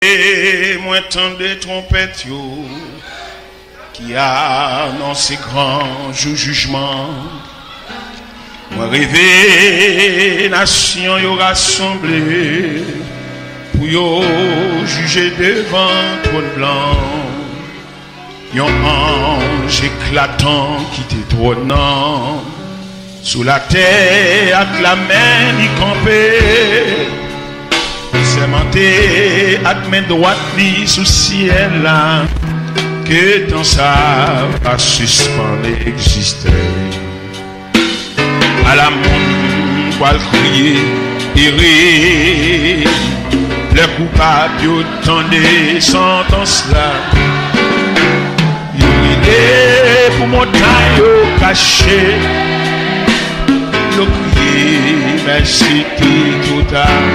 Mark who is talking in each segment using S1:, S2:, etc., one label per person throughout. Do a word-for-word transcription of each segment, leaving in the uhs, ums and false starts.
S1: Et moi tant de trompettes qui annoncent grand jugement. Moi rêver nation yo rassemblé pour yo juger devant trône blanc. Yon ange éclatant qui t'étronnant sous la terre avec la main y camper. Sémenté avec main droite li sous ciel là que dans ça va suspendre exister. À la monde quoi crier et rire le coupable yo tendez sentence là. Yo ridé pour montagne yo caché. Yo crier merci tout tard.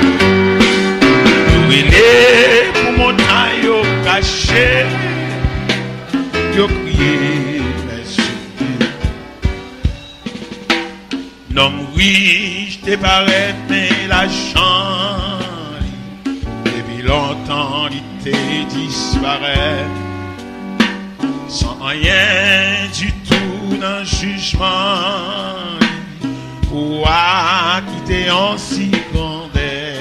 S1: Yo ridé pour montagne yo caché. Yo crier non, oui, je t'ai paraît, mais la chance, depuis longtemps, il t'est disparu, sans rien du tout dans le jugement, pour quitter en si grandeur,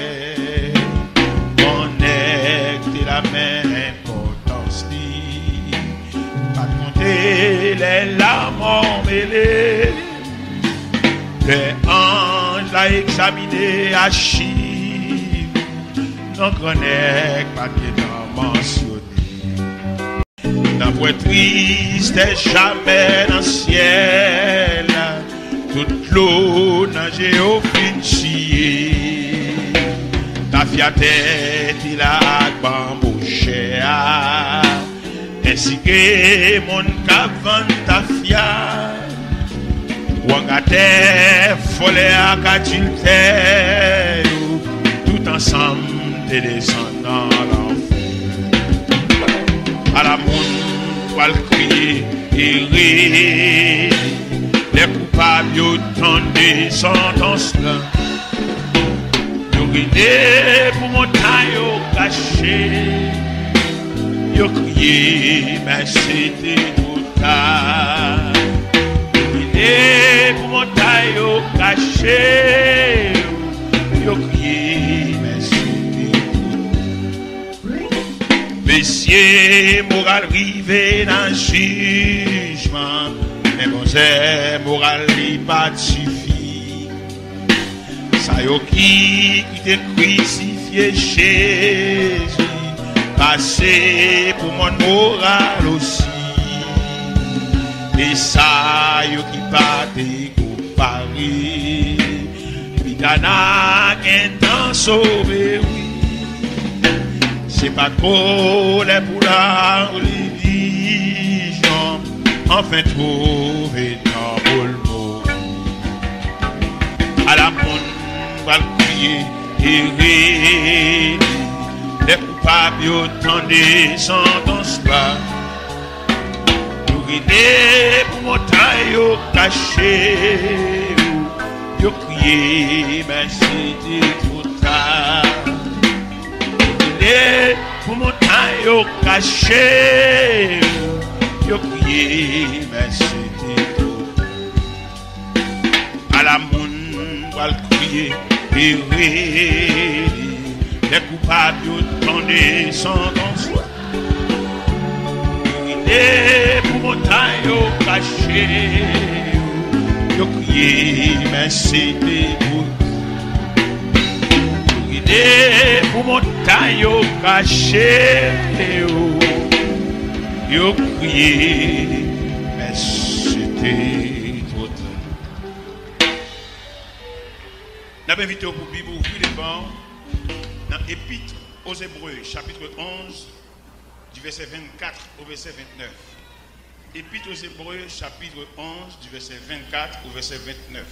S1: connecter la même importance, pas compter les larmes emmêlées. Les anges l'a examiné à chiffre, n'en connaît pas bien mentionné. N'a pas triste jamais dans le ciel, toute l'eau nage au fin chier. Ta fiatette il a bambouché, ainsi que mon cavant ta fiat. Wangate, folle à qu'adultère, tout ensemble des descendants l'enfer. À la monde, pour le crier et rire, les coupables y'ont tendu sentence là. Y'ont ridé pour montagne y'ont caché, y'ont crié, mais c'était trop tard. Et pour mon taille au cachet, yo crié, mais c'est messieurs, moral rivé dans le jugement, mais bon, c'est moral li pas suffit. Ça yo qui te crucifié Jésus, passé pour mon moral aussi. Et ça, yo qui pas décomparé, Pitana qui t'en sauvé, oui. C'est pas trop les pour la religion, enfin trouver dans le mot. À la monde, va le crier et rire, les coupables yo tendez sentence là. Ridé pour montagne yo caché, yo crié, mais c'était trop tard. Ridé pour montagne yo caché, yo crié, mais c'était trop tard. À la monde va le crier et rire, les coupables yo tendez sentence. Et pour montagne au caché, yo crié, mais c'était tout. Et pour montagne au caché, yo crié, mais c'était tout. N'a pas invité au Bible ouvrir les bancs dans l'Épître aux Hébreux, chapitre onze. Du verset vingt-quatre au verset vingt-neuf. Épître aux Hébreux, chapitre onze, du verset vingt-quatre au verset vingt-neuf.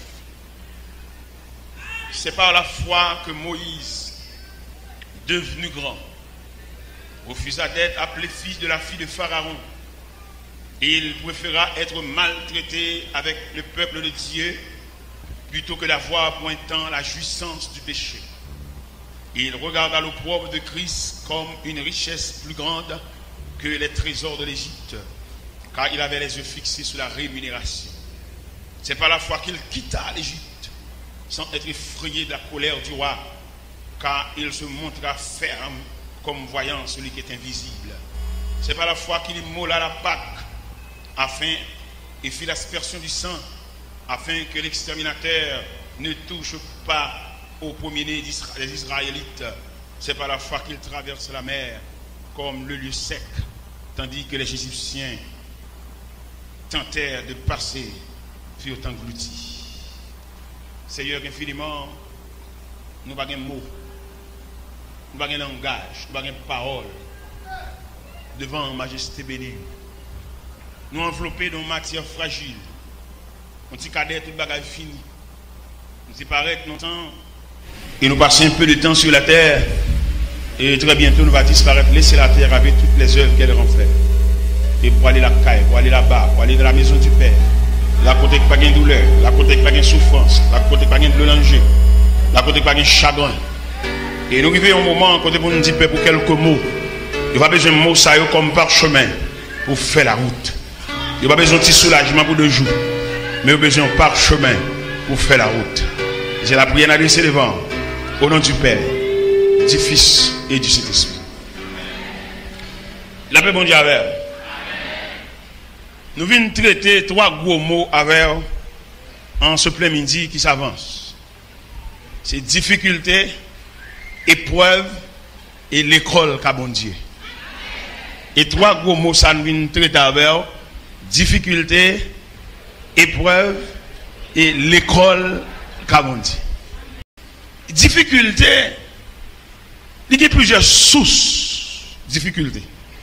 S1: C'est par la foi que Moïse, devenu grand, refusa d'être appelé fils de la fille de Pharaon. Et il préféra être maltraité avec le peuple de Dieu plutôt que d'avoir pointant la jouissance du péché. Il regarda l'opprobre de Christ comme une richesse plus grande que les trésors de l'Égypte, car il avait les yeux fixés sur la rémunération. C'est par la foi qu'il quitta l'Égypte, sans être effrayé de la colère du roi, car il se montra ferme comme voyant celui qui est invisible. C'est par la foi qu'il immola la Pâque, afin, et fit l'aspersion du sang, afin que l'exterminateur ne touche pas au premier-né des Israélites. C'est par la foi qu'il traverse la mer comme le lieu sec, tandis que les Égyptiens tentèrent de passer, furent engloutis. Seigneur, infiniment, nous n'avons pas de mots, nous n'avons pas de langage, nous n'avons pas de parole devant majesté bénie. Nous enveloppés dans une matière fragile. On dit cadet, tout le bagage fini. Nous y paraît longtemps. Et nous passons un peu de temps sur la terre. Et très bientôt, nous va disparaître, laisser la terre avec toutes les œuvres qu'elle renferme. Et pour aller la caille, pour aller là-bas, pour aller dans la maison du Père. La côté qui n'a pas de douleur, la côté qui n'a pas de souffrance, la côté qui n'a pas de mélanger, la côté qui n'a pas de chagrin. Et nous vivons un moment, côté pour nous dire pour quelques mots. Il n'y a pas besoin de mots ça comme parchemin pour faire la route. Il n'y a pas besoin de soulagement pour deux jours. Mais il y a besoin de parchemin pour faire la route. J'ai la prière adressée devant. Au nom du Père, du Fils et du Saint-Esprit. La paix bon Dieu avec. Nous venons traiter trois gros mots avec en ce plein midi qui s'avance. C'est difficulté, épreuve et l'école qu'a bon Dieu. Et trois gros mots ça nous vient traiter avec difficulté, épreuve et l'école qu'a bon Dieu. Difficulté, il y a plusieurs sources de difficulté.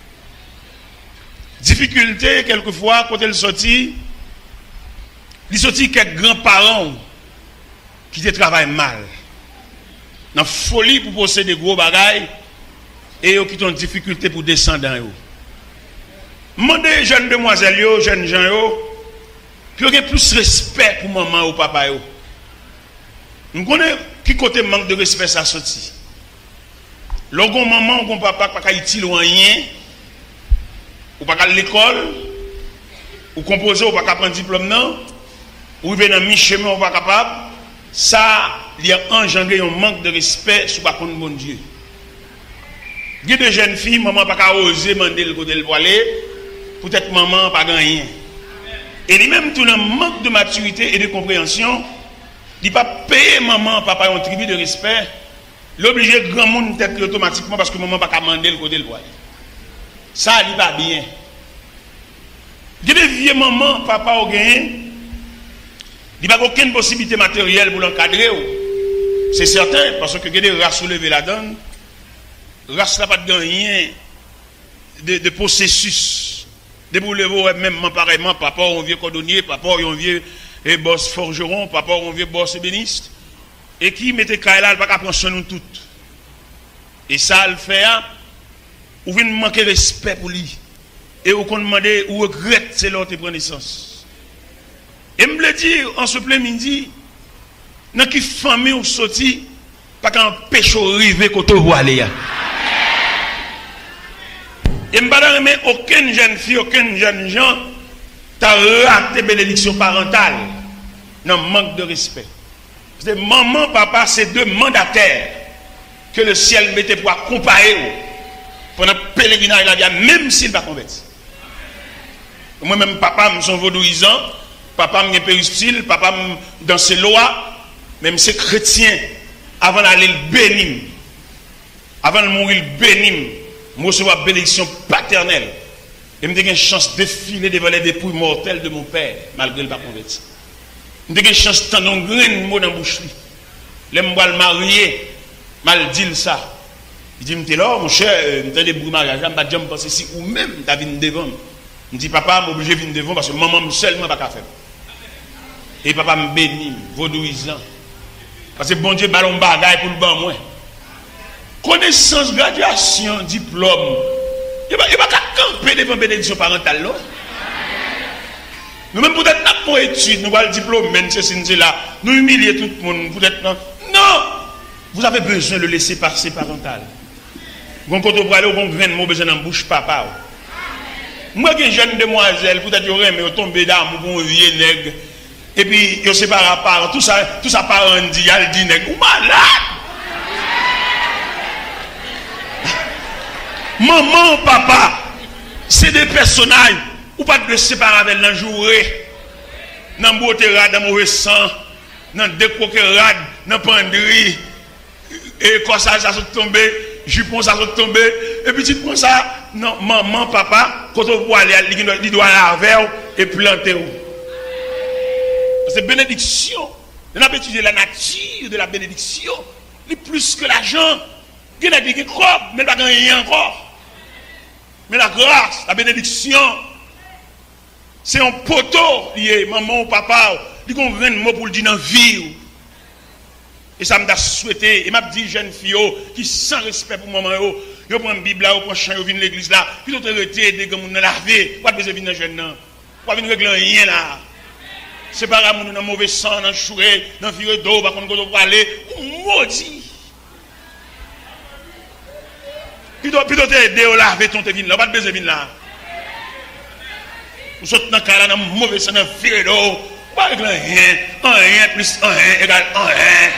S1: Difficulté, quelquefois, quand elle sortit, il sortit quelques grands-parents qui te travaillent mal. Dans la folie pour posséder des gros bagailles et qui ont une difficulté pour descendre dans eux. Demandez jeunes demoiselles, jeunes gens, qui ont plus respect pour maman ou papa. Nous connaissons qui côté manque de respect ça sorti. Lorsqu'on maman ou papa pas utile ou rien, ou pas à l'école, ou composer ou pas prendre diplôme non, ou venir dans mi-chemin ou pas capable, ça il a engendré un manque de respect sur pas contre bon Dieu. Il y a des jeunes filles, maman pas oser demander le côté le voilé, peut-être maman pas rien. Et lui-même tout le manque de maturité et de compréhension, il pas payer maman papa un tribut de respect, l'obliger grand monde tête automatiquement parce que maman pas demander le côté le voilé. Ça n'est pas bien. Il y a des vieux mamans, papa ou gagné, il n'y a pas aucune possibilité matérielle pour l'encadrer. C'est certain, parce que il y a des races soulevées là-dedans. Race n'a pas de gagné de, de processus. De boulever même pareillement, papa ou un vieux cordonnier, papa ou un vieux eh, boss forgeron, papa ou un vieux boss ébéniste. Et qui mettait Kaila, il va prendre soin de nous toutes. Et ça, le fait, ou vient manquer respect pour lui. Et ou qu'on demande ou regrette c'est l'autre prend naissance. Et me le dire en ce plein midi, dans qui famille ou sorti, pas qu'un péché arrivé côté où aller. Et me pas remet aucune jeune fille, aucune jeune gens t'a raté bénédiction parentale. Non, manque de respect. Parce que maman, papa, c'est deux mandataires que le ciel mettait pour accompagner pendant le pèlerinage la vie, même s'il ne va pas convertir. Moi-même, papa, je suis vaudouisant, papa, je suis péristyle, papa, dans ses lois, même c'est chrétien, avant d'aller le bénir, avant de mourir le bénir, je recevoir la bénédiction paternelle. Et je me une chance de défiler devant les dépouilles mortelles de mon père, malgré le pas converti. Je me une chance de tendre un grain mot dans la bouche. Je me le marier, mal dit ça. Il dit, m'te là, mon cher, m'te des bruits mariage, m'te jamais penser si ou même t'as venu devant. Me dit, papa, m'obligé de venir devant parce que maman seulement pas qu'à faire. Et papa me bénit, vaudouisant. Parce que bon Dieu, ballon bagaille pour le ban moi. Connaissance, graduation, diplôme. Il n'y a pas qu'à camper devant bénédiction parentale, là. Nous même peut-être pas pour étude, nous avons le diplôme, même si c'est là, nous humilier tout le monde, peut-être non. Non! vous avez besoin de laisser passer parental. Quand vous allez au grain de mots, besoin d'en bouche papa. Moi, qui jeune demoiselle, peut-être que vous tombez d'amour pour un vieux nègre, et puis vous séparez à part, tout ça, tout ça parent dit, il dit nègre, ou malade. Maman, papa, c'est des personnages, ou pas de séparer avec l'en jouer, dans beauté rade, dans mauvais sang, dans décoquer rade, dans penderie, et quand ça, ça se tombe, jupon, ça se tombe, et puis tu prends ça, non, maman, papa, quand on voit aller, il doit laver et planter. C'est bénédiction. On a étudié la nature de la bénédiction, c'est plus que l'argent. Il y a des crop, mais pas rien encore. Mais la grâce, la bénédiction, c'est un poteau lié, maman ou papa, il y a un mot pour le dire dans la vie. Et ça m'a souhaité, et m'a dit jeune fille qui sans respect pour maman, ils prennent la Bible là, ils prennent chien, ils viennent à l'église là, puis ils ont arrêté des gens qui ont lavé, pas besoin de venir dans jeune là, pas venir régler rien là. C'est pas grave, nous dans mauvais sang, dans choué, dans fire d'eau, par contre, quand on va aller, maudit. Puis tu t'aider à laver ton te là, pas de besoin de venir là. Vous sortez dans le cas là, dans mauvais sang, dans fire d'eau, pas régler rien, un rien plus un rien égale un rien.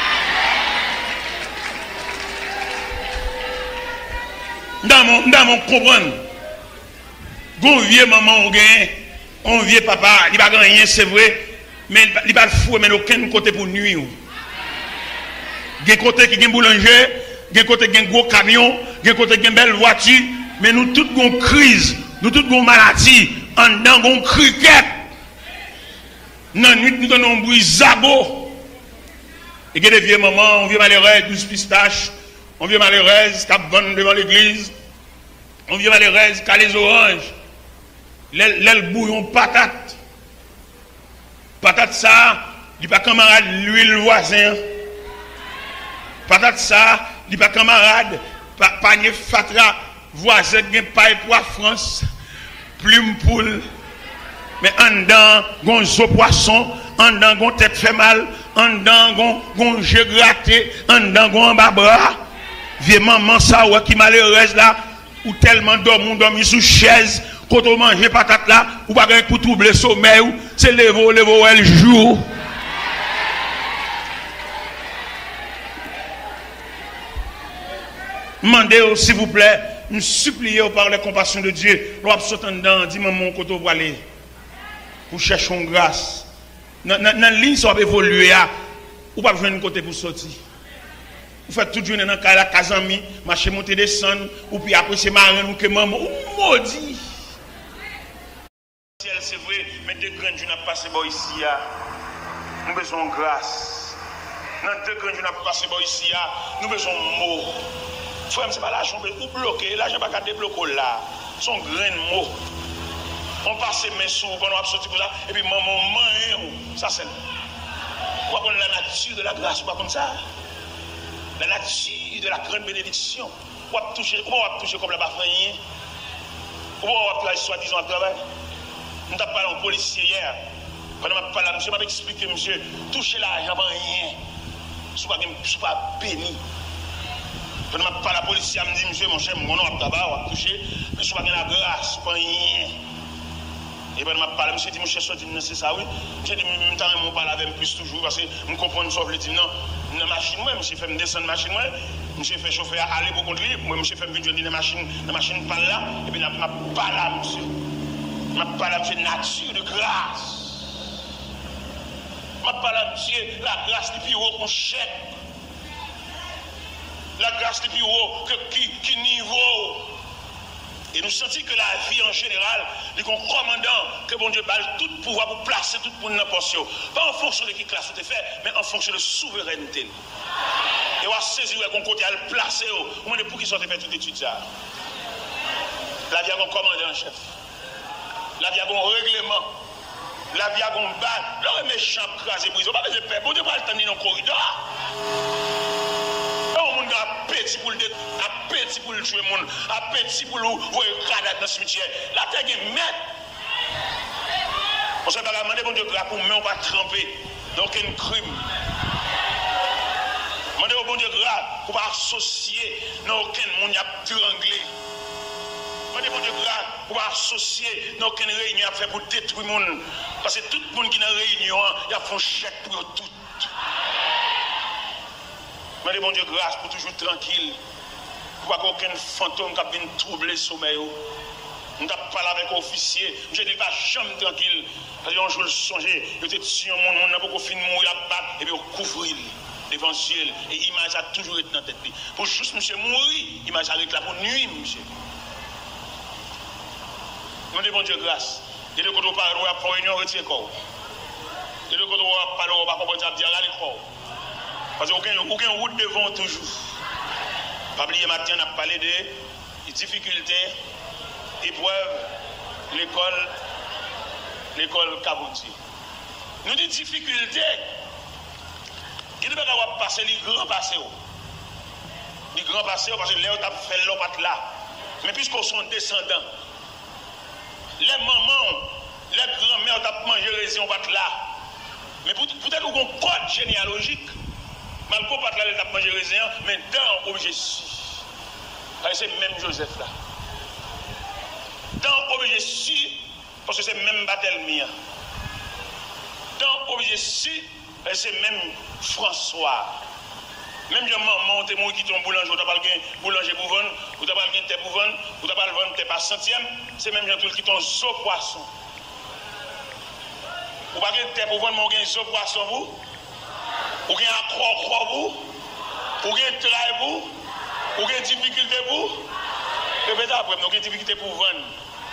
S1: Dans mon, dans mon comprendre, gon vieux maman ou gain, on vieux papa, il va rien c'est vrai, mais il va le fou mais aucun côté pour nuire. Gen côté qui gen boulanger, gen côté gen gros camion, gen côté gen belle voiture, mais nous toutes gon crise, nous toutes gon maladie, en dedans gon cricket. Nan nuit nous donnons un bruit zabo. Et gen des vieux mamans, on vieux malheureux, douze pistaches. On vient malheureuse qui vend devant l'église. On vient malheureuse qui a les oranges. L'aile bouillon patate. Patate ça, il n'y a pas camarade l'huile voisin. Patate ça, il n'y a pas camarade panier fatra voisin qui paille pour la France. Plume poule. Mais en dedans, gon zo poisson, en dedans, gon tête fait mal, en dedans, gon gon jeu gratté, en dedans, gon bas. Vieux maman ça ouais qui malheureuse là ou tellement dormi dormi sous chaise quand on mange patate là ou pas pour troubler sommeil c'est levo levo elle joue. Mandez s'il vous plaît, nous suppliez par la compassion de Dieu, l'on sortant dedans, dit maman quand on va aller pour chercher une grâce. Dans la ligne ça va évoluer ou pas besoin de côté pour sortir. Vous faites tout journée dans la Kazami, marcher, monter, descendre, ou puis après c'est marrant ou que maman, ou maudit. C'est vrai, mais deux grandes jours n'ont passé ici, nous avons besoin de grâce. Dans deux grandes jours n'ont passé ici, nous avons besoin de mots. Frère, c'est pas l'argent, ou bloqué, l'argent n'est pas débloqué là. Son grain de mots. On passe mes sous, on a sorti pour ça, et puis maman, maman, ça c'est. Vous comprenez la nature de la grâce, vous comprenez ça? La nature de la grande bénédiction. On va toucher, on va toucher comme la bafraine. On va toucher soi-disant à travail. Nous avons parlé au policier hier. Quand on m'a parlé, monsieur m'a expliqué, monsieur, toucher l'argent pour rien. Ce n'est pas béni. Quand on m'a parlé à la policier, elle me dit, monsieur, mon cher, mon nom à travail, on va toucher, mais ce n'est pas la grâce, pour rien. Et ben, je parle, monsieur dit, mon cher, c'est ça, oui. Monsieur dit, je ne parle avec plus toujours, parce que je comprends que je dis non, dans la machine, moi, monsieur fait me descendre la machine, moi, monsieur fait chauffer à aller pour conduire, moi, monsieur fait me venir dans la machine, la machine pas là, et puis je ne parle là, monsieur. Je parle à monsieur, nature de grâce. Je parle à monsieur, la grâce du plus haut qu'on chèque. La grâce du plus haut, qui, qui niveau. Et nous sentons que la vie en général, il y a un commandant que bon Dieu balle tout pouvoir pour placer tout pour n'importe où. Pas en fonction de qui classe tu fait, mais en fonction de souveraineté. Et on va saisir qu'on côté à le placer. On est pour qui sont fait toute étude ça. La vie a un commandant en chef. La vie a un règlement. La vie a un balle. Leur méchant crasé brise. On va pas besoin de peur. Bon Dieu pas le temps dans le corridor. Appétit pour le appétit pour le tuer monde, appétit pour le voir cadavre dans le cimetière. La terre est maître. On s'est demandé bon Dieu grâce pour mais on va tremper dans aucun crime. Demandez au bon Dieu pour pas associer dans aucun monde a trianglé. Demandez bon Dieu grâce pour pas associer dans aucune réunion à faire pour détruire le monde. Parce que tout le monde qui est dans la réunion, il a fait un chèque pour tout. Demandez bon Dieu grâce pour toujours tranquille. Pour pas qu'aucun fantôme qui vienne troubler le sommeil. Je ne parle avec l'officier, je ne dis pas jamais tranquille. Parce que un jour, je songeais, je te dis, on n'a pas fini de mourir à battre, et puis on couvre l'évangile. Et l'image a toujours été dans la tête. Pour juste monsieur mourir, l'image a été là pour nuire, monsieur. Nous demandons Dieu grâce. Et de côté, on parle, on va faire une réunion, retirer corps. Et de côté, on va parler, on va pas comprendre, dire, allez, corps. Parce qu'il y a aucune route devant toujours. Pas oublier, matin, on a parlé des difficultés. Épreuve, l'école, l'école Kabouti. Nous avons des difficultés. Il ne peut pas passer les grands passés. Les grands passés, parce que les autres ont fait l'autre là. Mais puisqu'ils sont descendants, les mamans, les grands-mères ont mangé les on là. Mais peut-être qu'on a un code généalogique. Malgré qu'on pas là, ils ont mangé les mais dans objet si. C'est même Joseph là. Dans objet si, parce que c'est même Batelmia. Dans objet si, c'est même François. Même si maman, tu es qui ton boulanger, tu as pas boulanger bouvon, ou tu as pas le thé bouvon, ou tu as pas le vendre, tu pas centième, c'est même gens qui ton zo poisson. Ou pas que thé bouvon, mais un zo poisson vous, ou bien un croix vous, ou bien un travail vous, ou bien une difficulté vous. Répétez après, nous avons une difficulté pour vendre.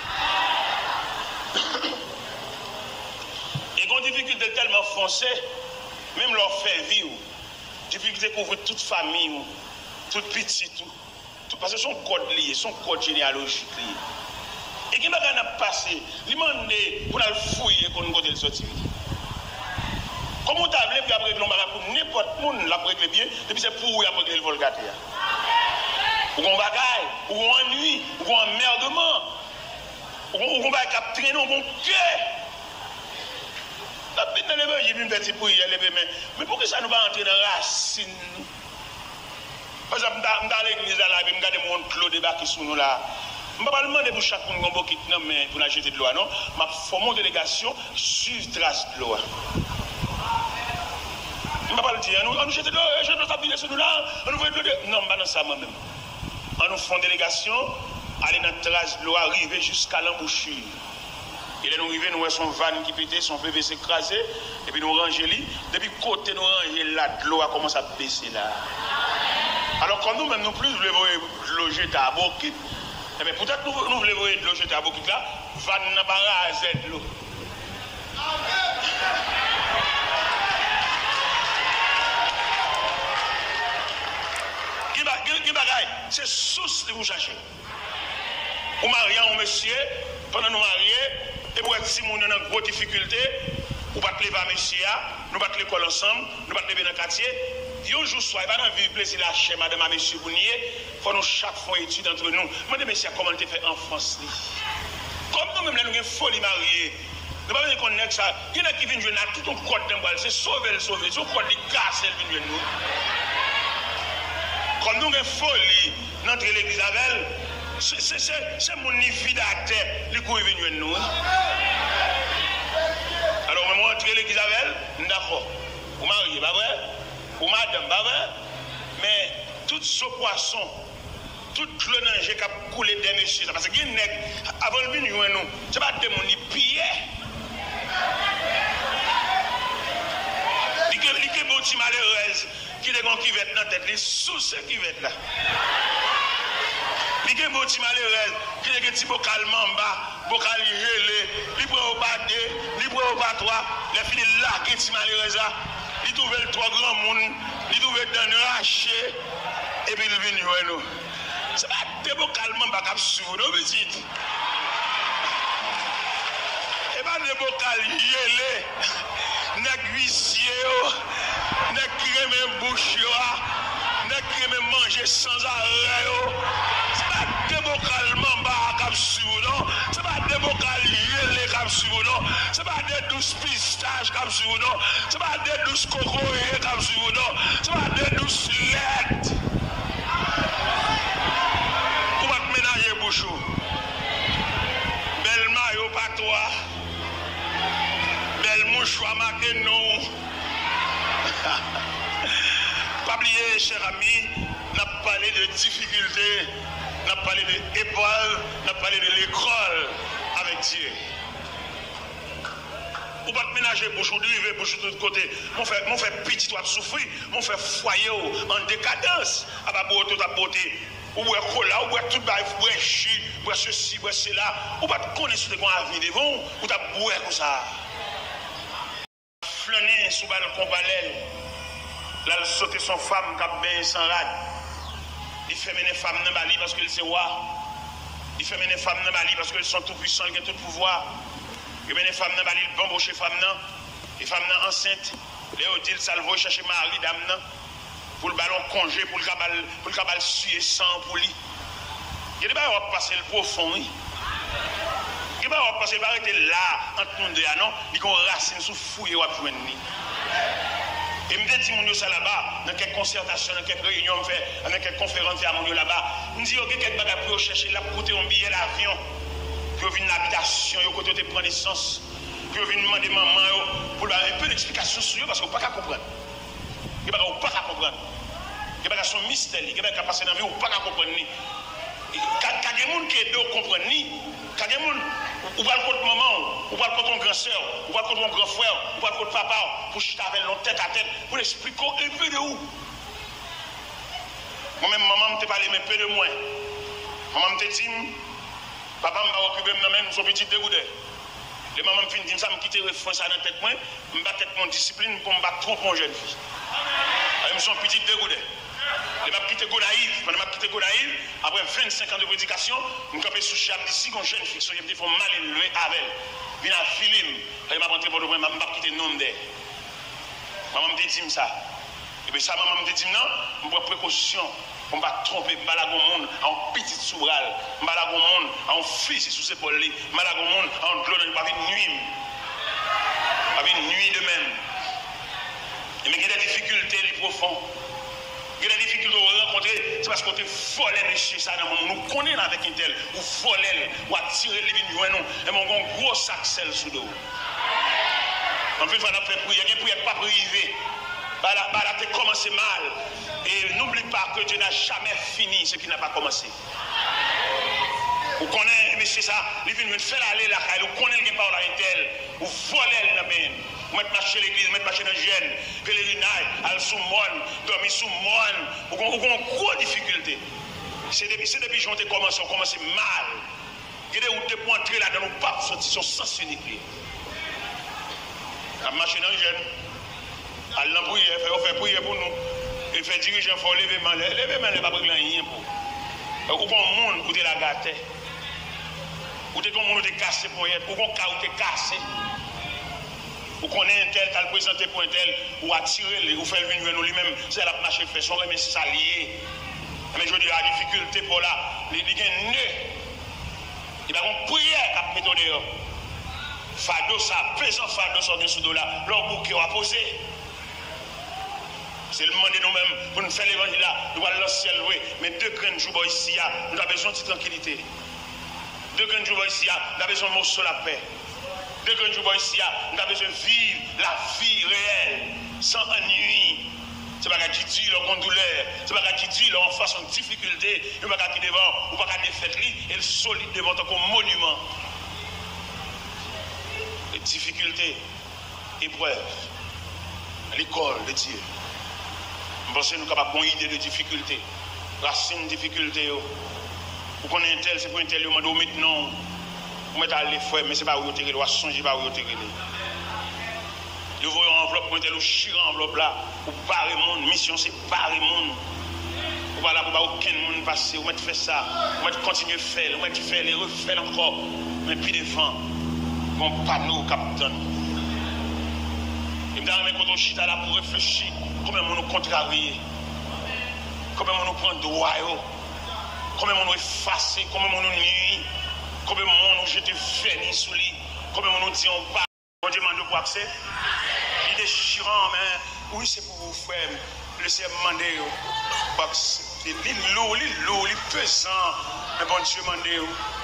S1: Et quand une difficulté tellement foncée, même leur fait vivre, difficulté couvre toute famille, toute petite, tout, tout, parce que son code lié, son code généalogique lié. Et qui m'a passé, il m'a demandé pour le fouiller qu'on côté le sortir. Comment tu as appelé après l'on pour n'importe qui, la pour régler bien, depuis c'est pour après régler le volgate. Ou qu'on bagaille, ou qu'on ennuie, ou qu'on emmerdement, ou qu'on va capter non bon cœur. La peine de lever, j'ai vu un petit peu, mais pourquoi ça nous va entrer dans la racine? Par exemple, dans l'église, là, je regarde mon clos débarqué sur nous là. Je ne vais pas demander pour chaque monde qui est pour la jeter de l'eau, non? Je fais mon délégation sur trace de l'eau. Je ne vais pas le dire, on nous jette de l'eau, je ne vais pas venir sur nous là, on nous veut de l'eau. Non, je ne vais pas dans ça moi-même. On nous fait une délégation, aller dans la trace de l'eau, arriver jusqu'à l'embouchure. Et là, nous arrivons, nous voyons son van qui pétait, son P V C écrasé, et puis nous rangeons lui. Depuis côté, nous rangeons là, de l'eau a commencé à baisser là. Alors, quand nous-mêmes, nous plus, nous voulons loger à Bokit, eh bien, peut-être nous, nous voulons loger à Bokit là, van n'a pas rasé de l'eau. Qui bagaille, c'est source que vous cherchez. Vous mariez un monsieur, pendant nous marier, et pour être si nous avons une grosse difficulté, nous ne pouvons pas lever à monsieur, nous ne pouvons pas l'école ensemble, nous ne pouvons pas lever dans le quartier. Un jour soir, il va dans vivre plaisir la chez madame à monsieur Bounier, il faut nous chaque fois étudier entre nous. Moi, monsieur, comment tu fait en France? Comme nous-mêmes, nous avons une folie mariée. Nous ne pouvons pas connaître ça. Il y en a qui viennent jouer dans tout un code d'un bal, c'est sauver le sauver. C'est un code de casse, elle vient nous. Comme nous avons une folie dans l'église avec c'est mon niveau d'acteur, les coups viennent nous. Alors, moi, entrer l'église avec elle, d'accord. Vous mariez, pas vrai? Ou madame, pas vrai? Mais tout ce poisson, tout le danger qui a coulé des messieurs, parce que les nègres, avant de venir nous, c'est pas des gens qui pillent. Les gens qui sont malheureux, qui sont qui vont être dans la tête, les sous ceux qui vont être là. Les gens qui sont malheureux, qui sont des bocal mamba, bocal gelé, les bras au bas deux, les bras au bas trois, les filles là qui sont malheureux, ils trouvent le trois grands monde, ils trouvent dans raché, et puis ils viennent nous. C'est pas des bocal mamba qui sont sur nous, petite. Et pas des bocal gelé, des huissiers, des crèmes bouches, des crèmes manger sans arrêt. C'est pas des bocal mamba comme sur nous, c'est pas des bocal yélé comme sur nous, c'est pas des douces pistaches comme sur nous, c'est pas des douces cocoyées comme sur nous, c'est pas des douces lettres. bouchou. Belle maillot patois. Belle mouchoir marqué non. Pas oublier, cher ami, n'a parlé de difficultés, n'a parlé d'épreuves, n'a parlé de l'école avec Dieu. Ou pas te ménager bouche ou driver bouche de tout côté. Mon frère, mon frère petit toi souffrir, mon frère foyer en décadence. À pas beau toute ta beauté. Ou boire cola, ou boire tout bail, boire chi, boire ceci, boire cela. Ou pas te connaître sur des grands avenir devant, ou t'as boire comme ça. Flâner sous balcon parallèle. Là, il sauter son femme qui a bien sans rade. Il fait mener femme dans Bali parce qu'il sait roi. Il fait mener femme dans Bali parce qu'ils sont tout puissants, ils ont tout pouvoir. Il mène femme dans Bali, il bambouche femme dans. Et femme dans enceinte. Léo dit, ça le va chercher mari dame dans. Pour le ballon congé, pour le cabal, pour le cabal suer sang pour lui. Il y a des gens qui vont passer le profond, oui. Il y a des gens qui vont passer, il va arrêter là, entre nous deux, non? Ils vont racine sous fouille et vont jouer. Et je me dis, mon ça là-bas, dans quelques concertations, dans quelques réunions, dans quelques conférences à mon là-bas, je me dis, ok, quelques bagages pour chercher là, pour coûter un billet d'avion, pour venir l'habitation, pour côté de prendre naissance, pour venir demander maman, pour avoir un peu d'explication sur eux, parce qu'on ne peut pas comprendre. Il n'y a pas à comprendre. Il n'y a pas son mystère, il n'y a pas à passer dans la vie, on ne peut pas comprendre. Quand il y a des gens qui aident à comprendre, quand il y a des gens ou pas le contre maman, ou pas le contre ton grand soeur, ou pas le contre mon grand frère, ou pas le contre papa, pour chuter avec l'autre tête à tête, pour expliquer un peu de où. Moi-même, maman m'a parlé un peu de moi. Maman m'a dit, papa m'a occupé de moi-même, son petit dégoûté. Les mamans me disent ça, me quitter le frein ça dans la tête, moi, je me bats tête mon discipline pour me battre trop pour une jeune fille. Je me suis un petit dégoûté. Je m'a quitté Gonaïve, je m'a quitté Gonaïve, après vingt-cinq ans de prédication, je me suis sous chap d'ici, une jeune fille, je me suis mal élevé avec elle. Je viens à Philippe, je m'a rentré pour le point, je m'a quitté le nom d'elle. Maman me dit ça. Et bien ça, maman me dit non, je prends précaution. On ne va pas tromper, je ne vais pas monde en petite sourale, je ne vais pas monde en fils sous ses épaules, je ne vais pas monde en glonne, je ne vais pas nuit. Je vais nuit de même. Et mais il y a des difficultés profondes. Il y a des difficultés à rencontrer, c'est parce qu'on te volé monsieur ça dans le monde. Nous connaissons avec un tel, ou volé, ou attirer les vignes, et mon gros sac sel sous l'eau. En fait, il faut faire prier, il n'y a pas privé. Bah là, bah là, tu as commencé mal. Et n'oublie pas que Dieu n'a jamais fini ce qui n'a pas commencé. Vous connaissez, monsieur, ça, il vient me faire aller là, vous connaissez le parole à tel, vous volez le main. Vous mettez marcher l'église, vous mettez marcher dans le jeune, pèlerinage, aller sous moine, dormir sous moine. Vous avez une grosse difficulté. C'est depuis que les gens ont commencé, on commence mal. Il y a des routes pour entrer là-dedans, nous ne pouvons pas sortir, sur sens unique. On marche dans le jeune. Allah prier, fait prier pour nous. Et fait diriger, il faut lever main. Lever main, il ne va pas rien pour. Ou bon monde, ou de la gâte. Ou de ton monde, ou de cassé pour être. Ou bon cas, ou de cassé. Ou connaît un tel, t'as le présenté pour un tel, ou attirer, ou faire venir nous lui-même. C'est la marche fait son mais c'est lié. Mais je dis, la difficulté pour là, il y a un nœud. Il y a une prière à mettre dehors. Fado, ça, pesant fado, sort de sous là, leur bouquet à poser. C'est le moment de nous-mêmes pour nous faire l'évangile là. Nous allons lancer le ciel, mais deux graines jours ici, nous avons besoin de tranquillité. Deux graines jours ici, nous avons besoin de morceau la paix. Deux graines jours ici, nous avons besoin de vivre la vie réelle, sans ennui. C'est pas qui dit leur douleur, c'est pas qui dit leur en face en difficulté, c'est pas qui devant, ou pas qui défaite et le solide devant comme monument. Les difficultés, épreuves, l'école de Dieu. Je pense que nous sommes capables d'avoir une idée de difficulté. Racine de difficulté. Vous connaissez un tel, c'est pour un tel, vous mettez maintenant, vous mettez à l'effort, mais ce n'est pas où vous tirez, vous songez pas où vous tirez. Nous voyons enveloppe, vous mettez le chire enveloppe là, vous parlez le monde, mission c'est parler le monde. Vous ne pouvez pas aucun monde passer, vous mettez faire ça, vous mettez continuer à faire, vous mettez faire, les refaire encore, mais puis devant, mon panneau capitaine. Et dans mes côtés, chita là pour réfléchir. Comment on nous contrarie, comment on nous prend droit, comment on nous efface, comment on nous nuit, comment on nous jette vernis sous lui, comment on nous dit on part. On demande pour accès. Il est déchirant, mais oui, c'est pour vous faire. Laissez demander pour accepter. l'île lourd, l'île lourd, l'île pesant. Mais bon Dieu m'a dit,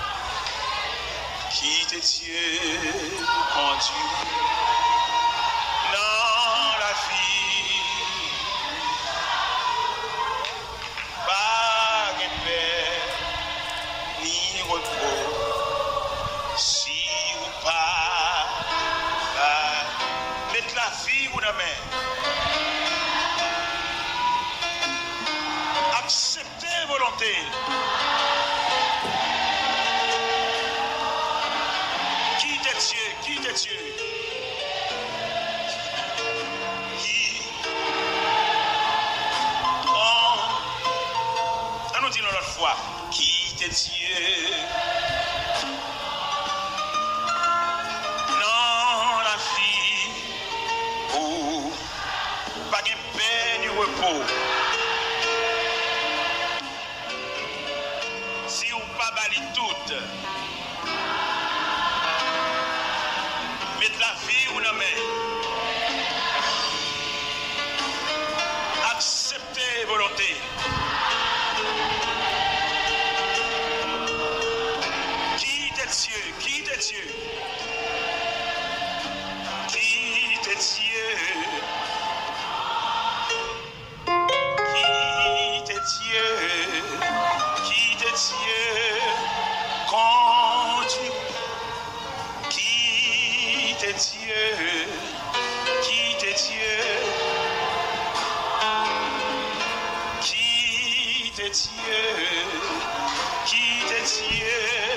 S1: qui te tient conduit dans la vie. Pas de paix, ni repos, si ou pas, mettre la vie ou la main. Accepter volonté. Qui est Dieu? Qui est Dieu? Qui? Oh. On nous dit l'autre fois. Qui est Dieu? Non, la fille. Oh. Pas de paix ni repos. Toute. Mettre la vie ou la main. Accepter volonté. Qui est Dieu? Qui est Dieu? Qui est Dieu? Qui est Dieu? Qui est Dieu? Conduit, qui t'est Dieu, qui t'est Dieu, qui t'est Dieu, qui t'est Dieu,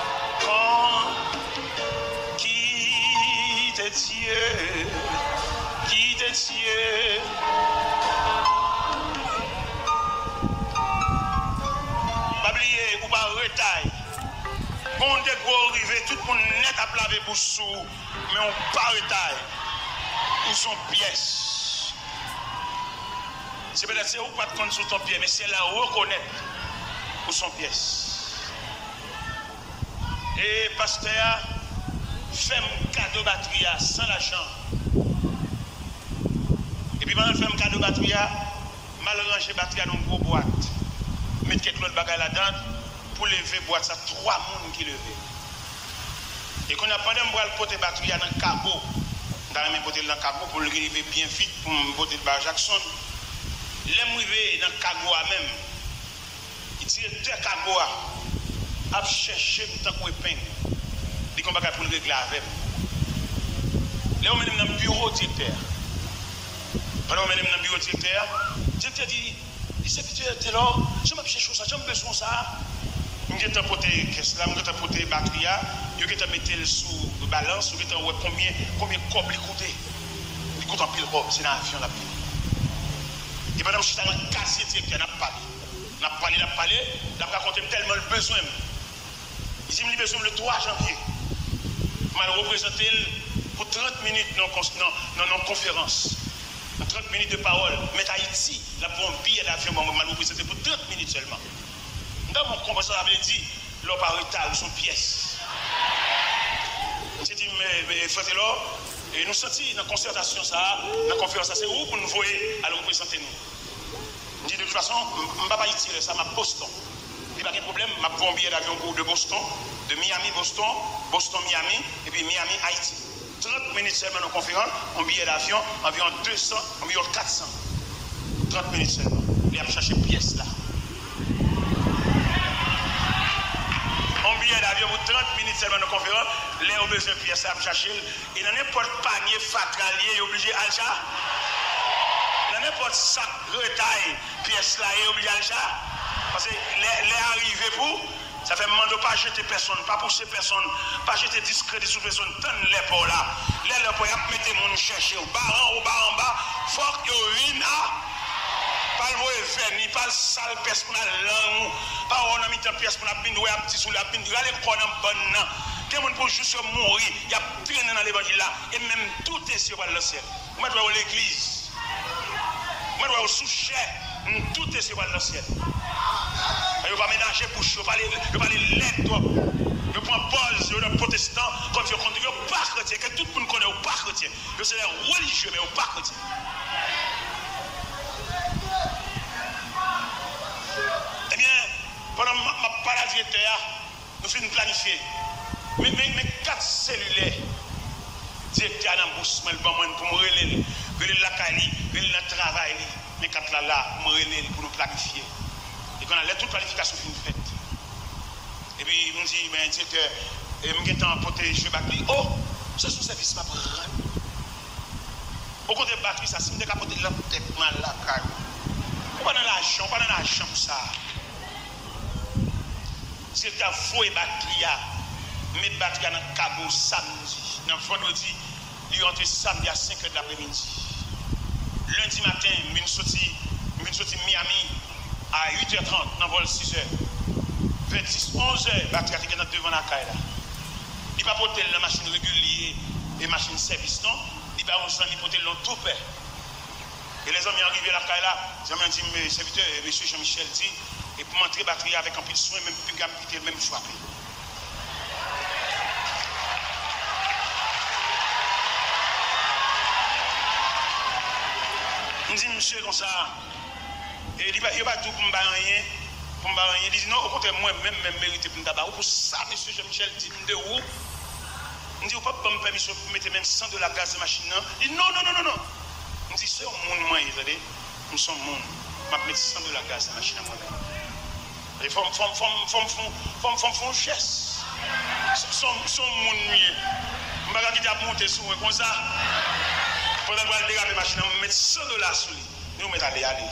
S1: qui t'est Dieu, qui t'est Dieu. Pas oublier ou pas retaille. On est gros arrivé, tout le monde net à laver pour sous, mais on pas retaille. Ou son pièce. C'est peut-être c'est où pas de compte sur ton pied, mais c'est là où reconnaître où son pièce. Et pasteur, fait un cadeau batterie sans l'argent. Et puis pendant que fait un cadeau batterie, mal rangé batterie dans une grosse boîte. Mettre quelque chose de bagage là-dedans. Pour lever boîte, ça trois personnes qui levaient. Et quand on a pendant moi le porter batterie dans le cargo, dans le porter dans le cargo pour le lever bien vite pour me porter le Jackson. L'aime arrivé dans le cargo même. Il directeur cargo a cherché tant qu'on épingle. Il qu'on pas pour le régler avec. Là on met dans le bureau directeur. Pendant on met dans le bureau directeur, directeur dit secrétaire là, je m'a cherché ça, j'ai besoin ça. Je vais porter caisse là, je vais porter batterie, je vais mettre sous balance, je vais voir combien combien cob il coûte. Il coûte en pile robe, c'est dans l'avion là. Et pendant que je suis dans le quartier directeur, n'a parlé. N'a parlé, n'a parlé, n'a raconté tellement le besoin. Il dit qu'il a besoin le trois janvier. Je vais représenter pour trente minutes dans une conférence. trente minutes de parole. Mais Haïti, là pour un billet d'avion, je vais représenter pour trente minutes seulement. Dans mon conversation, avait dit, l'homme par retard, son pièce. J'ai dit, mais frère, et nous sentons dans la concertation, ça, dans la conférence, c'est où pour nous voir à le représenter nous. Je dis, de toute façon, je ne vais pas y tirer ça, je Boston. Il n'y a pas de problème, je prends un billet d'avion de Boston, de Miami, Boston, Boston, Miami, et puis Miami, Haïti. trente minutes seulement dans la conférence, un billet d'avion, environ deux cents, environ quatre cents. trente minutes seulement. Il a cherché pièce là. Un billet d'avion pour trente minutes seulement dans la conférence, les ont besoin de pièces à chercher. Et dans n'importe panier fatralier, il est obligé à l'achat. Dans n'importe sac retail, pièce là, il est obligé à l'achat. Parce que les arrivés pour, ça fait demander pas jeter personne, pas pousser personne, pas jeter discrédit sur personne, tant les pour là. Les les pour y mettre mon chercher au bas en haut, bas en bas, faut que une pas le voir ni pas le sale pièce pour la langue, pas on a mis ta pièce pour la binde ou a petit sous la binde, regardez qu'on a bonne nan. Quelqu'un pour juste mourir, il y a traîné dans l'évangile là et même tout est sur le ciel. Moi je vais à l'église. Moi je vais au sous-chef, tout est sur le ciel. Je ne vais pas mélanger bouche, je ne vais pas les lettres. Je prends Paul, je suis protestant, comme je conduis, je ne suis pas chrétien, que tout le monde connaît, je ne suis pas chrétien. Je suis religieux, mais je ne suis pas chrétien. nous finissons planifier. Mais, mais, mais quatre cellulaires, directeur dans la bourse, pour me relayer, relayer la Cali, relayer le travail, mais quatre là, là, pour me relayer, pour nous planifier. Et quand on a toute planification faite. Et puis, on dit, ben, directeur, et je suis en porté, je batterie. Oh, c'est son service, ma prendre. Au côté de batterie, ça, si je suis capoté la tête, mal la caille. Pas dans l'argent, pas dans l'argent pour ça. C'est qu'il y a faux et batterie, mettre batterie dans le cabot samedi. Dans le vendredi, il rentre samedi à cinq heures de l'après-midi. Lundi matin, je suis sorti Miami à huit heures trente, dans le vol six heures. vingt-six, onze heures, batterie est devant la caille. Il ne va pas porter la machine régulière et machine service, non? Il va porter le tout père. Et les hommes arrivés à la caille là, les hommes ont dit, mes serviteurs, M. Jean-Michel dit, et pour montrer la batterie avec un peu de soin, même plus gamme, même frappé. Je dis, monsieur, comme ça, et il ne va pas tout pour me rien, pour me rien. Il dit, non, au contraire, moi-même, même mérité pour me tabac. Pour ça, M. Jean-Michel dit, de où? Je dis, vous ne pouvez pas me permettre de mettre même cent de la gaz de machine. Il dit, non, non, non, non, non. Je dis, c'est un monde, moi, vous savez, nous sommes monde. Je vais mettre cent de la gaz de machine à moi-même. Il faut faire un geste. Son monde mieux. Je ne vais pas quitter à monter sur moi comme ça. Pendant que je vais déraper la machine, je vais mettre cent dollars sur lui. Nous mettons aller, aller.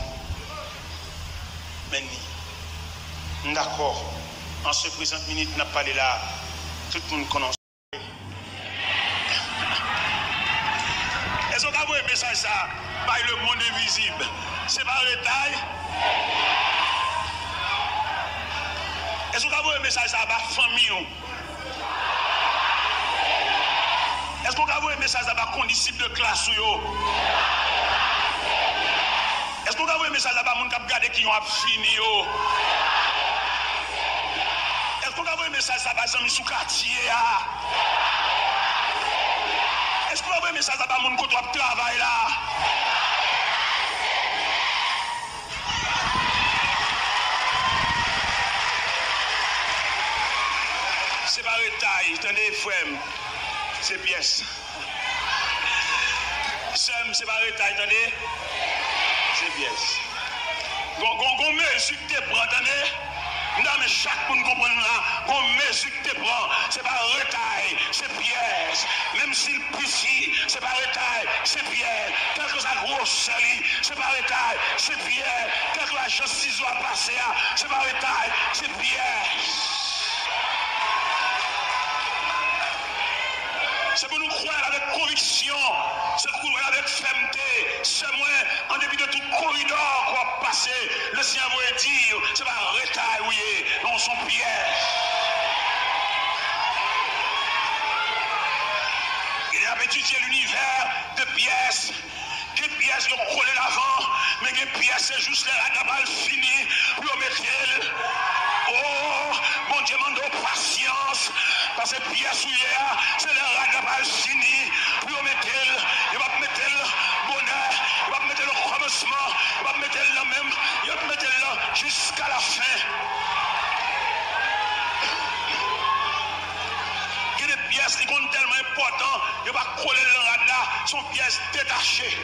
S1: Mais d'accord. En ce présent minute, on a parlé là. Tout le monde connaît. Est-ce qu'on a vu un message ça par le monde invisible? C'est pas le détail. Est-ce qu'on a vu un message ça par la famille? Est-ce qu'on a vu un message ça par les condisciples de classe? Est-ce qu'on a vu un message ça par les gens qui ont regardé qui ont fini? Est-ce qu'on a vu un message ça par les amis sous quartier? Est-ce qu'on a vu un message ça par les gens qui ont travaillé là? C'est pas le taille, attendez, frère, c'est pièce. C'est pas le taille, attendez, c'est pièce. Gon mesure que tu prends, attendez. Non, mais chaque monde comprend là, gon mesure que tu prends, c'est pas le taille, c'est pièce. Même s'il piscine, c'est pas le taille, c'est pièce. Quel que soit gros sali, c'est pas le taille, c'est pièce. Quel que la chose ciseau à passer, c'est pas le taille, c'est pièce. C'est pour nous croire avec conviction, c'est pour nous croire avec fermeté. C'est moi, en dépit de tout corridor qu'on va passer, le Seigneur va dire, c'est pas un retard, oui, non, son piège. Il a étudié l'univers de pièces. Quelle pièce ils ont collé l'avant, mais quelle pièce c'est juste la balle finie pour mettre. Oh, mon Dieu, mon Dieu, patience. Parce que pièce où il y a, c'est la balle finie pour mettre. Il va mettre le bonheur, il va mettre le commencement, il va mettre le même, il va mettre le jusqu'à la fin. Il y a des pièces qui sont tellement importantes, il va coller le radar, sont pièces détachées.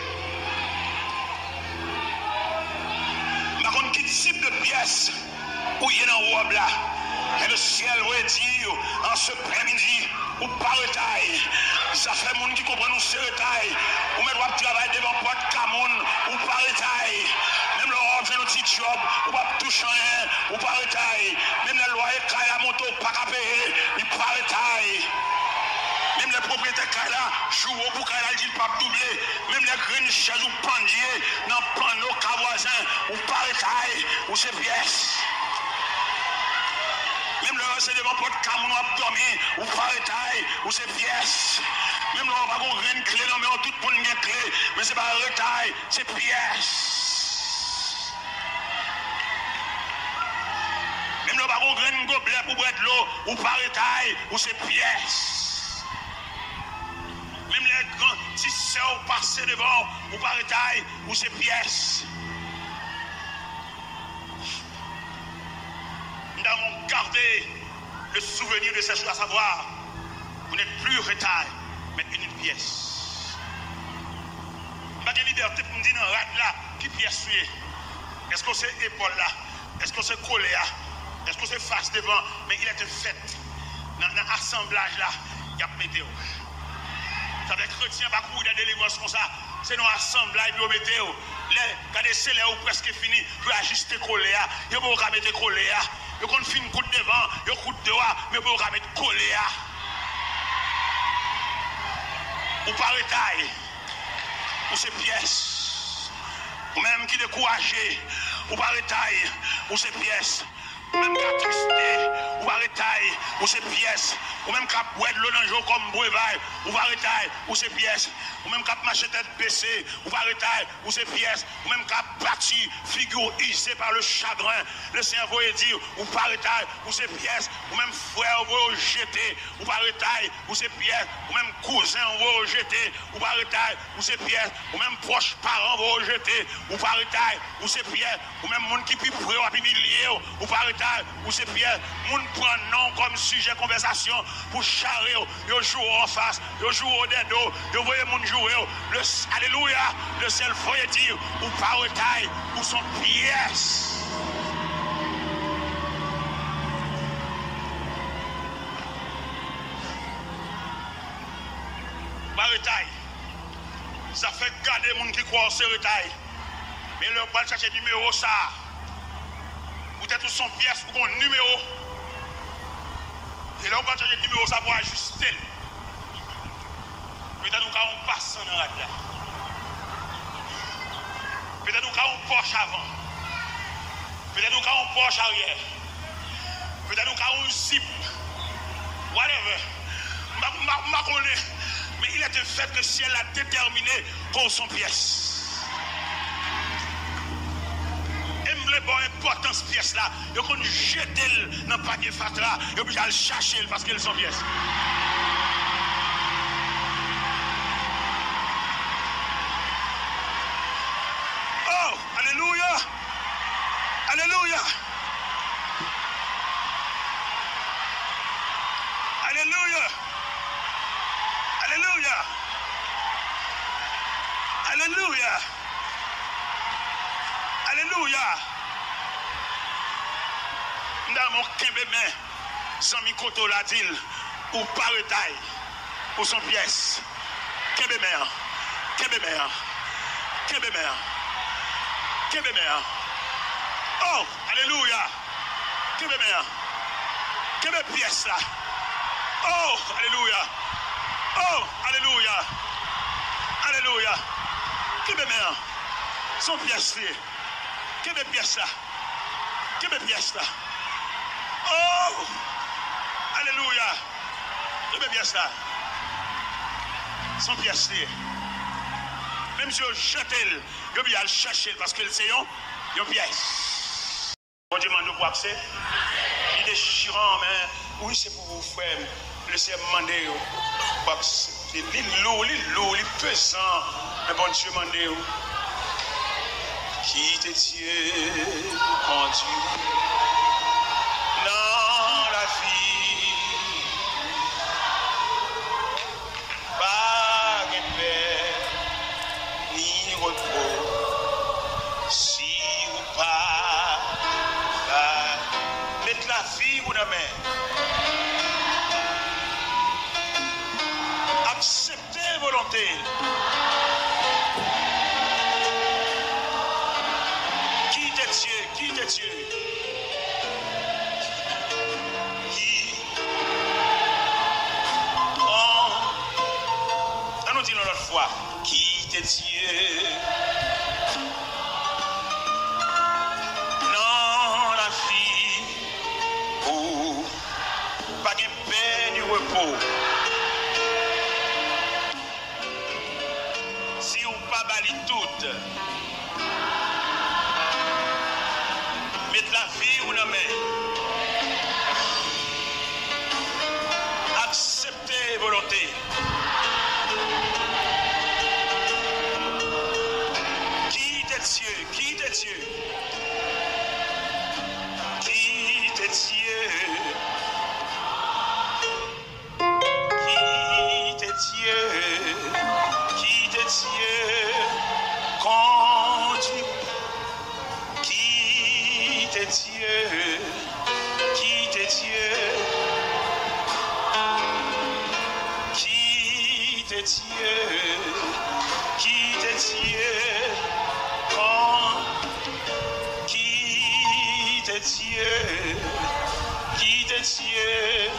S1: Par contre, quel type de pièces où il y a dans le robe là? Et le ciel va dire en ce après-midi, ou par retail, ça fait monde qui comprend nous ce retail, ou même doit travailler devant porte Camoun, ou par retail, même le robe fait un petit job, ou pas toucher rien, ou par retail, même le loyer à moto, pas qu'à payer, il par retail. Même les propriétaires Kala jouent pour Kala, ils ne pas doubler. Même les graines chaises ou pendiers, dans le panneau voisin, ou par retail, ou ces pièces. Même le reste devant porte Cameroun abdomen, ou par retail, ou ces pièces. Même le va avoir une clé, non, mais on tout pour une clé, mais c'est pas un retail, c'est pièces. Même le va avoir une gobelet pour boire de l'eau, ou par retail, ou ces pièces. Même les grands tisseurs passés devant, ou par retail, ou ces pièces. Nous avons gardé le souvenir de ces choses, à savoir, vous n'êtes plus retail, mais une pièce. Je n'ai pas de liberté pour me dire dans la rade là, qui pièce est. Est-ce que c'est épaule là? Est-ce que c'est collé là? Est-ce que c'est face devant? Mais il était fait. Dans l'assemblage là, il y a météo. Ça veut dire que chrétien pas courir de délivrance comme ça. C'est dans l'assemblage de météo. Les cas c'est là où presque fini. Vous ajuster collé là. Vous ne pouvez pas mettre collé là. Vous pouvez faire une coup devant, vous coup de dehors, mais vous ne pouvez pas mettre collé là. Ou pas retail. Ou ces pièces. Ou même qui découragé. Ou pas retail. Ou ces pièces. Ou même qui attristé. Ou pas retail. Ou ces pièces. Ou même qui a boire de l'eau dans le jour comme brevaille. Ou pas retail. Ou ces pièces. Ou même qui a marché tête baissée. Ou pas retail. Ou ces pièces. Ou même qui a bâti figure usée par le chagrin. Le Seigneur voulait dire. Ou pas retail. Ou ces pièces. Ou même frère vous jeter. Ou pas retail. Ou ces pièces. Ou même cousin vous jeter. Ou pas retail. Ou ces pièces. Ou même proches parents vous jeter. Ou pas retail. Ou ces pièces. Ou même monde qui peut près ou humilier. Ou pas retail. Ou ces pièces. Monde prend nom comme sujet de conversation pour charrer. Yo joue en face. Yo joue au dedo. Yo voyez monde jouer. Le alléluia. Le seul voyait dire. Ou pas retail. Ou son pièce. Retail. Ça fait garder les gens qui croient au retail. Mais leur pas chercher numéro ça. Peut-être son pièce pour un numéro. Et leur pas chercher numéro ça pour ajuster. Peut-être nous avons passe dans la là. Peut-être nous avons poche avant. Peut-être nous avons poche arrière. Peut-être nous avons zip. Whatever. Ma connais. Mais il est un fait que le ciel a déterminé pour son pièce. Et me bon importance pièce là, il faut jeter dans le paquet fatra, et puis aller chercher parce qu'elles sont pièces. Oh, alléluia! Alléluia! Alléluia! Alléluia. Alléluia. Alléluia. Dans mon kembeme, sans mi koto la dit, ou pas retail, ou son pièce. Kembeme, kembeme, kembeme, kembeme. Oh, alléluia. Kembeme, kembeme pièce là. Oh, alléluia. Oh, alléluia. Alléluia. Que mes mains sont pièces. Que mes pièces là. Que mes pièces là. Oh, alléluia. Que mes pièces là. Sont pièces. Même si je jette, je vais aller chercher parce que c'est une pièce. Bon Dieu m'a dit pour accès. Il est déchirant, mais oui, c'est pour vous faire. Laissez-moi demander. Il est lourd, il est lourd, il est pesant. Mais bon Dieu m'a dit, qui te tient conduit dans la vie, pas de paix ni repos, si ou pas, mettre la vie ou la main. Accepter volonté. Qui t'est Dieu? Qui t'est Dieu? Qui? Oh. On nous dit l'autre fois. Qui t'est Dieu? Non, la fille. Ou pas de paix ni repos. Toute. Mettre la vie ou la main. Accepter volonté. Qui t'est Dieu? Qui t'est Dieu? Qui t'est Dieu? Dieu.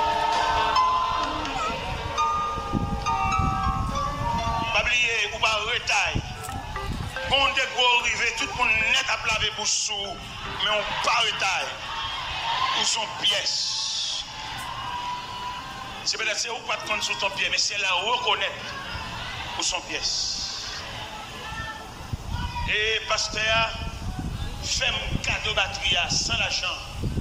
S1: Pas oublier ou pas retaille. Bon de gros rivet, tout le monde net à laver pour sous, mais on pas retaille. Ou son pièce. C'est peut-être c'est où pas de compte sur ton pied, mais c'est là où reconnaître où son pièce. Et pasteur, fait un cadeau batterie sans l'argent.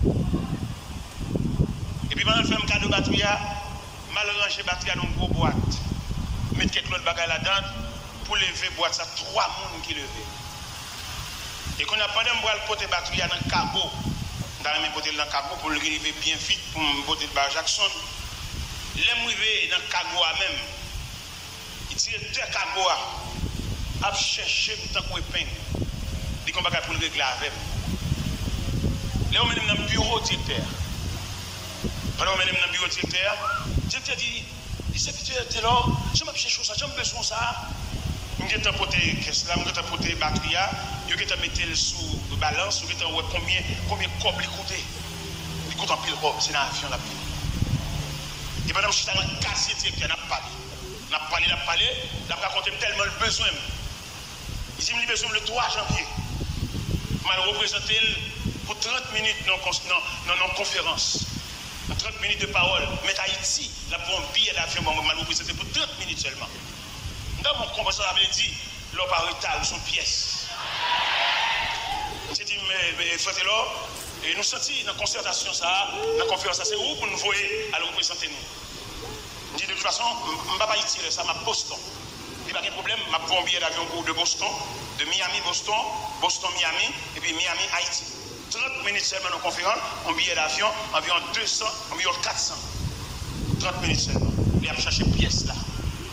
S1: Et puis pendant que je fais un cadeau batterie, mal ranger batterie dans une grosse boîte. Mettre quelques autres bagages là-dedans pour lever boîte, ça trois personnes qui levent. Et quand on a pendant que je porter batterie dans le cargo, dans le porter dans le cargo pour le lever bien vite pour me porter le bar Jackson. L'aime arrivé dans le cargo même. Il tire deux cargo a cherché tant qu'on épingle. Il qu'on pas pour le régler avec. Là on met dans le bureau directeur. Pendant on met dans le bureau directeur, directeur dit secrétaire de là, je m'ai cherché ça, j'ai besoin de ça. Je vais t'apporter caisse là, je vais t'apporter batterie, je vais te mettre sous balance, je vais te voir combien combien de câbles il coûte. Il coûte en pile robe, c'est dans l'avion la pile. Et pendant que je suis dans le quartier directeur, on a parlé. On a parlé, on a parlé, on a raconté tellement le besoin. Il dit, il a besoin le trois janvier. Je vais représenter pour trente minutes dans une conférence. trente minutes de parole. Mais Haïti, la pour un billet d'avion, je vais représenter pour trente minutes seulement. Dans mon conversation, avait dit, l'on par retard, son pièce. J'ai dit, mais frère, et nous sentons dans la concertation, ça, dans la conférence, c'est où pour nous voir à le représenter nous. Je dis, de toute façon, je ne vais pas y tirer ça, je Boston. Il n'y a pas de problème, je prends un billet d'avion de Boston, de Miami, Boston, Boston, Miami, et puis Miami, Haïti. trente minutes seulement dans la conférence, un billet d'avion, environ deux cents, environ quatre cents. trente minutes seulement. Il a cherché pièce là.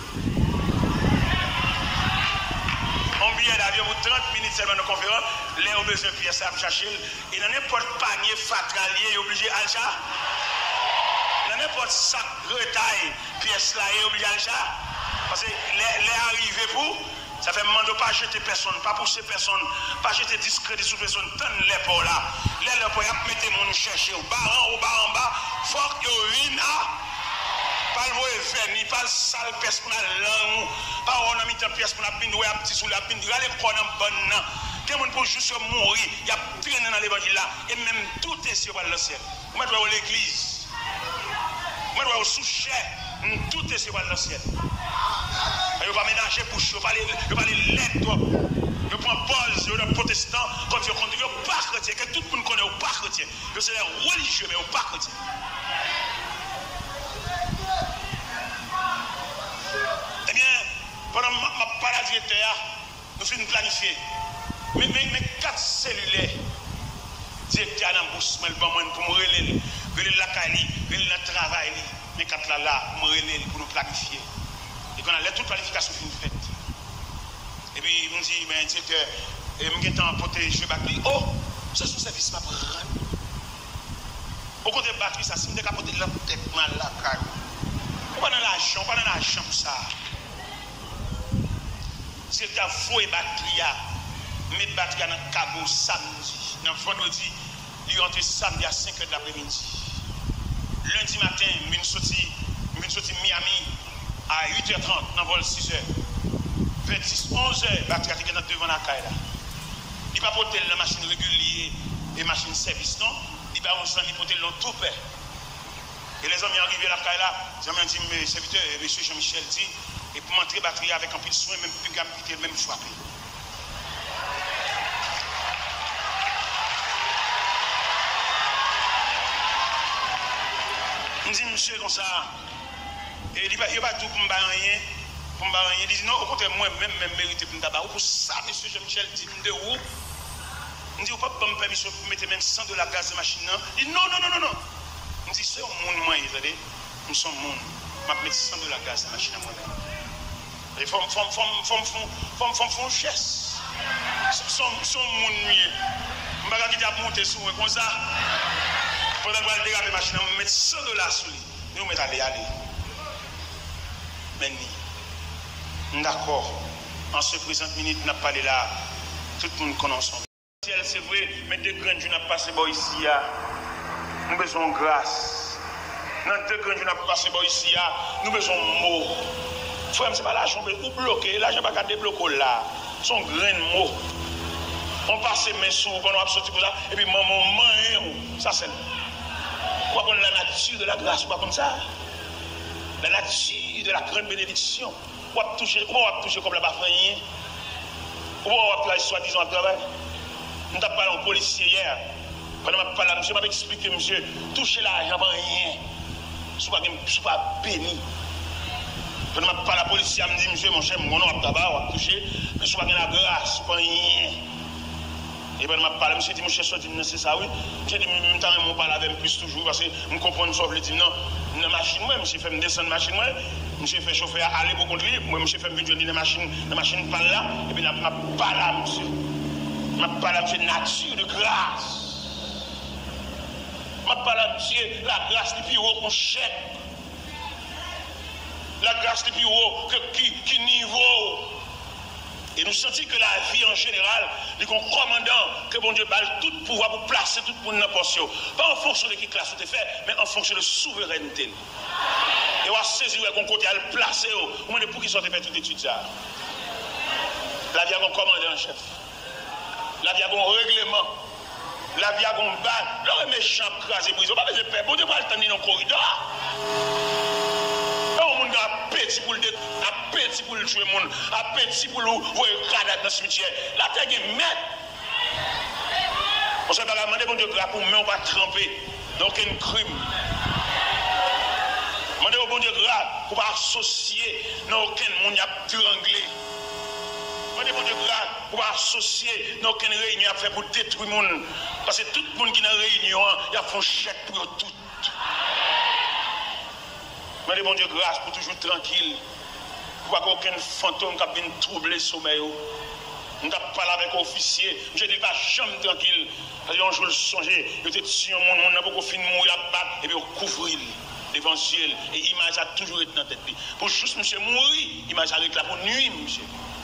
S1: Un billet d'avion pour trente minutes seulement dans la conférence, les ont besoin de pièces à chercher. Et dans n'importe panier fatralier, il est obligé à l'achat. Dans n'importe sac retail, pièce là, il est obligé à l'achat. Parce que les arrivés pour, ça fait demander pas jeter personne, pas pousser personne, pas jeter discrédit sur personne, tant les pour là. Les les pour y mettre mon chercher au bas en haut, au bas en bas, faut que vous pas le voir ni pas le sale pièce pour la langue, pas on a mis une pièce pour la pinde, ou un petit sous la pinde, il y a les corps dans bonne nan. Quelqu'un pour juste mourir, il y a traîné dans l'évangile là, et même tout est sur le ciel. Moi je dois l'église, moi je dois sous-cher, tout est sur le ciel. Il ne va pas ménager pour chaud, il ne va pas les lettres, il prend pause, il est protestant, comme je compte, il n'est pas chrétien, que tout le monde connaît, il n'est pas chrétien. Il est religieux, mais il n'est pas chrétien. Eh bien, pendant ma parole directeur, nous faisons planifier. Mais, mais, mais quatre cellules, directeur dans la bourse, pour me relayer, relayer la Cali, relayer le travail, mais quatre là, là, pour me relayer, pour nous planifier. Et qu'on a toute planification faite. Et puis, on dit, mais directeur, je suis en porté, je vais battre. Oh, c'est son service, ma prendre. Au côté de batterie, ça, c'est une capote de la tête mal la caille. On pas dans l'argent, on pas dans l'argent pour ça. C'est ta faux batterie, mettre batterie dans le cabot samedi. Dans le vendredi, il rentre samedi à cinq heures de l'après-midi. Lundi matin, je suis sorti Miami à huit heures trente, dans le vol six heures. vingt-six, onze heures, batterie qui est devant la caille. Il ne va pas porter la machine régulière et machine service, non. Il va porter le tout père. Et les hommes arrivés à la caille là, j'ai dit, mes serviteurs, M. Jean-Michel dit, et pour montrer batterie avec un peu de soin, même plus capiter, même frapper. On dit, monsieur, comme ça, et il n'y a pas tout pour me faire rien, pour me faire rien. Il dit, non, au contraire, moi, même, même mérité pour me faire rien. Pour ça, M. Jean-Michel dit, de où? On dit, vous ne pouvez pas me permettre de mettre même cent de la gaz de machine. Il dit, non, non, non, non, non. On dit, c'est un monde, moi, vous savez, nous sommes monde. Je vais mettre cent de la gaz de machine à moi-même. Il faut faire un geste. Son monde mieux. Je ne vais pas quitter à monter sur moi comme ça. Pendant que je vais dégager la machine, je vais mettre cent dollars sur lui. Nous mettons aller, aller. Mais d'accord. En ce présent minute, on a parlé là. Tout le monde connaît son vie. C'est vrai, mais deux grands jours, on a passé ici. Nous avons besoin de grâce. Dans deux grands jours, nous passé ici, nous besoin de mots. Frère, ce n'est pas l'argent ou bloqué, l'argent n'est pas débloqué là. Son grain de mots. On passe mes sous, on va sortir pour ça, et puis maman, maman, ça c'est. Quoi qu'on la nature de la grâce, quoi comme ça. La nature de la grande bénédiction. On va toucher, comment on va toucher comme la bafragne? Comment on va travailler soi-disant à travail? Nous avons parlé au policier hier. Quand on m'a parlé, monsieur m'a expliqué, monsieur, toucher l'argent, rien. Ce n'est pas béni. Quand on m'a parlé à la police, elle me dit, monsieur, mon cher, mon nom a tabac, on va toucher, mais je ne pas la grâce, pas rien. Et bien, je m'a parlé, monsieur dit, mon cher, c'est ça, oui. J'ai dit, je ne parle avec plus toujours, parce que je comprends, sauf le dit, non, dans la machine, moi, monsieur fait me descendre la machine, moi, monsieur fait chauffer à aller pour contre lui, moi, monsieur fait me venir dans la machine, la machine pas là, et puis, je m'a parlé à monsieur. Je m'a parlé à monsieur, nature de grâce. Je m'a parlé à monsieur, la grâce du plus haut qu'on chèque. La grâce du plus haut, qui, qui niveau. Et nous sentons que la vie en général, nous avons un commandant que bon Dieu balle tout pouvoir pour placer tout le monde dans la portion. Pas en fonction de qui classe vous fait, mais en fonction de souveraineté. Et on va saisir qu'on côté à le placer. On est pour qu'ils soient fait toute étude ça. La vie a un commandant en chef. La vie a un règlement. La vie a un balle. Leur méchant crasé brisé. On va pas besoin de peur. Bon Dieu va le tenir dans le corridor. Petit pour le petit pour le tuer monde, à petit pour le voir cadavre dans le cimetière. La terre est maître. On ne va pas demander bon Dieu grâce pour mais on va tremper dans aucun crime. Demandez au bon Dieu grâce pour pas associer dans aucun monde qui a trianglé. Demandez au bon Dieu grâce pour pas associer dans aucune réunion à faire pour détruire le monde. Parce que tout le monde qui est dans la réunion, il a fait un chèque pour tout. Demandez bon Dieu grâce pour toujours tranquille. Pour pas qu'aucun fantôme qui vienne troubler le sommeil. Nous avons parlé avec l'officier. Je dis pas jamais tranquille. Parce qu'un jour, je songeais, je te dis, on n'a pas beaucoup fini de mourir à battre et puis on couvre l'évangile. Et l'image a toujours été dans la tête. Pour juste monsieur mourir, l'image a été là pour nuire, monsieur.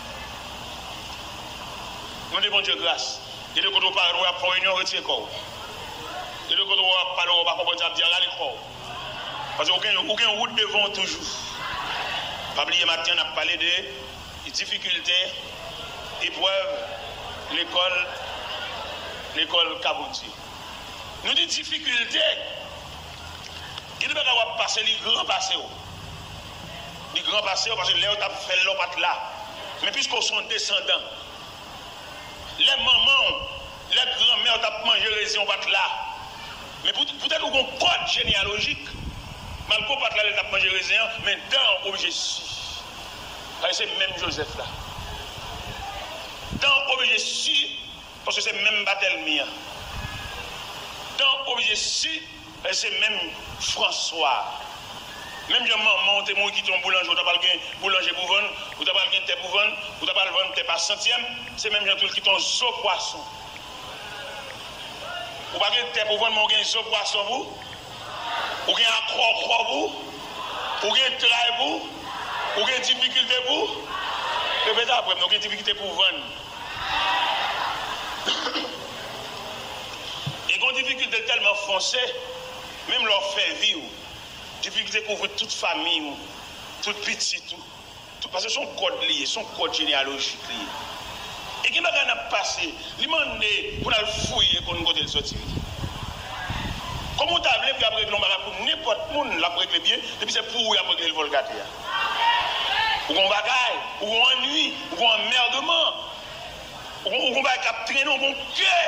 S1: Demandez bon Dieu grâce. Et de côté, on parle, on va faire une réunion, retirer le corps. Et de côté, on va parler, on va comprendre, on va dire, allez, corps. Parce qu'il y a aucune route devant toujours. Pas oublier matin, on a parlé de difficultés, épreuves, l'école, l'école Kabouti. Nous disons difficultés. Il ne peut pas passer les grands passés. Les grands passés, parce que les autres ont fait l'autre là. Mais puisqu'ils sont descendants, les mamans, les grands-mères ont mangé les gens là. Mais peut-être qu'ils ont un code généalogique. Malgré pas là, il a mangé les gens, mais dans l'objet si. C'est même Joseph là. Dans l'objet si, parce que c'est même Batelmia. Dans l'objet si, c'est même François. Même si maman, tu es qui ton boulanger, tu as pas le boulanger pour vendre, ou tu as pas le thé pour vendre, ou tu as pas le vendre thé par centième, c'est même gens qui ton zo poisson. Ou pas le thé pour vendre, mais un zo poisson vous. Ou bien un croix vous, ou bien un travail vous, ou bien une difficulté vous. Répétez après, nous avons une difficulté pour vendre. Et une difficulté tellement foncée, même leur faire vivre. Difficulté pour ouvrir toute famille, toute petite, tout, tout, parce que son code lié, son code généalogique lié. Et qui m'a passé, il m'a demandé pour nous fouiller pour nous côté de sortir. Comment tu as voulu que après pour n'importe qui la régler bien, et puis c'est pour vous régler le volgate. Ou on bagaille, ou on ennui, ou on emmerdement, ou on va capter dans mon cœur.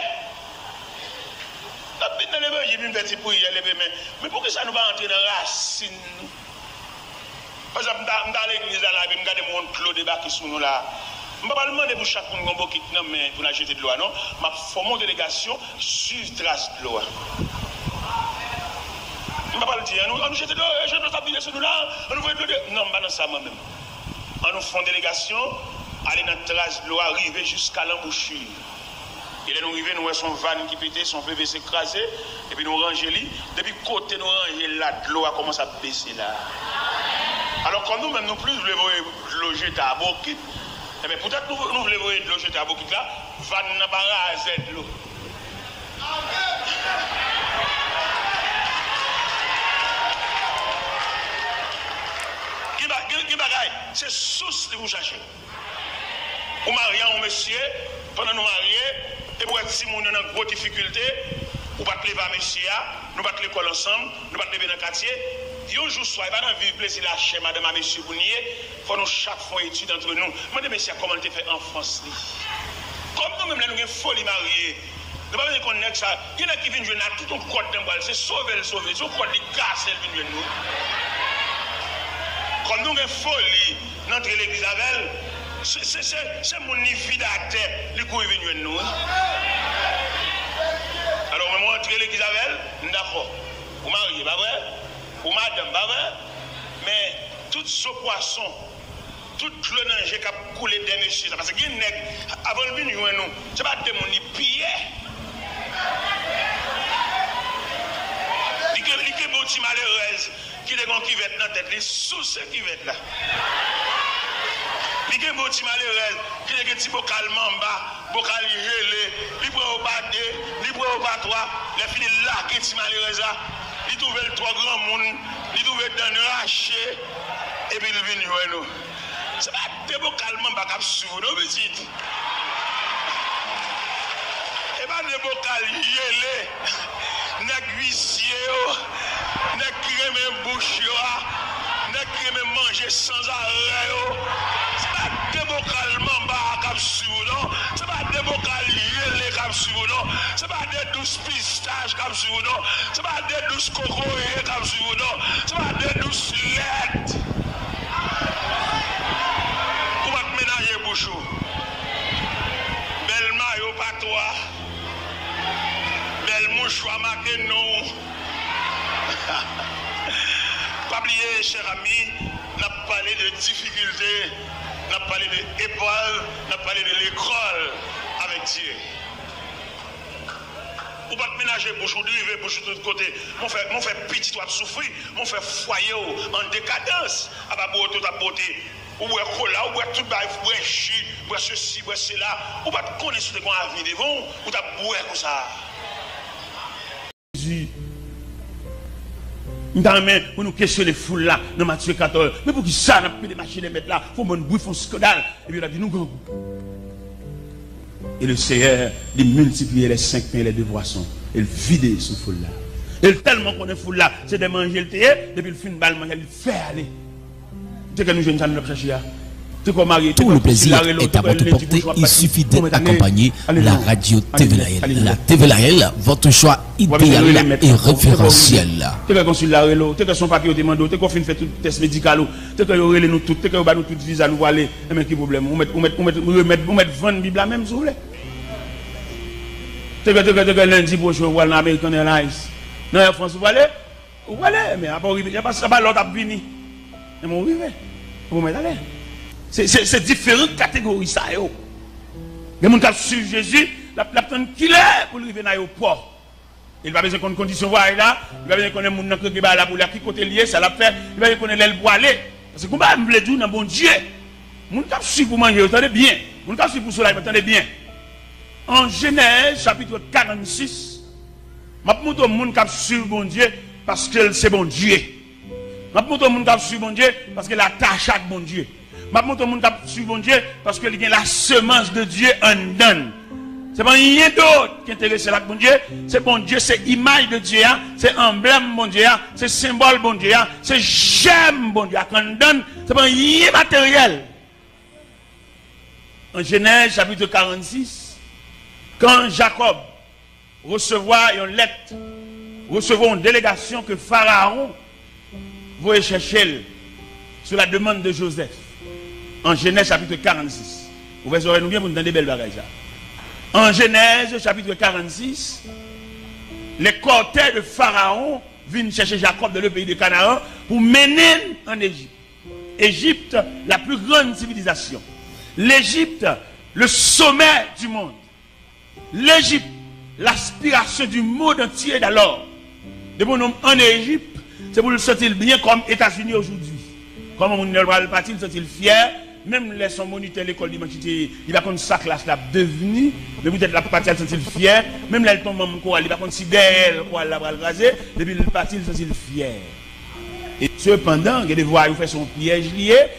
S1: La petite élève, j'ai vu une petite pour y aller, mais pourquoi ça ne va pas entrer dans la racine? Par exemple, dans l'église, là, je regarde mon clos débarquer sur nous là. Je ne vais pas demander pour chaque monde qui est pour la jeter de l'eau, non? Je fais mon délégation sur trace de l'eau. Je ne vais pas le dire, on nous jette de l'eau, je dois t'appuyer sur nous là, on nous voit de l'eau. Non, je ne vais pas ça moi-même. On nous fait une délégation, aller dans la trace de l'eau, arriver jusqu'à l'embouchure. Et là, nous arrivons, nous avons son van qui pétait, son P V C écrasé, et puis nous rangeons lui. Depuis côté, nous rangeons là, de l'eau a commencé à baisser là. Alors, quand nous, même nous plus, nous voulons loger à Bokit, eh bien, peut-être nous, nous voulons loger à Bokit là, van n'a pas rasé de l'eau. c'est source que vous cherchez. Vous mariez un monsieur, pendant nous marier, et pour être si nous avons une grosse difficulté, nous ne pouvons pas lever à monsieur, nous ne pouvons pas l'école ensemble, nous ne pouvons pas lever dans le quartier. Un jour soir, il va dans vivre plaisir la chez madame à monsieur Bounier, il faut nous chaque fois étudier entre nous. Moi, je monsieur, comment tu fait en France? Comme nous-mêmes, nous avons une folie mariée. Nous ne pouvons pas ça. Il y en a qui viennent jouer dans tout un code d'un bal, c'est sauver le sauver, c'est un code de casse, elle vient nous. Comme nous avons une folie dans l'église avec c'est mon vie d'acteur, le coup est venu nous. Alors, moi, je suis l'église avec elle, d'accord. Vous mariez, pas vrai? Ou madame, pas vrai? Mais tout ce poisson, tout le danger qui a coulé des messieurs, parce que avant de venir nous, c'est pas de mon pillé. Il y a des gens malheureuses qui ont qui vont dans la tête, les sous ceux qui vont là. Il y a des gens malheureuses qui ont des petits bocal mamba, bocal gelé, ils prennent au bas deux, ils prennent au bas trois, les filles là qui sont malheureuses. Ils trouvent le trois grands monde, ils trouvent dans le raché, et puis ils viennent voir nous. C'est pas des bocal mamba qui sont sur nous, petite. Et pas des bocal gelé. Nèg huissier, nèg qui remet bouche, nèg qui remet manger sans arrêt. C'est pas des bocal mamba cap sur non, c'est pas des bocal yélé cap sur non, c'est pas des douces pistaches cap sur non, c'est pas des douces cocoyées cap sur non, c'est pas des douces lettres. Ou va te ménager bouchou. Belle maillot pas toi. Belle mouchoir marqué non. Pas oublier, cher ami, n'a parlé de difficultés, n'a parlé d'épreuves, n'a parlé de l'école avec Dieu. Ou pas te ménager pour aujourd'hui, pour de tous côtés. Mon frère, mon frère petit, toi souffrir, mon frère foyer en décadence. À pas pour toute ta beauté. Ou boire cola, ou boire tout bail, ou boire jus, boire ceci, boire cela. Ou pas te connaître ce que tu as vu devant, ou tu as boire comme ça. Nous pour nous questionner les foules là, dans Matthieu quatorze. Mais pour qui ça, nous avons des machines à mettre là, il faut que nous font scandale. Et puis on a dit nous grand. Et le Seigneur, il multipliait les cinq pains et les deux poissons. Il vidait ce foule là. Et tellement qu'on est foule là, c'est de manger le thé, depuis le fin de balle, il fait aller. C'est que nous jeunes, ça nous chercher là.
S2: Tout le plaisir est à votre portée. Il suffit d'être accompagné la radio T V Laël. La T V Laël, votre choix idéal et référentiel.
S1: Tu as consul la relo, tu as son papier au demando, tu as fait tout test médical, tu as relé nous tout, tu as nous tout visa nous aller. Mais quel problème? On met on met on met on met vingt Bible là même si vous voulez. Tu as tu as lundi prochain voir l'American Airlines. Non, en France vous allez? Vous allez, mais après il n'y a pas ça pas l'autre à venir. Mais mon arrivé. Vous mettez aller. C'est différentes catégories ça yo. Les gens qui suivent Jésus, la personne qui est pour arriver dans l'aéroport. Il va besoin de conditions voir là, il va besoin connaître mon gens qui va là pour qui côté lié, ça l'a fait, il va connaître l'aile pour aller. Parce que comment me veut dire dans bon Dieu. Mon qui suivre pour manger, attendez bien. Mon qui suivre pour cela, attendez bien. En Genèse chapitre quarante-six, m'a montre mon qui suivre bon Dieu parce que c'est bon Dieu. M'a montre mon qui suivre bon Dieu parce que l'attache à bon Dieu. Je montre au monde qui suit bon Dieu parce qu'il y a la semence de Dieu en donne. Ce n'est pas rien d'autre qui intéresse la bon Dieu. C'est bon Dieu, c'est image de Dieu, c'est emblème bon Dieu, c'est symbole bon Dieu, c'est j'aime bon Dieu. Quand on donne, ce n'est pas rien matériel. En Genèse chapitre quarante-six, quand Jacob recevra une lettre, recevra une délégation que Pharaon voulait chercher sur la demande de Joseph. En Genèse chapitre quarante-six. Vous verrez nous bien pour nous donner des belles bagages. En Genèse chapitre quarante-six, les cortèges de Pharaon viennent chercher Jacob dans le pays de Canaan pour mener en Égypte. Égypte, la plus grande civilisation. L'Égypte, le sommet du monde. L'Égypte, l'aspiration du monde entier d'alors. De mon nom en Égypte, c'est pour le sentir bien comme États-Unis aujourd'hui. Comme on ne va pas se sentir fier. Même les son moniteur l'école d'identité, il va contre sa classe là devenu, mais peut-être la partie elle sentir fier, même là elle tombe en quoi, il va considérer quoi la va le raser, depuis le parti il sentir fier. Et cependant, il y a des voix qui fait son piège lié,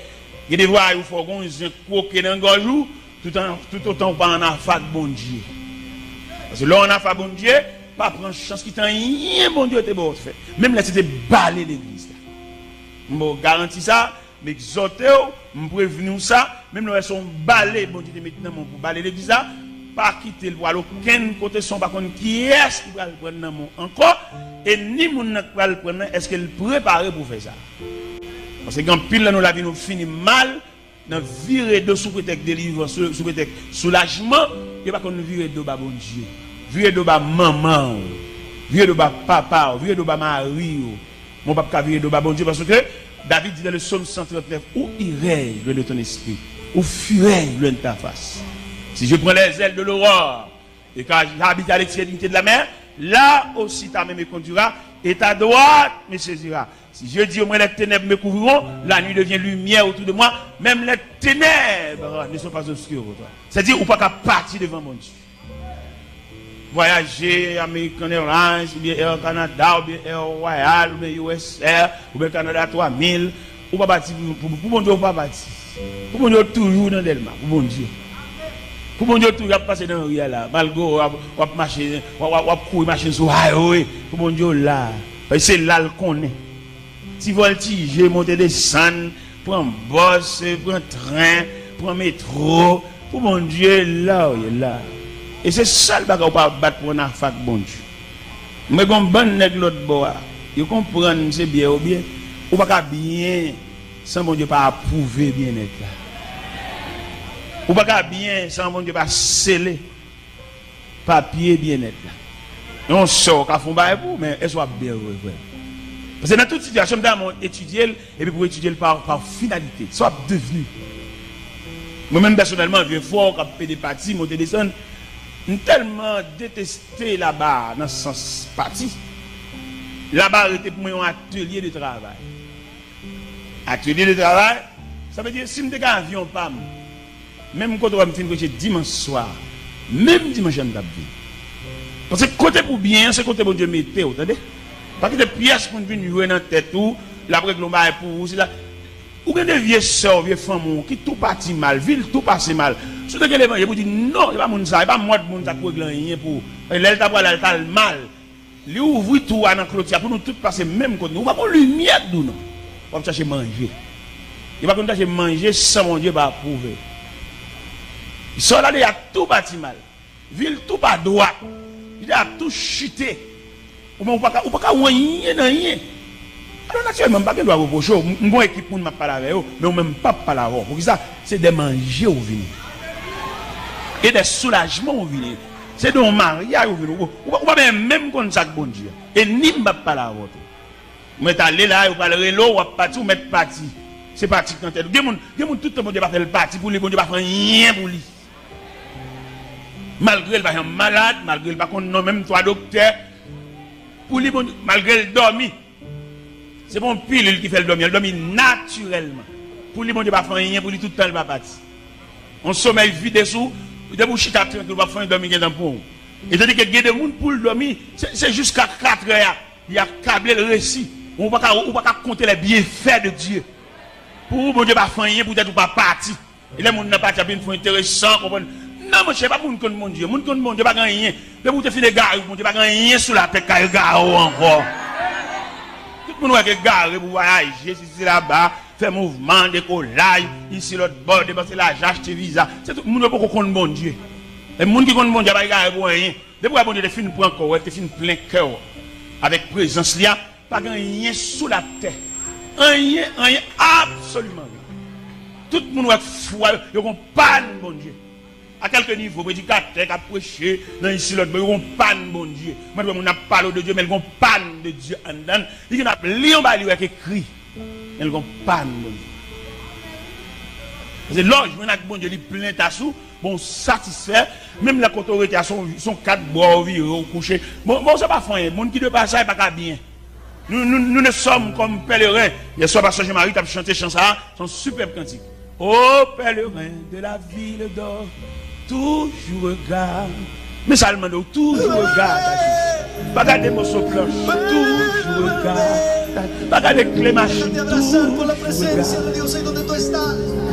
S1: Il y a des voies où il faut qu'on ait croqué dans le gorge tout, en, tout autant pas en affaire bon Dieu. Parce que là, on a fait bon Dieu, pas prendre chance qui t'a rien bon Dieu te bon fait. Même là, c'était baler l'église. Je garantis ça, mais exhortez, je préviens ça, même là, sont balés, bon Dieu, maintenant, pour baler l'église là, pas quitter le voile, aucun côté son, par contre, qui est-ce qui va le prendre encore, et ni mon ne va le prendre, est-ce qu'elle prépare pour faire ça? Parce que quand pile là, nous la vie nous finit mal, dans virer de sous prétexte délivrance, sous prétexte soulagement, il va qu'on virer de bas bon Dieu, virer de bas maman, virer de bas papa, virer de bas mari, mon papa virer de bas bon Dieu, parce que David dit dans le psaume cent trente-neuf, où irais je de ton esprit, où fuirais je de ta face? Si je prends les ailes de l'aurore, et quand j'habite à l'extrémité de la mer, là aussi ta main me conduira, et ta droite me saisira. Si je dis au moins les ténèbres me couvriront, la nuit devient lumière autour de moi, même les ténèbres ne sont pas obscures pour toi. C'est-à-dire, ou pas qu'à partir devant mon Dieu. Voyager, American Airlines, ou bien Air Canada, ou bien Air Royal, ou bien U S Air, ou bien Canada trois mille, ou pas bâtir, pour mon Dieu, ou pas bâtir. Pour mon Dieu, toujours dans Delma, pour mon Dieu. Pour mon Dieu, tout va passer dans le riel là, malgré ou va marcher, ou va courir machine sur highway, pour mon Dieu là, c'est là le connaît. Si voltige, monter des scènes, prendre bus, prendre train, prendre métro, pour mon Dieu là, il est là. Et c'est ça le bagage pas battre pour un affaire bon Dieu. Mais comme bon nèg l'autre bois, il comprend c'est bien ou bien, ou pas bien sans mon Dieu pas approuver bien être là. Ou pas bien sans mon Dieu pas sceller papier bien être là. On sort qu'à fond bail pour mais elle soit bien vrai. Parce que dans toute situation, nous étudier et puis pour étudier par, par finalité, soit devenu. Moi-même personnellement, je viens fort, quand je des parties, monter des sons, j'ai tellement détesté là-bas, dans ce sens parti. Là-bas, c'était pour moi un atelier de travail. Atelier de travail, ça veut dire si je suis en avion, pas même quand on me fait dimanche soir, même dimanche, je me tape. Parce que côté pour bien, c'est côté pour Dieu météo, vous entendez? Parce que des pièces pour venir jouer dans la tête, tout, la brique globale pour vous, c'est là. Ou des vieux soeurs, vieux femmes qui tout parti mal, ville tout passe mal. Surtout que les gens vous disent non, il n'y a pas mon ça, il n'y a pas moi de mon ça pour régler pour. L'elle t'a pas mal. Lui ouvre tout à la clôture pour nous tous passer même côté. Nous pas de lumière nous non. On va chercher manger. Il va qu'on chercher manger sans mon Dieu va approuver. Ils sont là, il y a tout parti mal. Ville tout pas droit. Il a tout chuté. Ou pas ou pas rien dans rien. Alors naturellement, pas que doit reprocher, mon équipe pour m'a parler avec eux, mais même pas parler avec eux. Pour ça, c'est des manger au vin. Et des soulagements au vin. C'est des mariages au vin. Ou pas même comme ça bon Dieu. Et ni m'a parler avec eux. Mais aller là, ou parler là, ou partir ou mettre parti. C'est parti quand elle. Des monde, des monde tout le monde va faire le parti pour lui, bon Dieu va faire rien pour lui. Malgré il va être malade, malgré il va qu'on non même toi docteur. Pour lui, malgré le dormi, c'est bon pilule qui fait le dormir, il dormit naturellement. Pour lui, bon Dieu, pas faire rien, pour lui, tout le temps, il va partir. On sommeil vide sous, il va chita tranquille, il va faire un dormir dans le pont. Et tandis que il y a des gens pour le dormir, c'est jusqu'à quatre heures, il y a câblé le récit. On ne peut pas compter les bienfaits de Dieu. Pour bon Dieu, pas faire rien, peut-être pas partir. Et les gens n'ont pas été intéressant, comprendre. Non, je ne sais pas pour nous mon Dieu. Mon Dieu, mon Dieu, pas rien. Mais vous te faites des gars, mon Dieu, pas rien sur la tête, car gars encore. Tout le monde a des gars pour voyager, ici là-bas, faire mouvement, décollage, ici l'autre bord, dépenser l'argent, acheter visa. C'est tout le monde qui connaît mon Dieu. Les gens qui connaissent mon Dieu, pas gars pour rien. Depuis que mon Dieu, te fin pour encore, te fin plein cœur. Avec présence là, pas rien sous la tête. Rien, rien, absolument rien. Tout le monde a foi, ils ont pas de mon Dieu. À quelques niveaux, prédicateur qui a prêché, dans ici l'autre, ils ont panne, bon Dieu. Moi, on a parlé de Dieu, mais ils ont panne de Dieu en dedans. Ils ont lié en bas, ils ont écrit. Ils ont panne, bon Dieu. Parce que l'ange, on a bon Dieu, il plein tassou, bon, satisfait, même la autorité, son, son quatre bois, au coucher. Bon, bon, c'est pas fin, les gens qui ne passent pas, pas bien. Nous, nous, nous ne sommes comme pèlerins. Hier soir, Pasteur Jean-Marie, tu as chanté chanson, son superbe cantique. Ô pèlerin de la ville d'or, toujours regarde. Mais ça le demande, toujours regarde. Pas garder mon son cloche, toujours regarde. Pas garder clé machine, toujours regarde.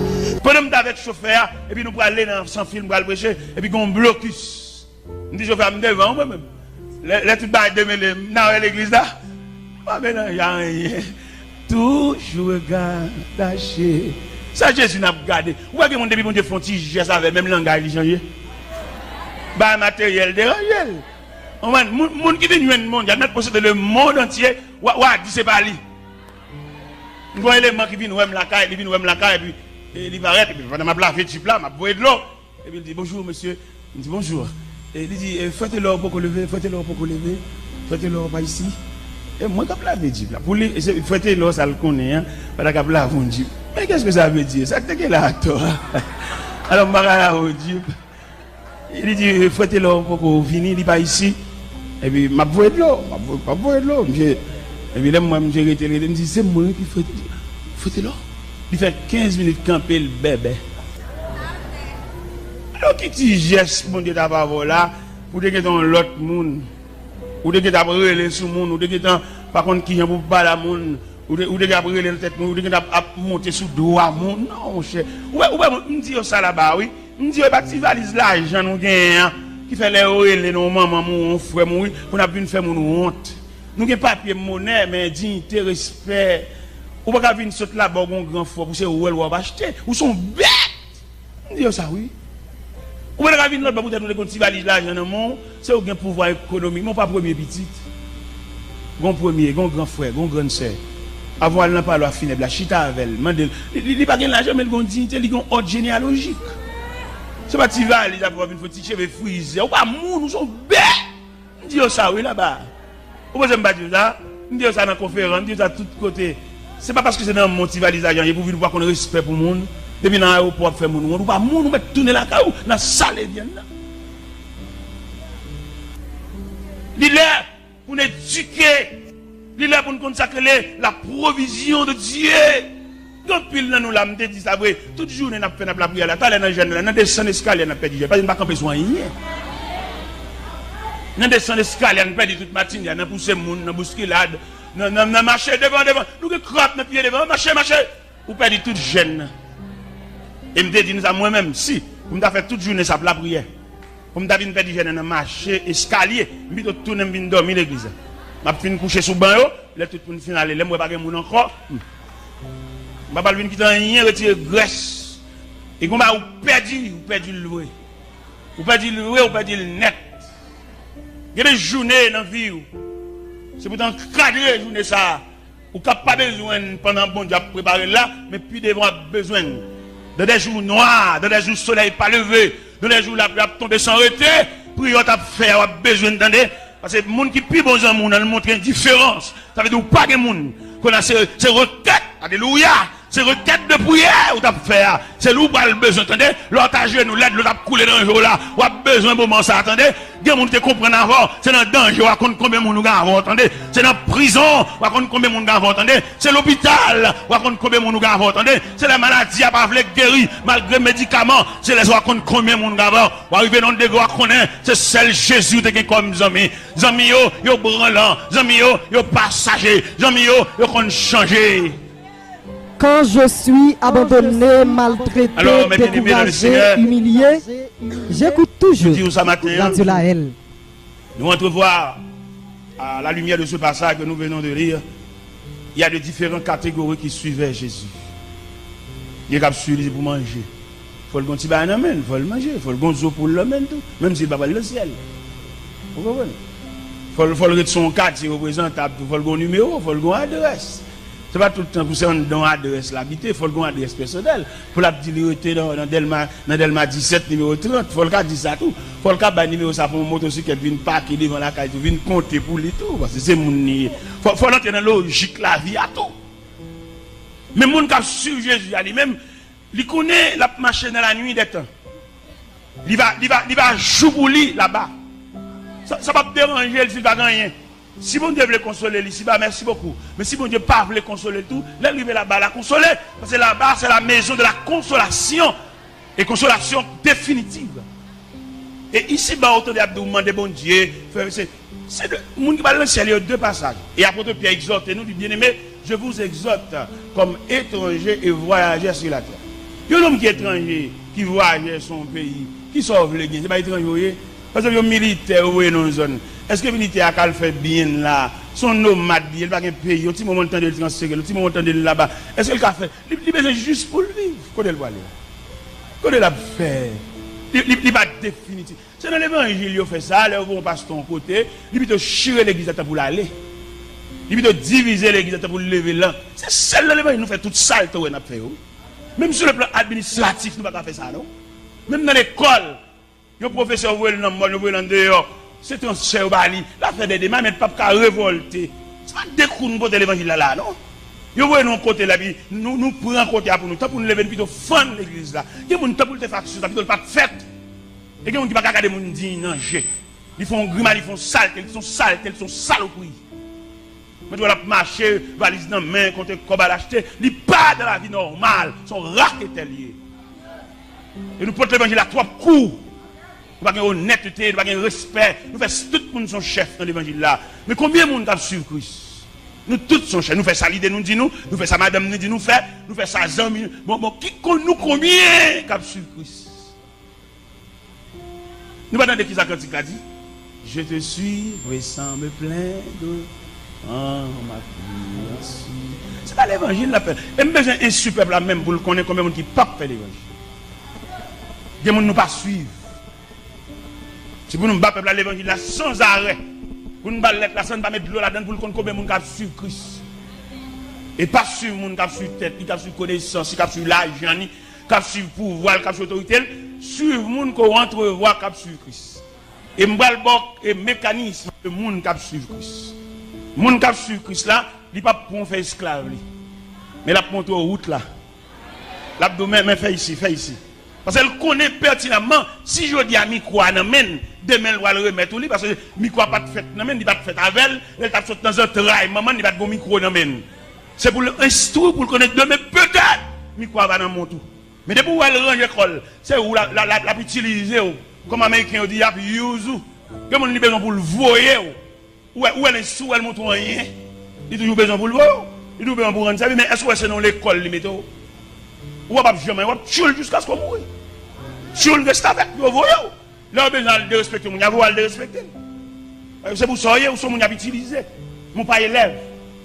S1: Pendant que avec le chauffeur, et puis nous allons aller dans sans film, pour aller prêcher, et puis on blocus. Je dis, chauffeur, je me devant moi-même. Les tout bas de l'église là. Ah, mais non, il n'y a rien. Toujours attaché. Ça, Jésus n'a pas gardé. Vous voyez que mon début, mon Dieu, font geste avec même langage, il change. Bah, matériel dérange. Les gens qui viennent du monde, ils mettent posséder le monde entier. Ouah, dis c'est pas lui. Nous voyons les gens qui viennent, ouem la caille, ils viennent, ouem la caille, et puis il va arrêter, et puis pendant ma blague, type là, m'a boire de l'eau. Et puis il dit bonjour monsieur. Il dit bonjour. Et il dit faites-le pour qu'on lever, faites-le pour qu'on lever, faites-le pas ici. Et moi, quand je dis là, pour lui, faites-le, ça le connaît, hein, pendant que je vous dis. Mais qu'est-ce que ça veut dire? Ça te là à toi. Alors, je dis, il dit faites-le pour qu'on finisse, il n'est pas ici. Et puis, je bois de l'eau, je bois de l'eau. Et puis là, moi, je me dis, il me dit, c'est moi qui fais faites-le. Il fait quinze minutes camper le bébé. Alors, qui dit geste, mon Dieu, d'abord là, pour que dans l'autre monde, ou de que d'abord les sous monde, ou de que par contre qui pour pas la monde, ou de que d'abord les tête, ou de que d'abord monter sous doigt monde, non, cher. Ouais, ouais, me dit ça là-bas, oui. Me dit, bah, tu valises l'argent, nous gagnons, qui fait les oreilles, nos mamans, mon frère, mon, pour n'a plus faire mon honte. Nous avons papier, monnaie, mais dignité, respect. Ou pas venir sauter là-bas, un grand frère, pour se ou elle ou acheter, ou sont bêtes. Me dit ça, oui. Ou bien, venir là-bas, pour nous comptes valise l'argent, non, c'est un pouvoir économique, non pas premier petit. Grand premier, grand grand frère, grand grande sœur. Avant, elle n'a pas la finesse, la chita avec elle. Il n'a pas l'argent, mais il a une dignité, il a une ordre généalogique. C'est pas tu vas, il a une petite cheveux frisés. Ou pas, nous sommes bêtes. Me dit ça, oui, là-bas. Ou pas, je me dis ça, je dis ça dans la conférence, je dis ça de tous côtés. Ce n'est pas parce que c'est dans mon motivalisation, il faut voir qu'on a respect pour le monde. Depuis dans l'aéroport, faire mon monde, ou pas, nous mettons tourner la caou, dans la salle, et bien là. Il est là pour nous éduquer, il est là pour nous consacrer la provision de Dieu. Quand pile dans nous là, me dit ça vrai, toute journée n'a fait la prière là, t'as dans jeune là, dans des cent escaliers n'a perdu, parce qu'il n'a pas besoin rien. Dans des cent escaliers n'a perdu toute matinée, n'a poussé monde, n'a bousculade, n'a n'a marché devant devant, nous que crape nos pieds devant, marcher marcher, ou perdu toute jeune. Et me dit nous à moi-même si, vous m'avez fait toute journée ça pour la prière. Vous m'avez fait des jeune dans marché escalier, me dit tourner me dormir l'église. M'a fin coucher sous banc yo, là tout pour finir aller, là moi pas moun encore. M'a pas venir quitter rien retirer graisse. Et qu'on va ou perdu, ou perdu le louer. Ou perdu le louer, ou perdu le net. Il y a des journées dans la vie. C'est pourtant cadrer journée ça. Ou n'a pas besoin pendant bon Dieu préparer là, mais puis devant besoin. Dans des jours noirs, dans des jours soleil pas levé, dans des jours la pluie tomber sans arrêter, prière t'a faire, a besoin d'entendre. Parce que les gens qui plus bon gens, on montre une différence. Ça veut dire pas que les gens qu'on a ces requêtes, alléluia, ces requêtes de prière, ou t'as fait, c'est l'où pas le besoin, attendez, l'autre a joué nous l'aide, l'autre a coulé dans un jour là, ou a besoin de moment ça, attendez, des gens qui comprennent avant, c'est dans le danger, ou à compte combien de gens avons, attendez, c'est dans la prison, ou à compte combien de gens avons, attendez, c'est l'hôpital, ou à compte combien de gens avons, attendez, c'est la maladie à pas guérir, malgré les médicaments, c'est les ou à compte combien de gens avons, ou arriver dans le dégo à connaître, c'est celle Jésus qui est comme Zami, Zami yo, yo branlant, Zami yo, yo passager, Zami yo, yo qu'on changer.
S3: Quand je suis abandonné, maltraité,
S1: alors,
S3: découragé, humilié, j'écoute toujours Radio La L.
S1: Nous entrevoir à la lumière de ce passage que nous venons de lire, il y a de différentes catégories qui suivaient Jésus. Il y a des suivis pour manger. Il faut le gonti ba nan, il faut le manger, il faut le gonzo pour le même tout, même s'il va pas le ciel. Vous comprenez? Il faut, faut le son carte, c'est représentable, il faut le bon numéro, il faut le bon adresse. Ce n'est pas tout le temps pour ça dans l'adresse l'habiter, il faut le bon adresse personnelle. Pour la petite dans, dans Delma, dans Delma dix-sept, numéro trente, il faut le cas dire ça tout. Il faut le cas bah numéro ça pour une motocyclette vient parquer devant la caille, vient compter pour lui tout. Parce que c'est mon nid. Il faut, faut l'entrer dans la logique la vie à tout. Mais mon qui sur Jésus, il même, il connaît la marche dans la nuit des temps. Il va, il va, il va jouer pour lui là-bas. Ça ne va pas déranger, il ne va rien. Si bon Dieu veut consoler, ici, bah, merci beaucoup. Mais si bon Dieu pas veut consoler tout, l'arriver là-bas, la consoler, parce que là-bas, c'est la maison de la consolation. Et consolation définitive. Et ici, bah, autour de demander bon Dieu, c'est le monde qui va dans le ciel, il y a deux passages. Et apôtre Pierre exhorte, nous, dit bien aimé, je vous exhorte comme étrangers et voyageurs sur la terre. Il y a un homme qui est étranger, qui voyage son pays, qui sauve l'église. C'est pas étranger. Parce que les militaires ou dans une zone. Est-ce que les militaires a fait bien là? Son nomade, il n'a pas un pays, il petit moment de temps de le transférer, il petit moment de temps de là-bas. Est-ce qu'il a fait? Il a besoin juste pour le vivre. Comment il va aller? Comment il a fait? Il n'est pas définitif. C'est dans l'évangile, il fait ça, là, on passe ton côté, il peut chirer l'église pour l'aller. Il peut diviser l'église pour le lever là. C'est celle dans l'évangile, nous fait toute ça, nous fait. Même sur le plan administratif, nous ne pouvons pas faire ça, non? Même dans l'école, le professeur voit le nom, le voit le dehors, c'est un cher bali, la fait des démarches, mais pas qu'à révolter. C'est pas des coups de l'évangile là, non? Vous voyez nous côté là, nous nous prenons côté pour nous, tant pour nous lever plutôt fan l'église là. Il y a des gens qui te faire ça, plutôt pas fait. Et il y a des gens qui ne peuvent pas regarder les gens dignes. Ils font grimace, ils font sale, ils sont sales, ils sont saloperies. Mais tu vas marcher, valise dans la main, quand tu as l'acheter, ils ne pas dans la vie normale, ils sont raquetés liés. Et nous portons l'évangile à trois coups. Nous n'avons pas d'honnêteté, nous n'avons pas de respect. Nous faisons tout le monde son chef dans l'évangile là. Mais combien de monde a suivi Christ? Nous tous sommes chefs. Nous faisons ça l'idée, nous dit nous. Nous faisons ça madame, nous dit nous fait. Nous faisons ça zami. Bon, bon, qui nous combien qui a suivi Christ? Nous ne pas qui ça quand il a dit. Je te suis, sans me plaindre. Oh, ma fille. C'est pas l'évangile là. Et même besoin un super là même pour le connaître combien de monde qui ne pas faire l'évangile. Des gens ne nous pas suivre. Si vous nous battez l'évangile là sans arrêt, vous nous battez la sans pas mettre de l'eau là-dedans pour le connaître combien de monde qui suivre Christ. Et pas suivre monde qui suivre tête, qui suivre connaissance, qui suivre l'argent, qui suivre pouvoir, qui suivre autorité, suivre monde qu'on entrevoit qui suivre Christ. Et m'bal bok et mécanisme de monde qui suivre Christ. Monde qui suivre Christ là, il pas pour faire esclave li. Mais la montre aux route là. L'abdomen mais fait ici, fait ici. Parce qu'elle connaît pertinemment, si je dis à micro à n'amène, demain elle va le remettre au lit, parce que micro n'a pas de fête, n'amène, il va de fête avec elle, elle t'a sauté dans un trail, maman, il va de bon micro n'amène. C'est pour l'instruire, pour le connaître demain, peut-être, micro va dans mon tout. Mais depuis où elle range l'école, c'est où la, la, la, la utiliser, comme américain dit, il y a use, que mon besoin pour le voyer, où elle est sous, elle montre rien, il a toujours besoin pour le voir, il a toujours besoin pour rendre ça, mais est-ce que c'est dans l'école, limite? Ou pas jamais, ou tuer jusqu'à ce qu'on mouille. Tuer le reste avec, vous voyez. Là, on a besoin de respecter, on a besoin de respecter. C'est pour ça que vous avez utilisé. Mon pas élève.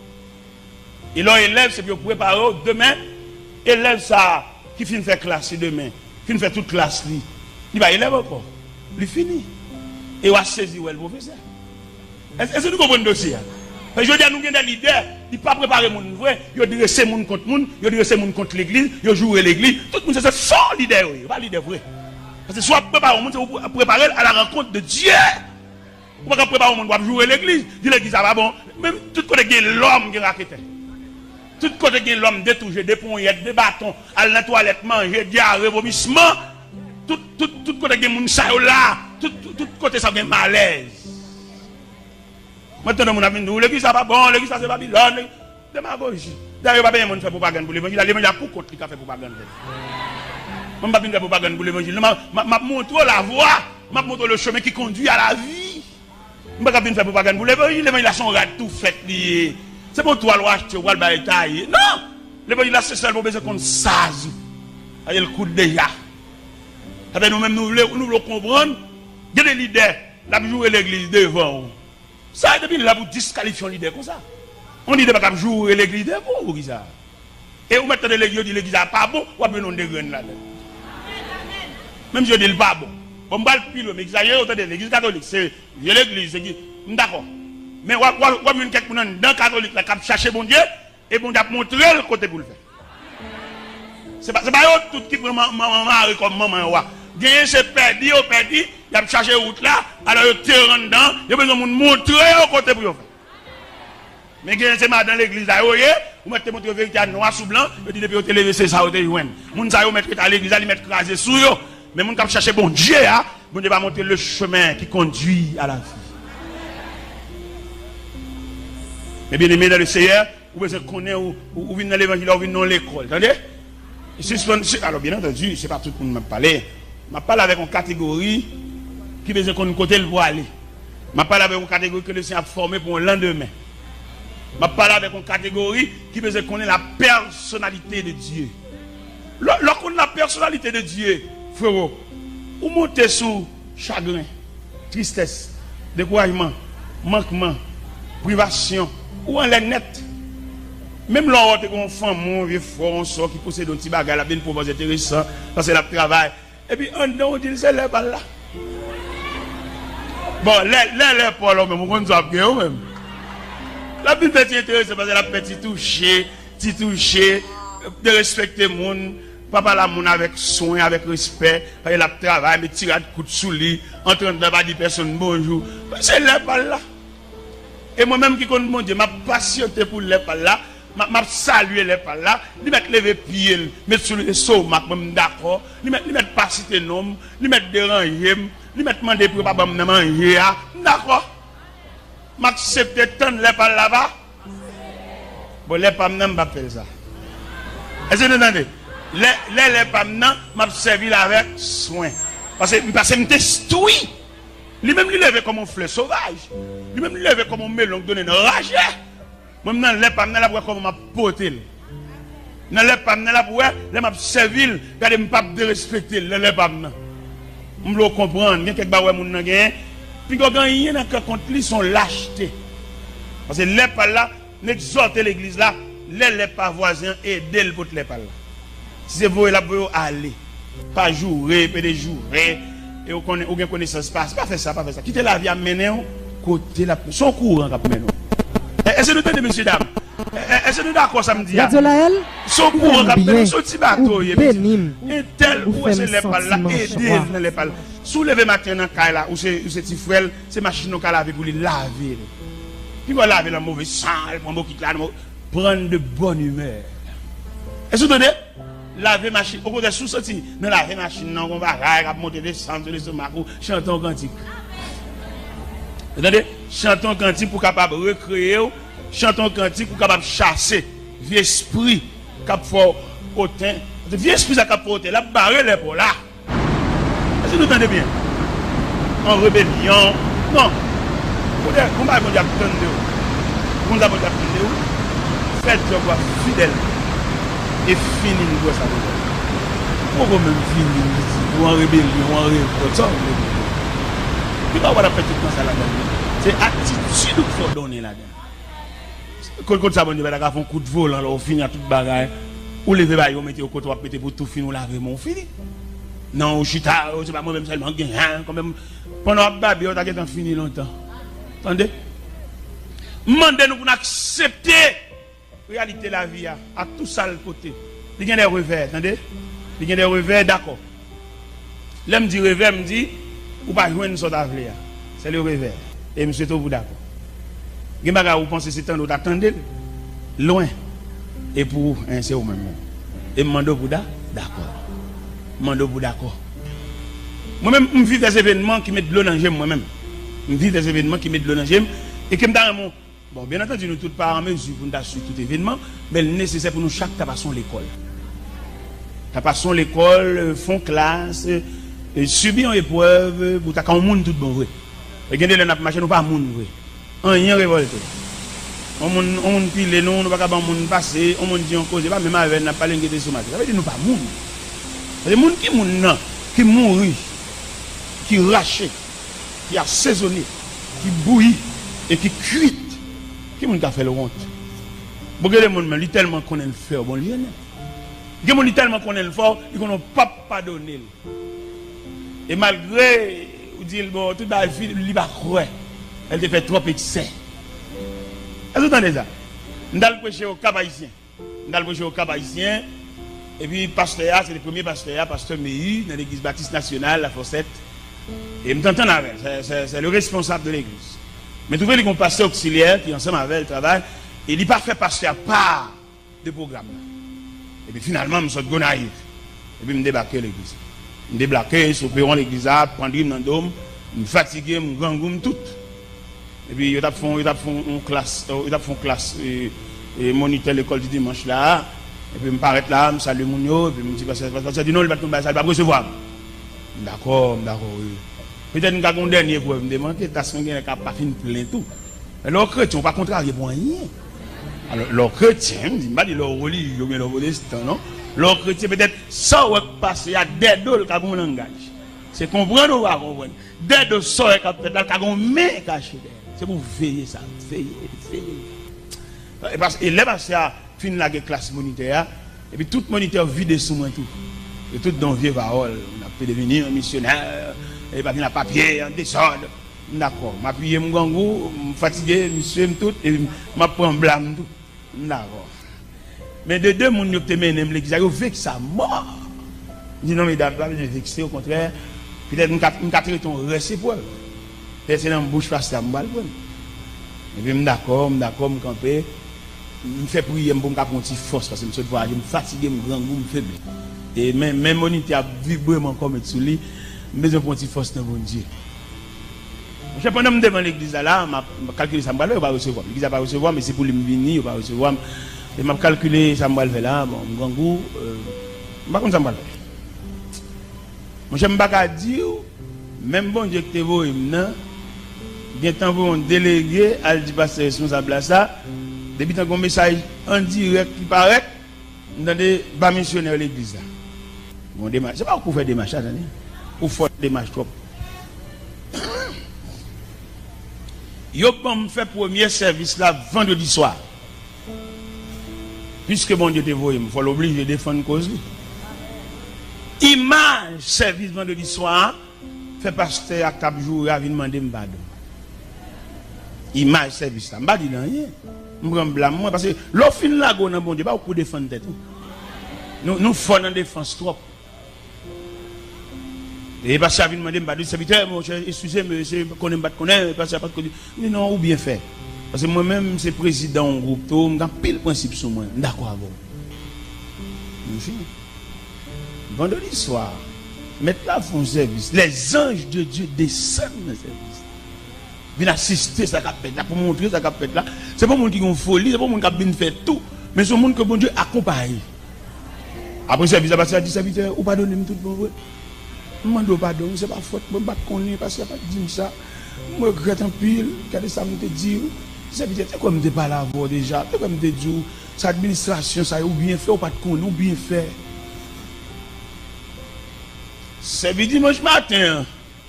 S1: Et là, élève, c'est pour préparer demain. Élève ça, qui finit faire classe demain, qui finit faire toute classe, il va élève encore. Il finit. Et on va saisir le professeur. Est-ce que vous comprenez le dossier? Je dis à nous, nous avons des leaders, ils ne pas préparer mon vrai, ils disent que c'est mon contre mon, ils disent que c'est mon contre l'église, ils jouent l'église. Tout le monde, c'est ça, leader, pas leader vrai. Parce que soit préparer mon, c'est préparer à la rencontre de Dieu. Ou pas préparer mon, pour jouer l'église, dire l'église, ça va bon. Même tout côté qui est l'homme qui raquette. Tout côté qui est l'homme détouché, des poignettes, des bâtons, à la toilette, manger, diarrhée, vomissement. Tout, tout, tout côté qui est mon ça là, tout, tout, tout côté ça, il y a malaise. Maintenant, on a vu nous, l'église, ça va bon, l'église, ça c'est Babylone. Démagogie. D'ailleurs, pas bien, on fait propagande pour l'évangile. L'évangile, pour contre qui a fait propagande. Je ne vais pas faire propagande pour l'évangile. Je montre la voie, je montre le chemin qui conduit à la vie. Je ne vais pas faire propagande pour l'évangile. L'évangile, a son rat tout fait lié. C'est pour toi, l'acheter, ou le bataille. Non! L'évangile, c'est seulement besoin qu'on s'aze. Il y a le coup de déjà. Nous-mêmes, nous voulons comprendre. Il y a des leaders, la jouer l'église devant. Ça, depuis là, vous disqualifiez un leader comme ça. On dit de ne pas jouer l'église devant ou ça. Et vous mettez l'église, l'église n'est pas bon, ou avez-vous des graines là-dedans. Même si je dis le pas bon. Bon, je ne sais pas, mais l'église catholique, c'est l'église, c'est d'accord. Mais vous avez une quelqu'un dans le catholique qui a cherché bon Dieu, et bon Dieu a montré le côté pour le faire. Ce n'est pas tout qui prend maman comme maman. Gagner c'est perdu, perdu, il a cherché route là, alors il tire en dedans, il a besoin de montrer au côté pour le faire. Mais gagner c'est dans l'église là, vous mettez votre vérité noir sous blanc, vous dites depuis vous lever c'est ça, vous êtes joint. Moun ça vous mettre à l'église, ils mettre crasé sous yo, mais moun qui chercher bon Dieu, bon Dieu va montrer le chemin qui conduit à la vie. Mais bien aimé dans le Seigneur, vous pouvez connaître ou vous venez dans l'évangile, ou venez dans l'école, attendez? Alors bien entendu, c'est pas tout le monde qui parle. Je parle avec une catégorie qui veut qu'on côté le pour aller. Je parle avec une catégorie que le Seigneur a formée pour un lendemain. Je parle avec une catégorie qui veut qu'on ait la personnalité de Dieu. Lorsqu'on contre la personnalité de Dieu, frérot, ou monter sous chagrin, tristesse, découragement, manquement, privation, ou en l'air net. Même là, on a une femme, un vieux front, qui possède un petit bagage, la bien pour intéressant, parce que la travail. Et puis, on dit, c'est là, là. Bon, là, là, là, pas là, mais on doit bien, même. La bien est intéressante parce que la petite touché, petit touché, de respecter le monde, papa la monde avec soin, avec respect, parce que la travail, mais tirer de coups de sous lit, en train de pas dire personne bonjour. C'est là, pas là. Et moi-même qui compte mon Dieu, m'a patienté pour les pas là. M'a salué les pas là, lui mettre lever pied, mettre sur le saut, même d'accord, lui mettre lui mettre pas citer nom, lui mettre déranger, lui mettre demander pour pas me manger, d'accord. M'accepter tant les pas là-bas. Bon les pas m'en pas faire ça. Est-ce que vous entendez? Les les les pas m'en m'a servi avec soin. Parce que parce que me détruit. Lui-même lui lever comme un fleur sauvage. Lui-même lui lever comme un melon donner une rage. Moi, je ne sais pas comment je porter. Je ne sais pas comment je servir. Je ne sais pas de respecter. Je ne sais pas. Je ne comprends. Il y a quelques gens qui ont puis quand il y a des contre lui, sont lâchetés. Parce que les pas là, n'exhortez l'église là, les les pas voisins, aidez-le pour les pas là. Si c'est vous, là, vous aller. Pas jouer, pas des jouer. Et vous avez connaissance, pas faire ça, pas faire ça. Quittez la vie à mener, côté la son courant à mener. Est-ce que nous tenons, messieurs, dames? Est-ce que nous d'accord samedi? Son courant à mener, son petit bateau, et tel ou c'est les pas là, aidez les pas là. Soulever matin dans le là, ou c'est petit frère, c'est machine qui laver pour les laver. Puis vous laver la mauvaise sang, prendre de bonne humeur. Est-ce que vous entendez? Laver machine, au côté sous-sorti, dans laver machine, on va monter des sangs sur les stomacs, chanter un cantique. Vous entendez? Chantons un cantique pour capable recréer, chantons un cantique pour capable chasser vieux esprit, cap fort autant. Vieux esprit ça cap fort, la barre les pour là. Est-ce que vous entendez bien? En rébellion, non. Vous ne pouvez pas attendre de vous. Vous ne pouvez pas attendre de vous. Faites le droit fidèle et finissez le droit ça. Pourquoi même finir? Ou en rébellion, en révolte. Puis pas avoir fait tout le temps ça là-dedans. C'est l'attitude qu'il faut donner là-dedans. Quand ça, on va faire un coup de vol, on finit à toute bagaille. Ou les veilles, on met au côté, on va péter pour tout finir, on lave mon fini. Non, je suis tard, c'est pas moi-même seulement qui quand même. Pendant que babi, on a fini longtemps. Attendez? Mandez-nous pour accepter la réalité de la vie à tout ça le côté. Il y a des revers, attendez? Il y a des revers, d'accord. Là, me dit revers, me dit, ou pas jouer une sorte d'avenir. C'est le revers. Et monsieur, vous d'accord. Vous pensez que c'est un autre, attendez, loin. Et pour un, c'est au même. Et mando vous d'accord. Mando vous d'accord. Moi-même, je vis des événements qui mettent de l'eau dans le gemme, moi-même. Je vis des événements qui mettent de l'eau dans le gemme. Et que me bon, bien entendu, nous tous pas en mesure pour nous suivre tout événement, mais le nécessaire pour nous chaque ta passons l'école. Ta passons l'école, font classe, subir une épreuve, pour ta quand monde tout bon vrai. Regardez le n'a marché nous pas monde vrai. On rien révolté. On monde on pile nous, nous pas capable monde passer, on monde dit en cause pas même avec n'a pas lingué de somatique. Ça veut dire nous pas monde. Les monde qui monde non, qui mourir, qui raché, qui assaisonné, qui bouilli et qui cuit. Qui monde qui fait le honte. Bon les monde mais tellement connaît le faire bon lieu. Qui monde tellement connaît le fort, ils n'ont pas pardonné. Et malgré ou dit bon toute la vie il va croire. Elle te fait trop excès. Est-ce que vous entendez ça? Nous allons prêcher au Cap Haïtien. Nous allons prêcher au Cap Haïtien. Et puis, pasteur, c'est le premier pasteur, pasteur Mehu, dans l'église baptiste nationale, la Fossette. Et je m'entends avec, c'est le responsable de l'église. Mais vous voyez qu'on pasteur auxiliaire qui ensemble avec le travail, et il n'est pas fait pasteur à part de programme. Et puis finalement, je suis naïf. Et puis je me débarque l'église. Je me débarque, je suis au l'église, je prends dans le dôme, je me fatigue, je me gangoum tout. Et puis ils ont fait une classe, ils ont fait une classe, et, et moniteur l'école du dimanche là. Et puis je me paraît là, je salue mon yo, et puis je me dis, parce que je dis non, il va tomber, ça va pas recevoir. D'accord, d'accord, oui. Peut-être que j'ai un dernier pour me demander, ta sanguine n'a pas fini plein tout. Alors, chrétien, on ne va pas contrarier pour rien. Alors, leur chrétien, je ne dis pas leur religion, mais leur protestant, non? Leur chrétien, peut-être, ça va passer à des deux qui ont un langage. C'est comprendre ou pas comprendre? Des deux ça qui ont un main cachée. C'est pour veiller ça, veiller, veiller. Et parce que les passé à fin la classe monétaire, et puis tout moniteur vide sous moi tout. Et tout dans vieux paroles, on a pu devenir un missionnaire, et pas un papier, en désordre. D'accord, m'a appuyé mon gangou, fatigué, monsieur tout, et m'a pris un blâme tout. D'accord. Mais de deux monde qui mené l'église, ils ont vécu ça mort. Je dis non, mesdames, pas besoin de vexer, au contraire, peut-être nous quatre ton récipro. Peut-être c'est dans la bouche face à moi. Et puis, d'accord, d'accord, je camper. Je fais prier pour me faire une force parce que je me suis fatigué, je me grand goût, je faible. Et même même monité a vibré comme sous lui, je besoin pour une force dans mon Dieu. Je pendant me devant l'église là, m'a calculé ça me va recevoir. L'église va pas recevoir mais c'est pour lui venir, va recevoir. Et m'a calculé ça me va là, bon grand goût euh pas comme ça me va. Moi j'aime pas dire même bon Dieu que te voye nan, bien temps pour un délégué à dire passer responsable à ça, depuis tant qu'on message en direct qui paraît dans des bas missionnaires l'église là. Bon démarche, c'est pas pour faire démarche attendez. Pour faire démarche trop. Yo pas me faire premier service là vendredi soir. Puisque mon Dieu te voye, il faut l'obliger de défendre cause. Image service vendredi soir, fait pasteur à cap jour à venir demander pardon. Image service là, m'pa dit rien. M'prend blâme moi parce que l'offre là go dans bon Dieu pas pour défendre tête. Nous nous fort dans défense trop. Et parce que venir demander pardon serviteur mon cher excusez-moi je connais pas connais parce que pas de non ou bien fait. Parce que moi-même c'est président du groupe tout, m'ga pile principe sur moi. D'accord bon. Vendredi soir, mettre là font service. Les anges de Dieu descendent dans le service. Viennent assister ça capette là pour montrer ça capette là. C'est pas monde qui ont folie, c'est pas monde qui a bien fait tout, mais c'est monde que bon Dieu accompagne. Après service parce que dit serviteur ou pardonner tout bon vrai. Demande pardon, c'est pas faute, moi pas connaître parce qu'il n'y a pas dit ça. Moi regrette en pile, regardez ça me te dire. Serviteur c'est comme te pas là déjà, c'est comme te dire cette administration ça ou bien fait ou pas de connaître ou bien fait. C'est dimanche matin.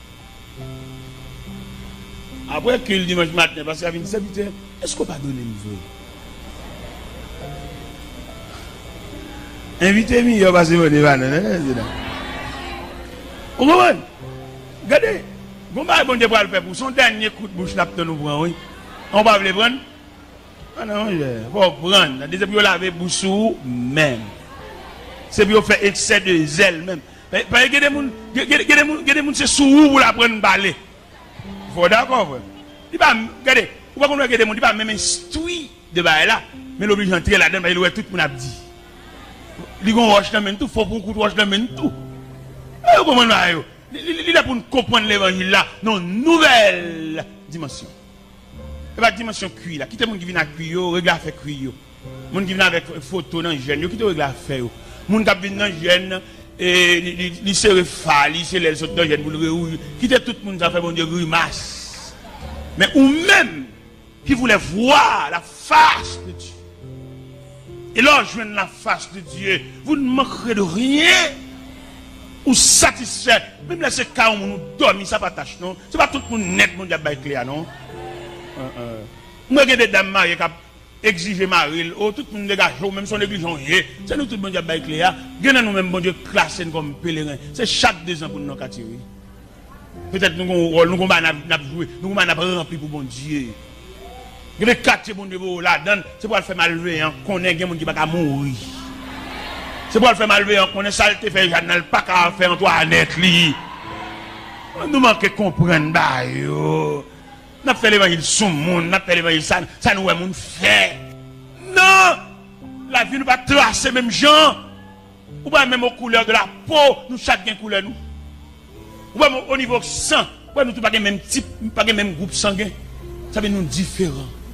S1: Après que le dimanche matin, parce qu'il y a une serviteur, est-ce qu'on va donner une voix? Invitez-moi, il va se faire des vannes. Vous comprenez? Regardez, vous ne pouvez pas le faire pour son dernier coup de bouche là pour nous prendre, oui. On va le prendre? Ah non, il faut prendre. C'est pour laver bouche même. C'est pour faire excès de zèle même. Parce que des gens, des gens, c'est sous pour la prendre balai. Vous êtes d'accord? Il va, regardez, vous ne pouvez pas dire, il va même instruire de balai là, mais l'oblige d'entrer là-dedans, il va tout le monde a dit. Il va roche dans tout, il faut qu'on roche dans tout. Vous comprenez? Il est pour nous comprendre l'évangile là, dans une nouvelle dimension. Et pas dimension cuit là. Qui est le monde qui vient à cuire, regarde fait cuire. Le monde qui vient avec photo dans le gène, qui te regarde faire. Le monde qui vient dans le gène, et il se refale, il se lève dans le gène pour le rerouiller. Qui est tout le monde qui fait bon Dieu grimace. Mais ou même qui voulait voir la face de Dieu. Et là, je viens la face de Dieu. Vous ne manquerez de rien. Ou satisfait. Même là, c'est quand on nous dormit, ça pas tâche, non? C'est pas tout le monde net, mon diable, clair, non? Moi, j'ai des dames mariées qui exigent Maril, oh, tout le monde dégage, même son église, c'est nous tout le monde diable, clair. Gagnez nous même, bon Dieu, classés comme pèlerins. C'est chaque deux ans pour nous tirer. Peut-être nous avons un rôle, nous avons joué, nous avons rempli pour bon Dieu. Il y a des quartiers, bon Dieu, là-dedans, c'est pour le faire malveiller, qu'on ait des gens qui ne vont pas mourir. C'est pour le faire malveiller, qu'on ait saleté, fait Jeanne, pas qu'à faire Antoinette, li. Nous manquons de comprendre, bah, yo. Nous avons fait l'évangile sous le monde, nous avons fait l'évangile, ça, ça nous a fait. Non! La vie nous va tracer même gens. Ou pas même aux couleurs de la peau, nous chacun couleur nous. Ou pas au niveau sang, ou pas nous tous pas le même type, pas le même groupe sanguin. Ça veut nous différent.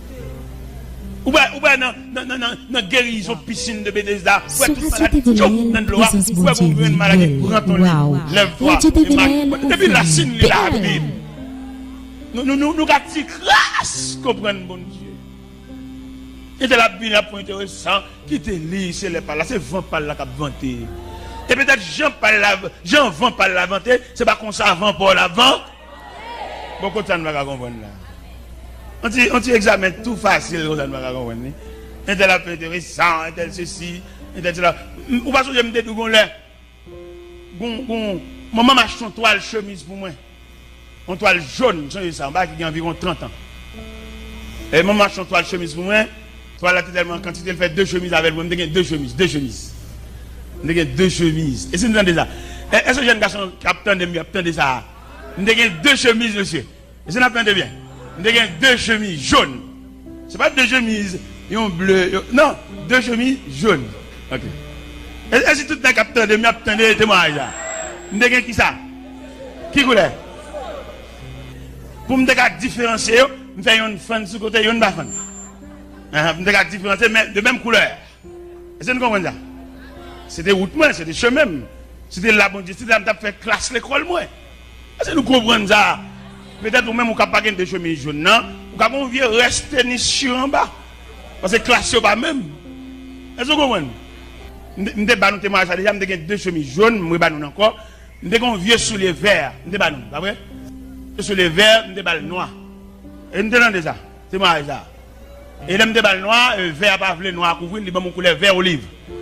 S1: Ou bien, ou bien, dans guérison piscine de Bethesda, ou bien, toute maladie, tu as de l'eau, ou bien, vous avez une maladie, prends ton lit, lève-toi, depuis la signe, la Bible. Nous, nous, nous, nous, nous, grâce, comprendre, bon Dieu. Et de la Bible pour intéressant, qui te lit, c'est les pas là, c'est vent pas là qui a vanté. Et peut-être Jean pas la, Jean vent pas la vanté, c'est pas comme ça avant pour la vente. Beaucoup de temps nous va comprendre là. On dit on dit examen tout facile, on va comprendre. Et de la Bible intéressant, et tel ceci, et tel cela. Ou pas je me dis tout là. Gon gon maman m'achète une toile chemise pour moi. Une toile jaune, c'est ça, qui a environ trente ans. Et maman m'achète une toile chemise pour moi. Toile là tellement quantité elle fait deux chemises avec moi, me deux chemises, deux chemises. Me deux chemises. Et c'est nous entendez ça. Est-ce que jeune garçon qui attend de mieux, attend de ça. Me deux chemises monsieur. Et c'est n'attendez bien. Me deux chemises jaunes. C'est pas deux chemises yon bleu, non, deux chemises jaunes. OK. Est-ce que tout le capteur de mieux attend de témoignage là. Me qui ça? Qui couleur? Pour me différencier, me faire une fan sur côté, une pas fan. Vous avez différents, de même couleur. Est-ce que vous comprenez ça? C'est des routes, c'est des chemins. C'est la bonne justice, c'est fait classe l'école. Est-ce que nous comprenons ça? Peut-être même vous n'avez pas de chemin jaune, non? Vous avez rester ni sur en bas. Parce que classe n'est pas même. Est-ce que vous comprenez? Nous avons témoignage déjà, nous avons deux chemins jaunes, nous avons encore. Nous avons vieux sous les verts, nous avons, pas vrai? Sur les verts, nous avons noirs. Et nous avons ça. Témoignage ça. Et les balles noires, vert pas vle noir couvrir, ils mon couleur vert olive.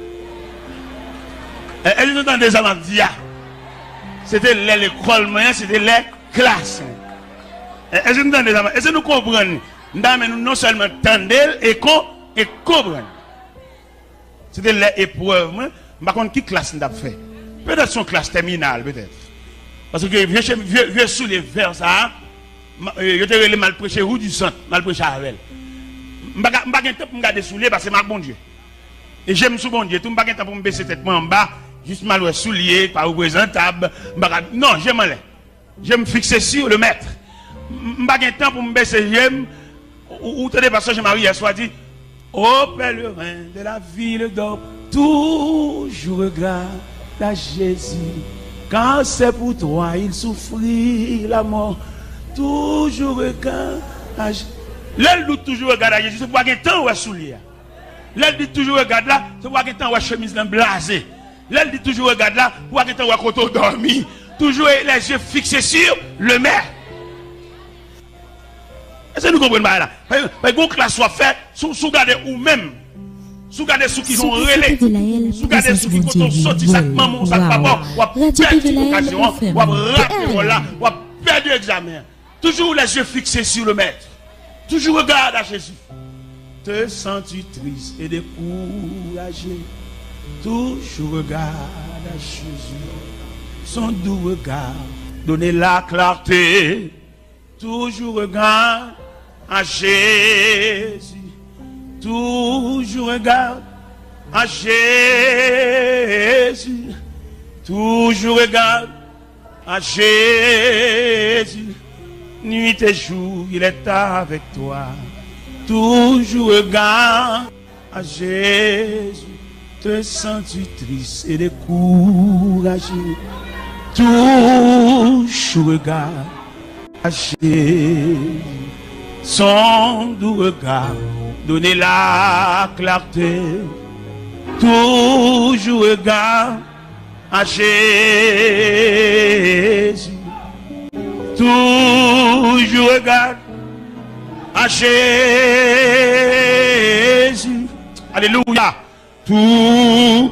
S1: Et nous entendons ça m'a dit c'était l'école moyenne, c'était les classes. Est-ce que nous entendons ça? Est-ce que nous comprenons? Nous non seulement entendons et et comprenons. C'était les épreuves, par contre qui classe nous a fait? Peut-être son classe terminale peut-être. Parce que vieux vieux sous les verts ça, je te mal prêché ou du centre, mal prêché avec. Je ne vais pas me garder sous les parce que c'est bon Dieu. Et j'aime sous bon Dieu. Tout le monde pour me baisser tête en bas, juste mal soulier, pas représentable. Non, j'aime aller. Je me fixer sur le maître. Je n'ai pas temps pour me baisser. J'aime. Ou tu es parce que je m'arrive hier soir dit ô pèlerin de la ville d'or, toujours regarde à Jésus. Quand c'est pour toi, il souffrit la mort. Toujours regarde à Jésus. L'elle dit toujours regarde à Jésus, c'est pour qu'il y ait temps où elle soulier. L'elle dit toujours regarde là, c'est pour qu'il y ait temps où elle chemise blasée. L'elle dit toujours regarde là, pour qu'il y ait temps où elle côté dormi. Toujours les yeux fixés sur le maire. Est-ce que nous comprenons là? Parce que classe soit fait, sous garder ou même, sous garder ceux qui ont relais, sous garder ceux qui ont sorti ça, maman, ça papa, ou à perdre l'occasion, ou à rater voilà, ou à perdre l'examen. Toujours les yeux fixés sur le maître. Toujours regarde à Jésus. Te sens-tu triste et découragé? Toujours regarde à Jésus. Son doux regard, donnez la clarté. Toujours regarde à Jésus. Toujours regarde à Jésus. Toujours regarde à Jésus. Nuit et jour, il est avec toi. Toujours regarde à Jésus. Te sens-tu triste et découragé? Toujours regarde à Jésus. Son doux regard, donnez la clarté. Toujours regarde à Jésus. Toujours regarde à Jésus. Alléluia. Tout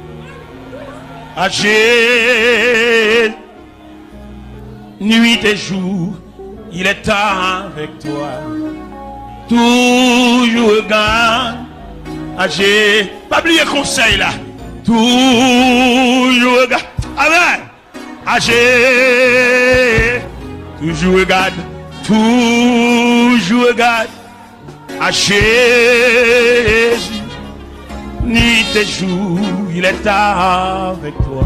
S1: à Jésus. Nuit et jour, il est avec toi. Toujours regarde à Jésus. Pas oublier conseil là. Toujours regarde. Amen. À Jésus. Toujours regarde, toujours regarde à Jésus. Nuit et jour, il est avec toi.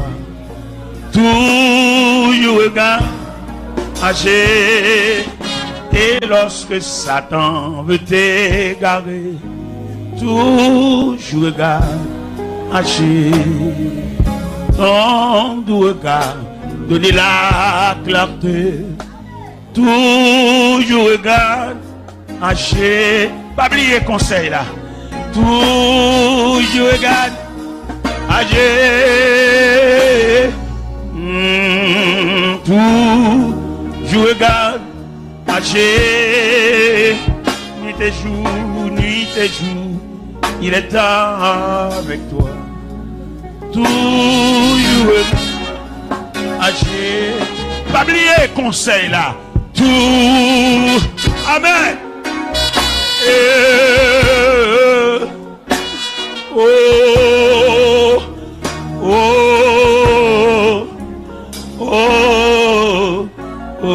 S1: Toujours regarde à Jésus. Et lorsque Satan veut t'égarer, toujours regarde à Jésus. Ton doux regard, donnez la clarté. Toujours regarde à Jésus. Pas oublier conseil là. toujours regarde à Dieu. Mm, toujours regarde à Dieu. Nuit et jour, nuit et jour, il est avec toi. Toujours regarde à Dieu. Pas oublier conseil là. Tout. Amen. Eh, oh, oh, oh, oh,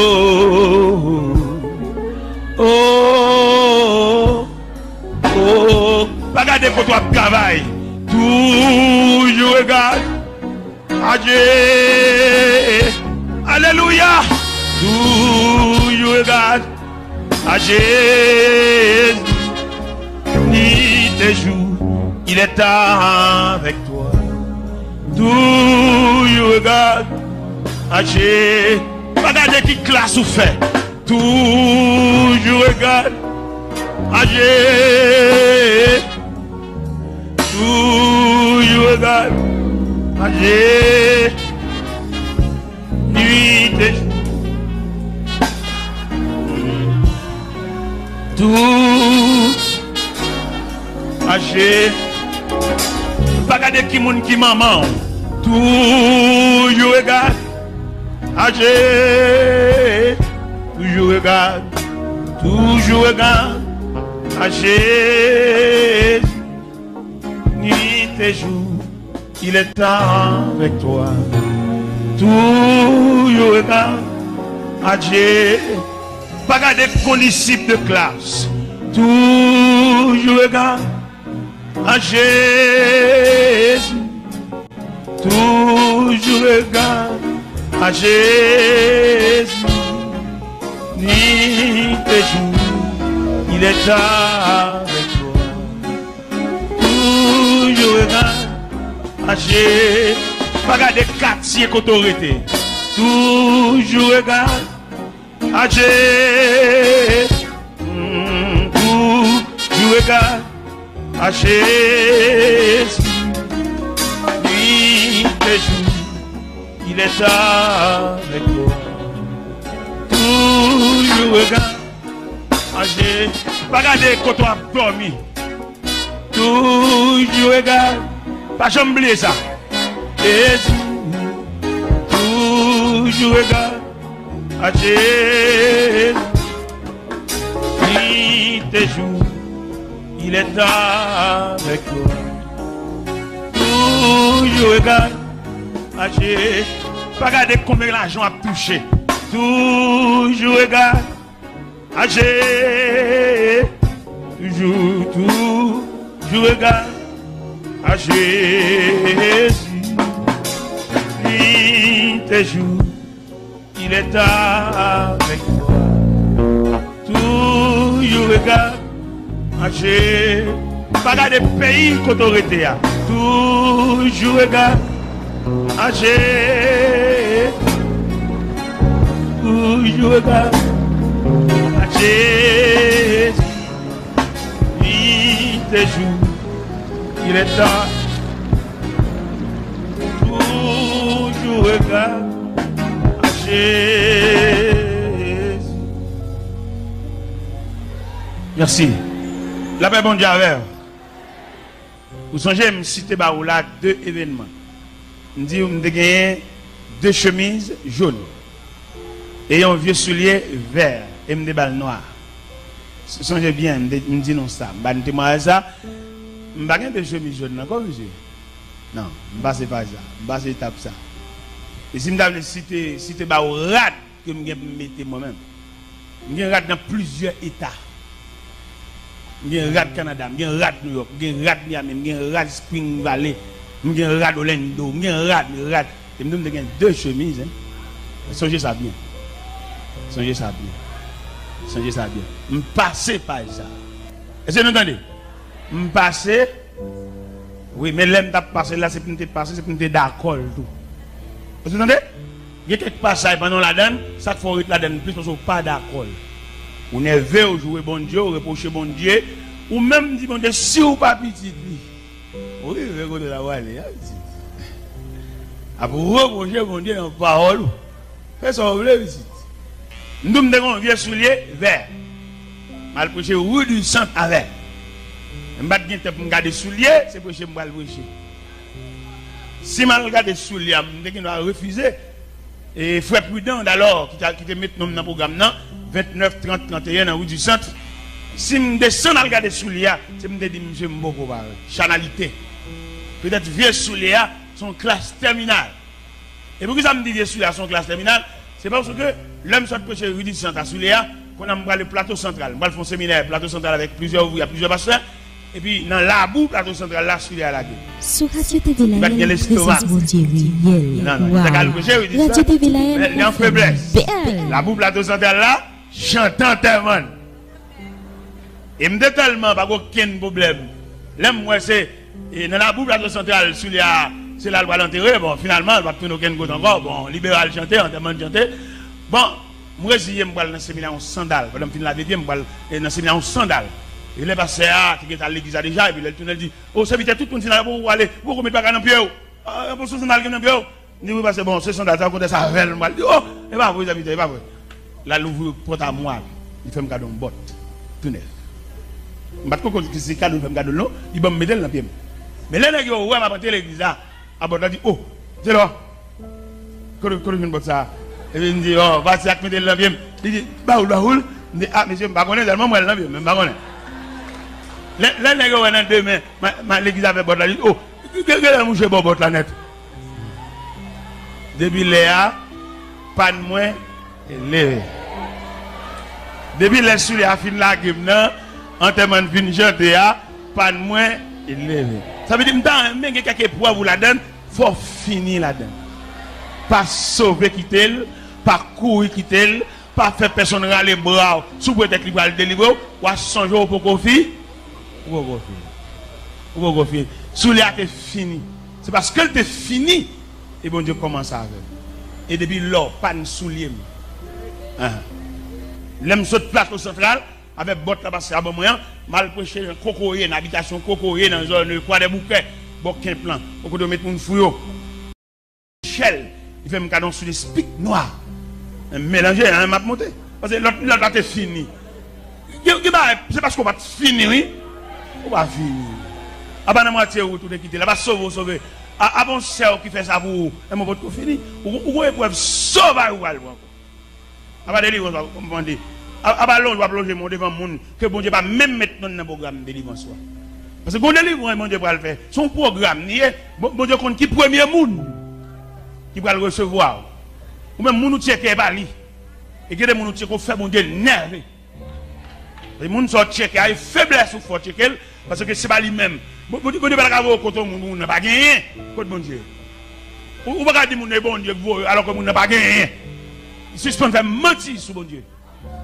S1: oh, oh. Regardez pour toi travail. Toujours regarde à Dieu. Alléluia. Toujours regarde à Jésus. Nuit et jour, il est avec toi. Toujours regarde à Jésus. Regardez qui classe ou fait. Toujours regarde à Jésus. Toujours regarde à Jésus. Nuit et jour. Tout âgé, pas regarder qui moun qui maman, toujours regarde, âgé, toujours regarde, toujours regarde, âgé, nuit et jour, il est avec toi, toujours regarde, âgé. Pas garder condisciple de classe. Toujours regarde à Jésus. Toujours regarde à Jésus. Nuit et jour, il est avec toi. Toujours regarde à Jésus. Pas garder quartier qu'autorité. Toujours regarde à Jésus, toujours regarde à Jésus, nuit et jour, il est avec toi. Toujours regarde à Jésus, pas regarder quand on a dormi. Toujours regarde, pas jamais oublier ça. Jésus, toujours regarde à Jésus, nuit et jour, il est avec toi. Toujours regarde à Jésus, pas regarder combien l'argent a touché. Toujours regarde à Jésus, toujours, toujours regarde à Jésus, nuit et jour. Il est avec toi. Toujours regarde à Jésus. Pas regarder le pays qu'autorité a. Toujours regarde à Jésus. Toujours regarde à Jésus. Nuit et jour, il est là. Toujours regarde. Merci. La paix bon Dieu avec. Vous songez, je me cite là deux événements. Je dis, je gagné deux chemises jaunes et un vieux soulier vert et des balles noires. Songez bien, je me dis non ça. Je me dis ça. Je ne deux chemises jaunes encore, monsieur. Non, je ne sais pas ça. Je ne sais pas ça. Et si je me citer, citer bah au rat que je mettre moi-même. Je rat dans plusieurs États. Je rat Canada, je rat New York, je rat Miami, je rat Spring Valley, je rat Orlando, je rat, je rat. Et je me dis deux chemises. Hein. Songez ça bien. Songez ça bien. Songez ça bien. Je passe par ça. Est-ce que vous entendez? Je passe. Oui, mais l'aime t'a passé là, c'est pour me passer, c'est pour me d'accord tout. Vous entendez? Il y a quelques passages pendant la donne, ça faut la donne plus parce que pas d'accord. On est nerveux, on joue bon Dieu, on reproche bon Dieu,
S4: ou même dit bon Dieu si ou pas petit oui regarde la voile après reprocher mon Dieu en parole fait ça vous voulez visite nous me devons vieux soulier vert mal prêcher rue du centre avec m'bat gen tête pour garder soulier c'est prêcher m'ba le prêcher si mal garder soulier me devons doit refuser et frère prudent d'alors qui qui te mettre dans le programme non vingt-neuf trente trente et un dans rue du centre si me descend à regarder soulier c'est me dit monsieur mboko ba chanalité peut-être vieux soulier son classe terminale et pourquoi ça me dit vieux soulier son classe terminale c'est parce que l'homme soit prêcher rue du centre à soulier qu'on a le plateau central on va faire un séminaire plateau central avec plusieurs ouvriers plusieurs pasteurs et puis dans la boue plateau central là soulier à la gueule
S5: sur Radio T V Laël présence bon Dieu réel
S4: non non
S5: Radio T V Laël
S4: il y a une faiblesse la boue plateau central là chantant tellement et me dit tellement pas aucun problème l'aime moi c'est dans la boue plateau central soulier c'est là le va l'enterrer bon finalement il va tourner aucun côté encore bon libéral chanter enterrement chanter bon moi si je me dans le séminaire en sandales pendant fin la deuxième dans le séminaire en sandales il est passé à qui est à l'église déjà et puis il tourne dit oh ça vite tout le monde final pour aller pour remettre pas dans pied ah pour ce sandales dans pied ni vous passer bon ce sandales ça côté ça vel mal oh et pas vous habiter pas vrai là l'ouvre porte à moi il fait me cadeau botte tout neuf m'bat ko qui c'est cadeau fait me cadeau non il va me mettre dans pied mais là nèg yo ouais m'a porter l'église là ah bon dit oh c'est là que que une botte ça et puis il dit oh va s'y mettre dans pied il dit baoul baoul ah monsieur pas connaît tellement moi dans pied même pas connaît là nèg yo dans deux mains ma l'église avec botte là dit oh que mouche bon botte là net depuis Léa pas de moins élevé depuis les sous les fin la game nan enterrement fin chanter pas de moins élevé ça veut dire m'tan mais quelques poids vous la donne faut finir la donne pas sauver quitter pas courir quitter pas faire personne râler bras sous prétexte qu'il va le délivrer ou à cent jours pour confier ou pour confier ou pour confier sous les a fini c'est parce que t'es fini et bon Dieu commence avec et depuis là pas de soulier hein l'aime saute plateau central avec botte là passer à bon moyen mal prêcher cocoyer une habitation cocoyer dans zone quoi des bouquets bouquin plan beaucoup de mettre mon fouillot Shell il fait me cadeau sur les spics noirs mélanger un map monter parce que l'autre l'autre est fini c'est parce qu'on va finir oui on va finir ah ben moitié ou tout de quitter là va sauver sauver ah bon c'est qui fait ça pour et mon votre fini ou ou épreuve sauver ou alors ah ben délivre comme on dit ah ben l'on doit plonger mon devant monde que bon Dieu pas même mettre dans le programme délivrance parce que bon délivrance mon Dieu va le faire son programme ni bon Dieu compte qui premier monde qui va le recevoir ou même moun checker pas li et que des moun checker fait mon Dieu nerveux les moun sont checker a faiblesse ou faut checker parce que c'est pas lui même bon Dieu pas la voir côté moun n'a pas gagné côté bon Dieu ou pas dire moun est bon Dieu alors que moun n'a pas gagné suspend fait mentir sur bon Dieu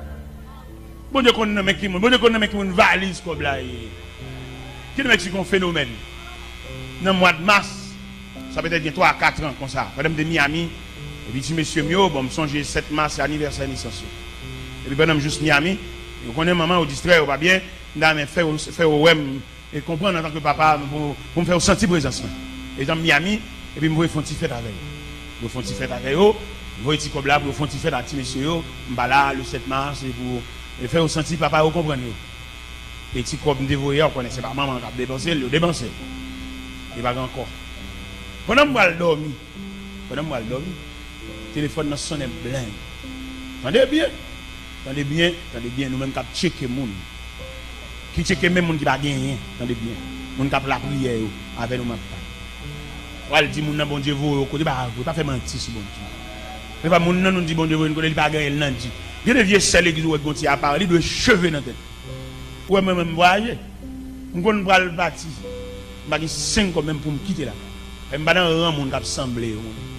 S4: bon Dieu connaît mec qui moun bon Dieu connaît mec qui moun valise comme là qui le mec c'est un phénomène dans le mois de mars ça peut être trois à quatre ans comme ça madame de Miami et puis si monsieur Mio bon me songer sept mars anniversaire naissance et puis madame juste Miami vous connaissez maman au distrait ou pas bien dans mais faire faire ouais et comprendre en tant que papa pour, pour me faire sentir présence et dans Miami et puis me voyez font petit fête avec vous font petit fête avec eux vous voyez petit comme là pour font petit fête à petit monsieur m'ba là le sept mars et pour et faire sentir papa vous comprenez et petit comme dévoyer on connaissait pas maman qui a dépensé le dépenser il va encore pendant moi dormir pendant moi dormir téléphone dans sonne blanc attendez bien attendez bien attendez bien nous même cap checker monde qui checker même monde qui pas gagner attendez bien monde cap la prière avec nous même pas on dit monde bon Dieu vous côté pas pas faire mentir sur bon Dieu c'est pas monde nous dit bon Dieu vous ne pas gagner nan dit il y a des vieux celles qui doit gonti à parler de cheveux dans tête ouais même même voyez on connait pas le bâti m'a dit cinq quand même pour me quitter là et m'ba dans rang monde cap sembler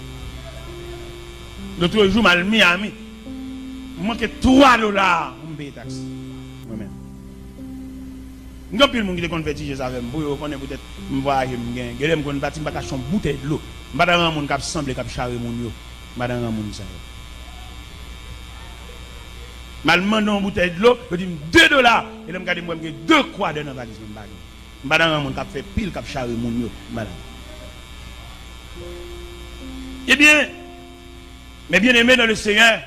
S4: l'autre jour mal Miami manque trois dollars on paye taxe moi même n'gon pile monde qui te converti Jésus avec moi pour connait peut-être me voyager me gain gèle me connait bâti m'ba ka chambre bouteille de l'eau m'ba dans rang monde cap sembler cap charrer monde yo m'ba dans rang monde ça Mal demandé une bouteille de l'eau, je dis deux dollars. Et là, je regarde, moi, j'ai deux croix dans la valise. Je suis dans un monde qui fait pile, qui charge mon yo. Eh bien, mes bien-aimés dans le Seigneur,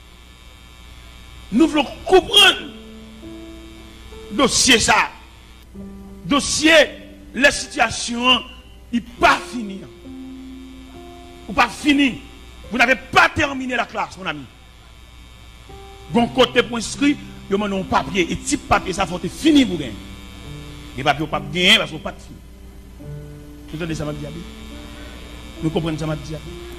S4: nous voulons comprendre le dossier ça. Dossier, la situation, il n'est pas fini. Ou pas fini. Vous n'avez pas terminé la classe, mon ami. Bon côté pour inscrit, vous avez un papier. Et type papier, ça faut être fini pour gagner. Les papiers ne sont pas gagner parce qu'ils ne sont pas fini. Vous entendez ça, ma diable? Nous comprenons ça, ma diable?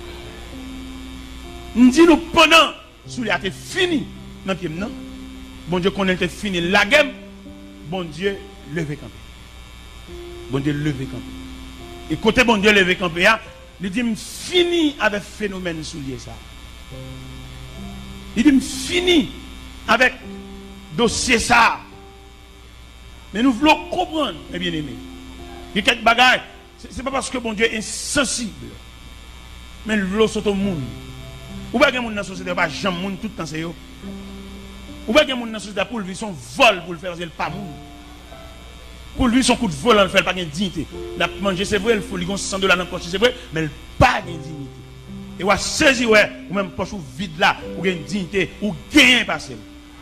S4: Nous disons nous pendant, sous les été fini, non, non. Bon Dieu, qu'on était fini la game, bon Dieu, levez campé. Bon Dieu, levez campé. Et côté bon Dieu, levez campé, il dit, fini avec le phénomène soulier ça. Il dit, fini avec le dossier ça. Mais nous voulons comprendre, mes bien-aimés. Il y a quelques bagages. Ce n'est pas parce que bon Dieu est insensible. Mais nous voulons sauter au monde. Ou pas que les gens dans la société pas jamais monde tout le temps c'est yo. Ou pas que les gens dans la société pour lui son vol pour le faire parce qu'il pas monde. Pour lui son coup de vol on le fait pas de dignité. Il a mangé c'est vrai, il faut lui cent dollars dans poche c'est vrai, mais il pas de dignité. Et ou saisi ouais, ou même poche vide là, ou gagne dignité, ou gagne passer.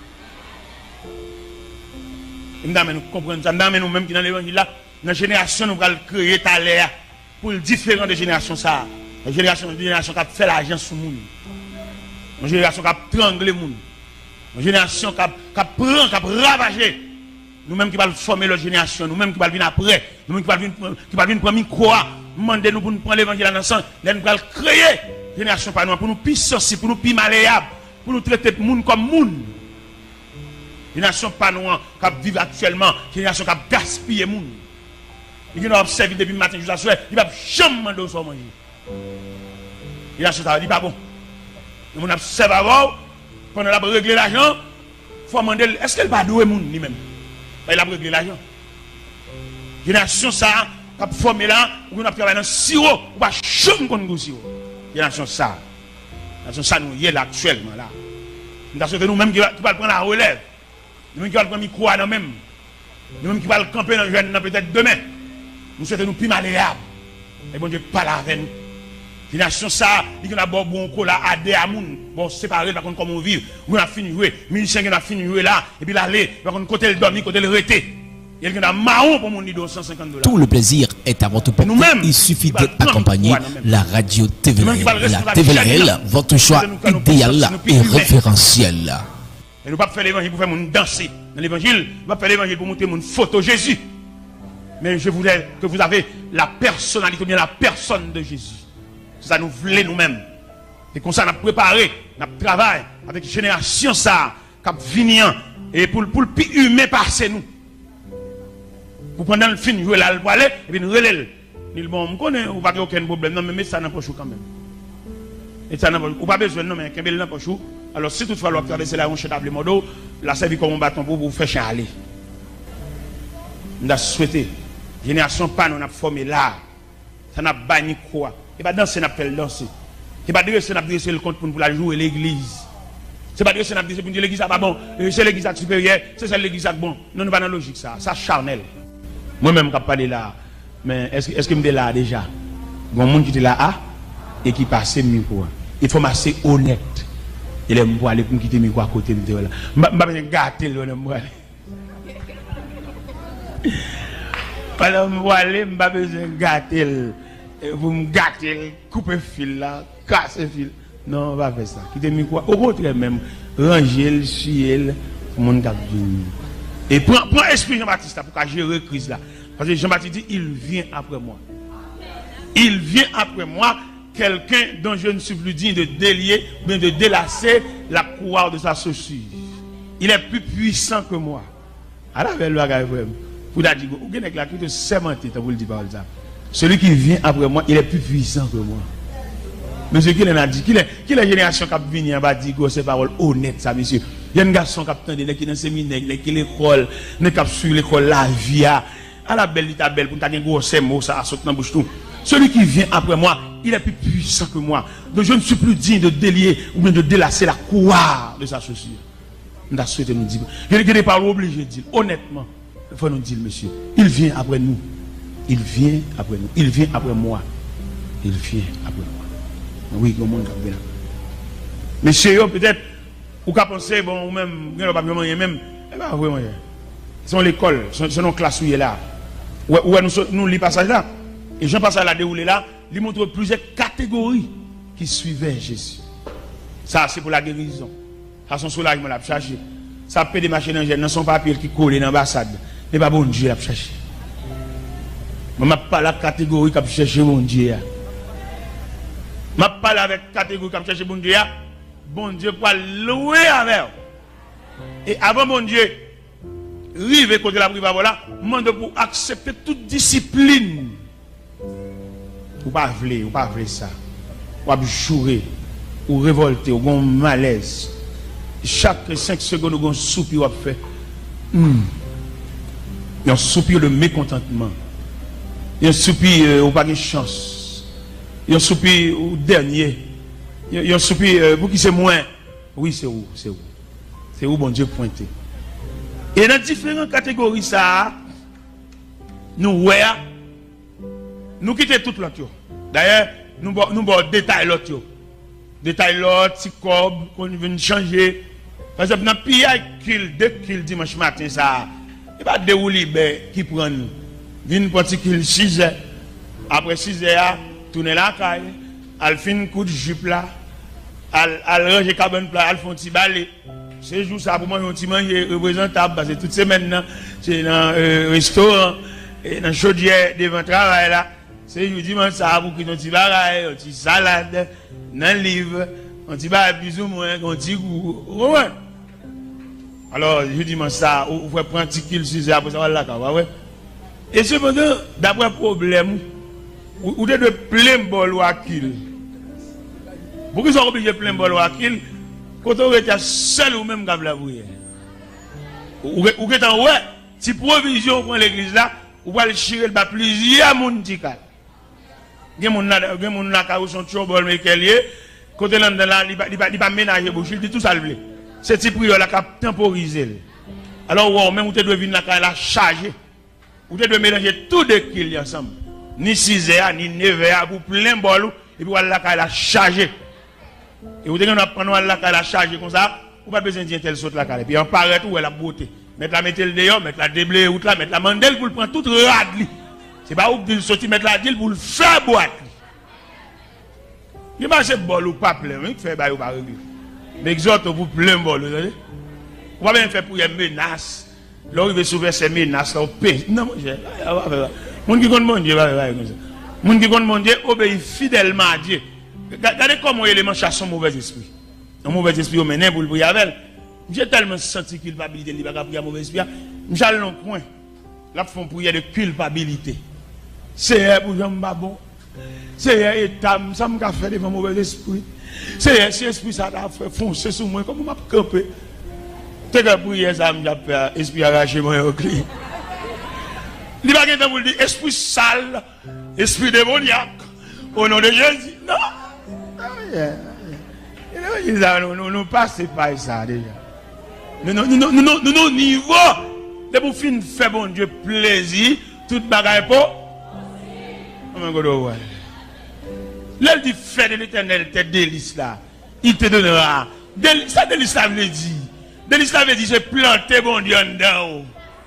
S4: Nous nous comprendre ça, nous même qui dans l'évangile là, dans la génération nous allons créer ta l'air pour le différent de génération ça. La génération une génération qui a fait l'argent sur le monde. Une génération qui a trangler le monde. Une génération qui a prend, qui a ravagé. Nous-mêmes qui allons former la génération, nous-mêmes qui allons venir après, nous-mêmes qui allons venir prendre micro, demander nous pour nous prendre l'évangile dans le sang, nous allons créer une génération par nous, pour nous plus sorciers, pour nous plus malléables, pour nous traiter le monde comme monde. Une génération pas nous qui vit actuellement, une génération qui a gaspillé le monde. Il a observé depuis le matin jusqu'à ce soir, il ne va jamais demander au manger. Il a dit pas bon. Nous avons observé avant, pendant la régler l'argent, il faut demander est-ce qu'elle va douer moun lui-même? Il a réglé l'argent. Génération ça, qui a formé là, ou on a travaillé dans le sirop, ou pas jamais qu'on a sirop. Génération ça. Génération ça, nous y est là actuellement là. Nous avons nous-mêmes qui va prendre la relève. Nous-mêmes qui va prendre le micro à nous-mêmes. Nous-mêmes qui va camper dans le jeune peut-être demain. Nous souhaitons nous plus malléables. Et bon Dieu, pas la veine. Génération ça, il y a d'abord bon cola à des amoun, bon séparé par contre comment on vit. On a fini de jouer, musicien qui a fini de jouer là, et puis l'aller, par contre côté le dormir, côté le reté. Il y a un marron pour mon nido cent cinquante dollars.
S2: Tout le plaisir est à votre portée. Il suffit d'accompagner la radio T V L. La T V L, votre choix idéal et référentiel.
S4: Et nous ne pouvons pas faire l'évangile pour faire mon danser. Dans l'évangile, nous ne pouvons pas faire l'évangile pour monter mon photo Jésus. Mais je voulais que vous avez la personnalité, bien la personne de Jésus. C'est ça nous voulons nous-mêmes. Et comme ça, nous avons préparé, nous avons travaillé avec une génération ça, qui a fini, et pour, pour le plus humain passer nous. Pour prendre le film, jouer là, le aller, et puis nous relève. Nous bon, on connaît, on n'a pas aucun problème, non, mais mettez ça dans le poche quand même. Et ça n'a pas besoin, non, mais qu'un bel dans le poche. Alors, si toutefois, vous traversez là, on chez table modo, la servie comme un bâton pour vous faire chialer. Nous avons souhaité, génération pas nous a formé là, ça n'a pas banni quoi. Et pas danser, n'a pas danser. Et pas dresser, n'a pas dresser le compte pour nous la jouer l'église. C'est pas dresser, n'a pas dresser pour nous dire l'église pas bon, c'est l'église supérieure, c'est celle l'église bon. Non, nous pas dans la logique ça, ça charnel. Moi-même, je ne parle pas là, mais est-ce que je suis là déjà? Il y a un monde qui est là et qui passe le micro. Il faut m'asser honnête. Il aime pour aller pour quitter le micro à côté de là. Je ne vais pas gâter le micro. Pendant que je vais aller, je n'ai pas besoin de gâter. Vous me gâtez, coupez le fil là, cassez le fil. Non, on va faire ça. Quittez le micro. Au contraire même, rangez le, suyez le, pour le monde qui vient. Et prends, prends esprit Jean-Baptiste pour gérer la crise là. Parce que Jean-Baptiste dit, il vient après moi. Il vient après moi, quelqu'un dont je ne suis plus digne de délier, mais de délasser la courroie de sa chaussure. Il est plus puissant que moi. Alors, la belle vous avez dit, vous avez la crise de sémantique, vous le dites par ça. Celui qui vient après moi, il est plus puissant que moi. Monsieur, qui l'a dit? Qui est la génération qui a venu en bas dire que c'est parole honnête, ça, monsieur? Il y a un garçon qui a attendu, qui est dans le séminaire, qui est à l'école, qui est sur l'école, la vie. À la belle, il est belle, pour qu'il y ait un gros mot, ça a sauté dans la bouche tout. Celui qui vient après moi, il est plus puissant que moi. Donc je ne suis plus digne de délier ou bien de délasser la courroie de sa chaussure. nous avons souhaité nous dire. Je n'ai pas obligé de dire, honnêtement, il faut nous dire, monsieur, il vient après nous. Il vient après nous. Il vient après moi. Il vient après moi. Oui, comment on va. Monsieur, peut-être, ou qu'à penser, bon, ou même, vous pas vraiment même, eh bien, vraiment, c'est l'école, c'est nos classes où il est là. Où nous, nous, les passages là. Et Jean Passage l'a déroulé là, il montre plusieurs catégories qui suivaient Jésus. Ça, c'est pour la guérison. Ça, son soulagement, l'a cherché. Ça peut des machines en dans son papier qui colle dans l'ambassade. Mais pas bon Dieu, l'a cherché. Je ne pas la catégorie qui a cherché bon Dieu. Je ne pas avec la catégorie qui a cherché bon Dieu. Bon Dieu pour louer avec. Et avant bon Dieu, rive côté la prière, voilà, demande pour accepter toute discipline. Ou pas vouloir, ou pas vouloir ça. Ou jouer, ou révolter, ou un malaise. Chaque cinq secondes, ou un soupir, ou fait. Mm. Il y a un soupir de mécontentement. Il y a un soupir, ou pas de chance. Il y a un soupir, ou dernier. Il y a un soupir, pour qui c'est moins. Oui, c'est où, c'est où. C'est où, bon Dieu, pointé. Et dans différentes catégories, ça, nous, ouais, nous quittons tout l'autre. D'ailleurs, nous avons détail l'autre. Détail l'autre, si cob, qu'on vient changer. Par exemple, dans le pays qu'il, dès qu'il dimanche matin, ça, il n'y a pas de déroulé qui prend nous. Vine petit qu'il six heures. Après six heures, tourner la caille, elle fait un coup de jupe là, elle range cabane plat, elle fait un petit balai. Ce jour, ça pour moi, un petit manger représentable, parce que toutes ces semaines, c'est dans le restaurant, et dans le chaudière devant le travail là. C'est je dis ça pour que un petit bagaille, un petit salade, un livre, un petit bagaille plus ou moins, un petit goût. Ouais. Alors je dis ça, vous pouvez prendre un petit kill six heures après ça va là, ouais. Et cependant, d'après le problème, vous êtes de plein bol ou à kill. Pourquoi ils sont obligés de plein bol ou à kill? Quand on est seul ou même comme la bouille. Ou êtes en ouais, si provision pour l'église là, ou va le chirer le bas plusieurs monde qui cal. Il y a mon là, il y a mon là qui sont trop bol mais qu'elle est. Côté là, il va il va ménager bouche, il dit tout ça le blé. C'est petit prière là qui a temporisé. Alors ouais, même vous devez venir là la charger. Vous devez mélanger tout de qu'il ensemble. Ni six heures, ni neuf heures pour plein bol et puis là la charger. Et vous devez prendre la la charger comme ça, vous pas besoin d'y tel saute la cale. Puis on paraît tout la beauté. Mettre la mettre le dehors, mettre la déblayer ou là, mettre la mandelle pour le prendre toute radli. C'est pas où vous sortir mettre la dille pour le faire boîte. Il marche bol ou pas plein, il fait bail ou pas régler. Mais exhorte vous plein bol, vous savez. On va bien faire pour une menace. Là il veut sauver ces menaces là au pays. Non mon Dieu. Mon qui compte mon Dieu va faire comme ça. Mon qui compte mon Dieu obéit fidèlement à Dieu. Regardez comment il est chasse son mauvais esprit. Un mauvais esprit au mené pour le prier avec. J'ai tellement senti culpabilité, il va prier mauvais esprit. J'allais dans le coin. Là, font prier de culpabilité. C'est pour Jean Babon. C'est état, ça m'a fait devant mauvais esprit. C'est si esprit ça a fait foncer sur moi, comment m'a campé. T'es qu'à prier ça m'a fait esprit arraché moi au clé. Il va pas vous dire esprit sale, esprit démoniaque. Au nom de Jésus. Non. Nous ne nous passons pas ça déjà. Nous nous niveau de pour finir faire bon Dieu plaisir, toute bagaille pour. Là, il dit fait de l'éternel tes délices là. Il te donnera. Ça délice ça veut dire. Délice ça veut dire c'est planter bon Dieu en dedans.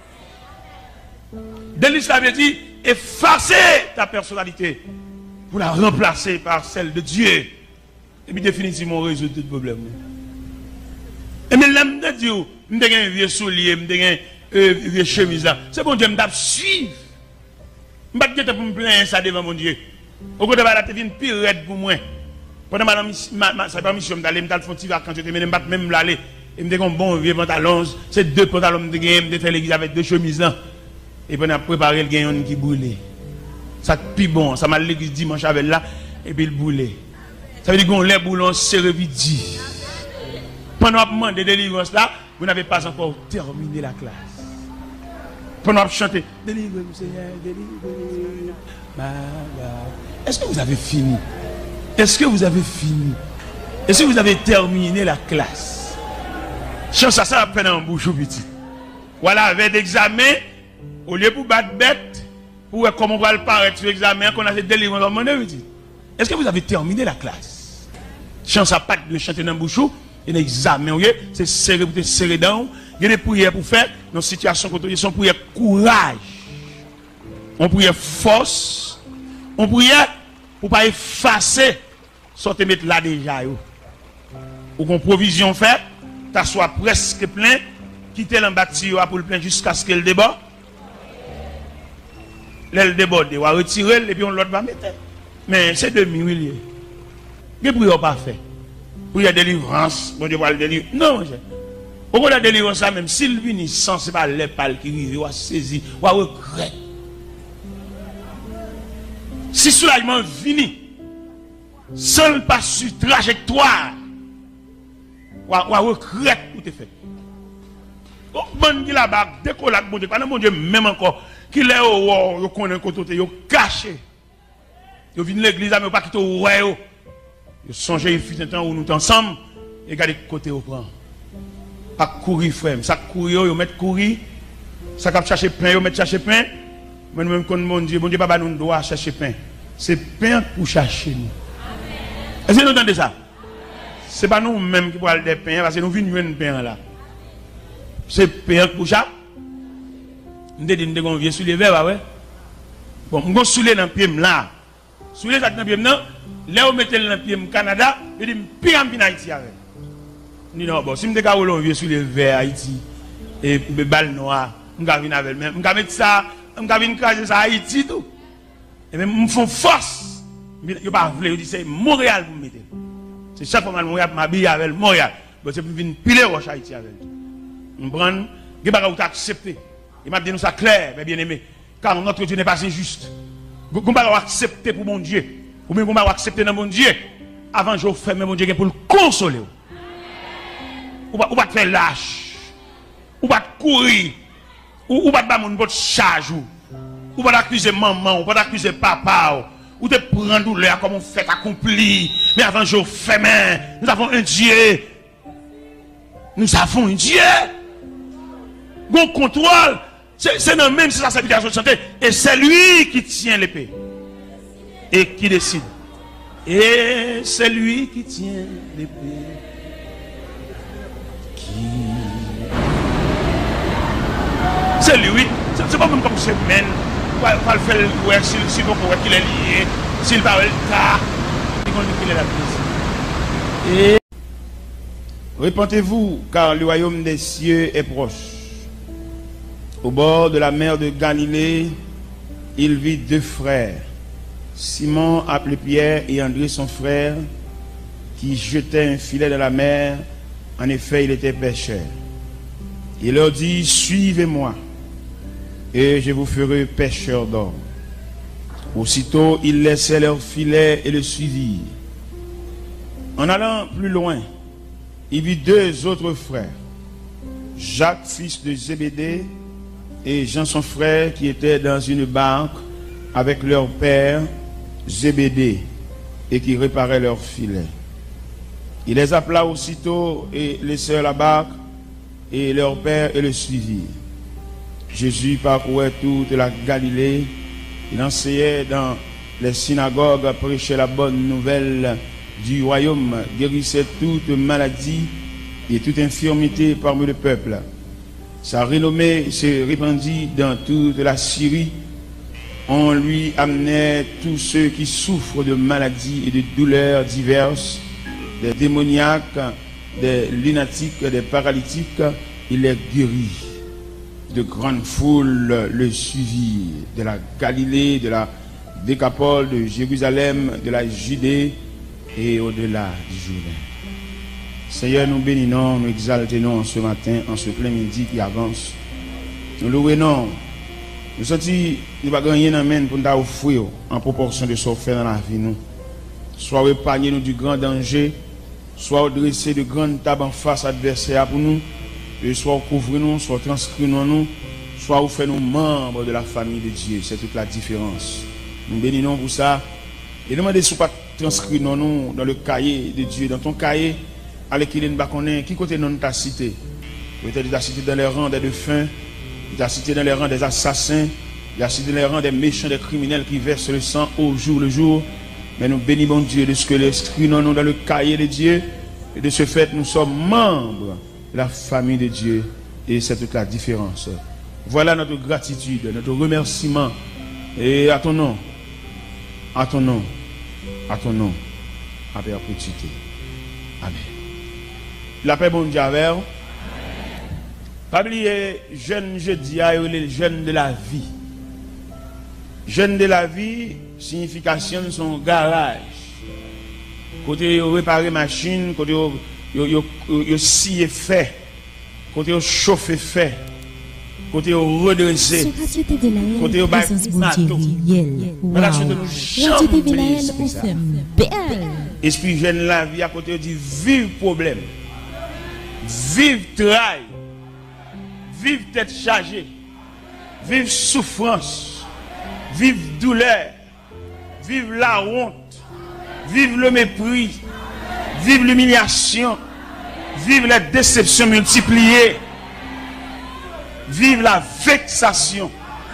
S4: Délice ça veut dire effacer ta personnalité pour la remplacer par celle de Dieu. Et puis définitivement résoudre tout problème. Et mais l'âme de Dieu, je suis un vieux soulier, je suis un vieux chemise. C'est bon Dieu, je me suivre. Je ne vais pas me plaindre ça devant mon Dieu. Au côté de la tête, une pire raide pour moi. Pendant ma sa permission d'aller me faire un petit vacances, je ne vais pas même l'aller. Et je me dis un bon vieux pantalon, c'est deux pantalons de gain, je faire l'église avec deux chemises. Et puis on a préparé le gain qui boulait. Ça plus bon, ça m'a l'église dimanche avec là, et puis le boulet. Ça veut dire qu'on les boulons servidi. Pendant qu'on demande de délivrance là, vous n'avez pas encore terminé la classe. Pendant qu'on chante, délivrez-vous Seigneur, délivrez-vous. Est-ce que vous avez fini? Est-ce que vous avez fini? Est-ce que vous avez terminé la classe? Chance à ça, à peine en bouche ou petit. Voilà, avec l'examen, au lieu pour battre bête, pour voir comment on va le paraître sur l'examen, qu'on a des délivrants dans le monde. Est-ce que vous avez terminé la classe? Chance à pas de chanter dans le bouche, il y a un examen, c'est serré pour te serrer dans, il y a des prières pour faire, dans une situation contre ils sont prières courage. On prière force, on prière pour pas effacer, sortez mettre là déjà. Ou qu'on provision fait, t'assois presque plein, quitter l'embâtiment pour le plein jusqu'à ce qu'elle déborde. L'elle déborde, on va retirer et puis on l'autre va mettre. Mais c'est demi-millier. Que prière pas fait? Prière délivrance, bon Dieu va le délivrer. Non, mon cher. Au bout de la délivrance, même s'il vient sans, c'est pas les pales qui vivent, on va saisir, on va regretter. Si soulagement vient, sans pas sur trajectoire, on va regretter tout est fait. Bon, qui là-bas, décolle, bon Dieu, mon Dieu, même encore, qu'il est au haut, il connaît un côté, il est caché. Il vient de l'église, mais pas quitter au haut. Il songe, il fut un temps où nous sommes ensemble, et regardez côté au prend. Pas courir, frère, ça courir, il met courir, ça cap chercher pain, il met chercher pain. Même quand mon Dieu, mon Dieu, papa, nous doit chercher pain. C'est pain pour chercher nous. Est-ce que nous entendez ça? Ce n'est pas nous-mêmes qui parlons des pains, parce que nous venons de pain là. C'est pain pour chercher. Nous avons dit que nous viens sur les verres, ouais. Bon, nous avons soulé dans le pied là. Soulé dans le pied là, là où nous mettons dans le pied au Canada, nous disons pire en Haïti avec. Nous disons, bon, si nous avons dit sur les verres Haïti, et les balles noires, nous avons venir avec le même. Nous avons mis ça. Je vais craser ça à Haïti tout. Et même, me font force. Je ne pas voulu, je dis c'est Montréal pour me mettre. C'est chaque fois que je Montréal, je m'habille avec Montréal. C'est pour venir piler roche Haïti avec. Je prends, je vais accepter. Il m'a dit nous ça clair, mes bien-aimés. Car notre Dieu n'est pas injuste. Je ne vais pas accepter pour mon Dieu. Ou bien je vais accepter dans mon Dieu. Avant je fais mon Dieu pour le consoler. Ou pas te faire lâche. Ou pas te courir. Ou pas te mon charge. Ou pas accuser maman, ou pas accuser papa, ou te prendre douleur comme on fait accompli. Mais avant je fais main, nous avons un Dieu. Nous avons un Dieu. Bon contrôle, c'est non même si ça s'habite à la santé. Et c'est lui qui tient l'épée. Et qui décide. Et c'est lui qui tient l'épée. Qui... C'est lui. C'est pas même comme semaine. Il va le faire ouais, s'il si veut qu'il est lié, s'il va le tas, il va qu'il est la prise. Et repentez-vous, car le royaume des cieux est proche. Au bord de la mer de Galilée, il vit deux frères, Simon appelé Pierre et André son frère, qui jetaient un filet dans la mer. En effet, il était pêcheur. Il leur dit, suivez-moi. Et je vous ferai pêcheurs d'hommes. Aussitôt, ils laissaient leur filet et le suivirent. En allant plus loin, il vit deux autres frères, Jacques, fils de Zébédée, et Jean, son frère, qui étaient dans une barque avec leur père, Zébédée, et qui réparaient leur filet. Il les appela aussitôt et laissèrent la barque et leur père et le suivirent. Jésus parcourait toute la Galilée, il enseignait dans les synagogues, prêchait la bonne nouvelle du royaume, guérissait toute maladie et toute infirmité parmi le peuple. Sa renommée se répandit dans toute la Syrie. On lui amenait tous ceux qui souffrent de maladies et de douleurs diverses, des démoniaques, des lunatiques, des paralytiques, il les guérit. De grandes foules le suivirent, de la Galilée, de la Décapole, de Jérusalem, de la Judée et au-delà du Jourdain. Seigneur, nous bénissons, nous exaltons ce matin, en ce plein midi qui avance. Nous louons, nous sentons, nous ne pouvons rien amener pour nous offrir en proportion de ce qu'on fait dans la vie. Nous. Soit épargner nous du grand danger, soit dresser de grandes tables en face adversaire pour nous. Et soit couvrir nous, soit transcrire nous, soit vous faites nous membres de la famille de Dieu. C'est toute la différence. Nous bénissons pour ça. Et demandez si vous pas transcrire nous dans le cahier de Dieu, dans ton cahier, avec qui nous connaît, qui côté nous t'a cité. Peut-être il a cité dans les rangs des défunts, il a cité dans les rangs des assassins, il a cité dans les rangs des méchants, des criminels qui versent le sang au jour le jour. Mais nous bénissons Dieu de ce que l'Esprit nous dans le cahier de Dieu. Et de ce fait, nous sommes membres de la famille de Dieu. Et c'est toute la différence. Voilà notre gratitude, notre remerciement. Et à ton nom, à ton nom, à ton nom, à perpétuité. Amen. La paix, bon Dieu, avec vous. Pas oublier, jeune jeudi, les jeunes de la vie. Jeunes de la vie, signification de son garage. Côté réparer machine, côté yo scier fait, côté chauffer fait, côté redresser, côté yo bailler mato. Voilà ce que nous jamais esprit jeune la vie à côté dit vive problème, vive travail, vive tête chargée, vive souffrance, vive douleur, vive la honte. Vive le mépris, vive l'humiliation, vive les déceptions multipliées, vive la vexation.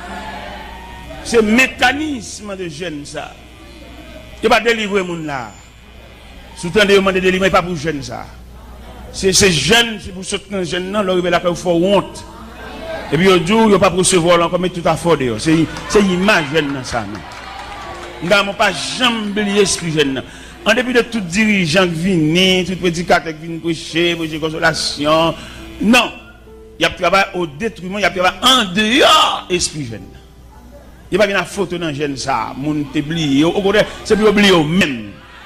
S4: C'est le mécanisme de jeune ça. Il ne va pas délivrer mon là. Soutenez de demander de délivrer, pas pour jeune ça. C'est ces jeunes, c'est pour soutenir jeune non, leur la paix faut honte. Et puis au jour, il n'y a pas pour recevoir encore mais tout à fond de c'est c'est image jeune ça non. Nous n'avons pas jamais oublié l'esprit jeune. En dépit de tout dirigeant qui vient, tout prédicateur qui vient prêcher, prêcher consolation, non. Il y a travail au détriment, il y a travail en dehors de l'esprit jeune. Il n'y a pas une photo dans le jeune ça, moun t'oublie. Au contraire, c'est pour oublier au même.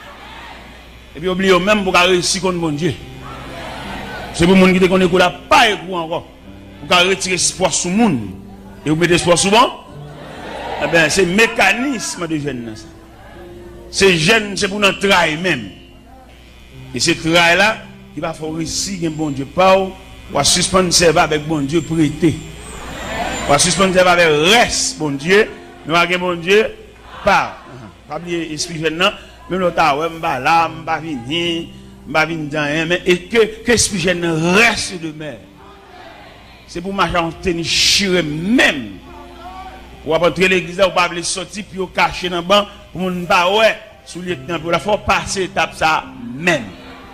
S4: Et puis oublier au même pour réussir contre mon Dieu. C'est pour les gens qui te connaissent qu'on n'a pas écouté encore. Pour retirer espoir sur le monde. Et vous mettez espoir souvent. Eh bien, c'est le mécanisme de jeune. C'est jeune, c'est pour notre travail même. Et ce travail-là, il va falloir réussir un bon Dieu pas ou va suspendre servir avec bon Dieu prêté. On va suspendre servir avec reste, bon Dieu. Nous avons bon Dieu pas. Pas oublier l'esprit jeune, non. Même l'autre, ouais, je vais là, je vais venir, je vais venir dans mais et que l'esprit jeune reste de mer. C'est pour marcher en tennis chiré même. Ou après entrer l'église, ou pas sortir, puis ou cacher dans le banc, pour ne pas ouais, sous le lieutenant, pour la faire passer l'étape ça même.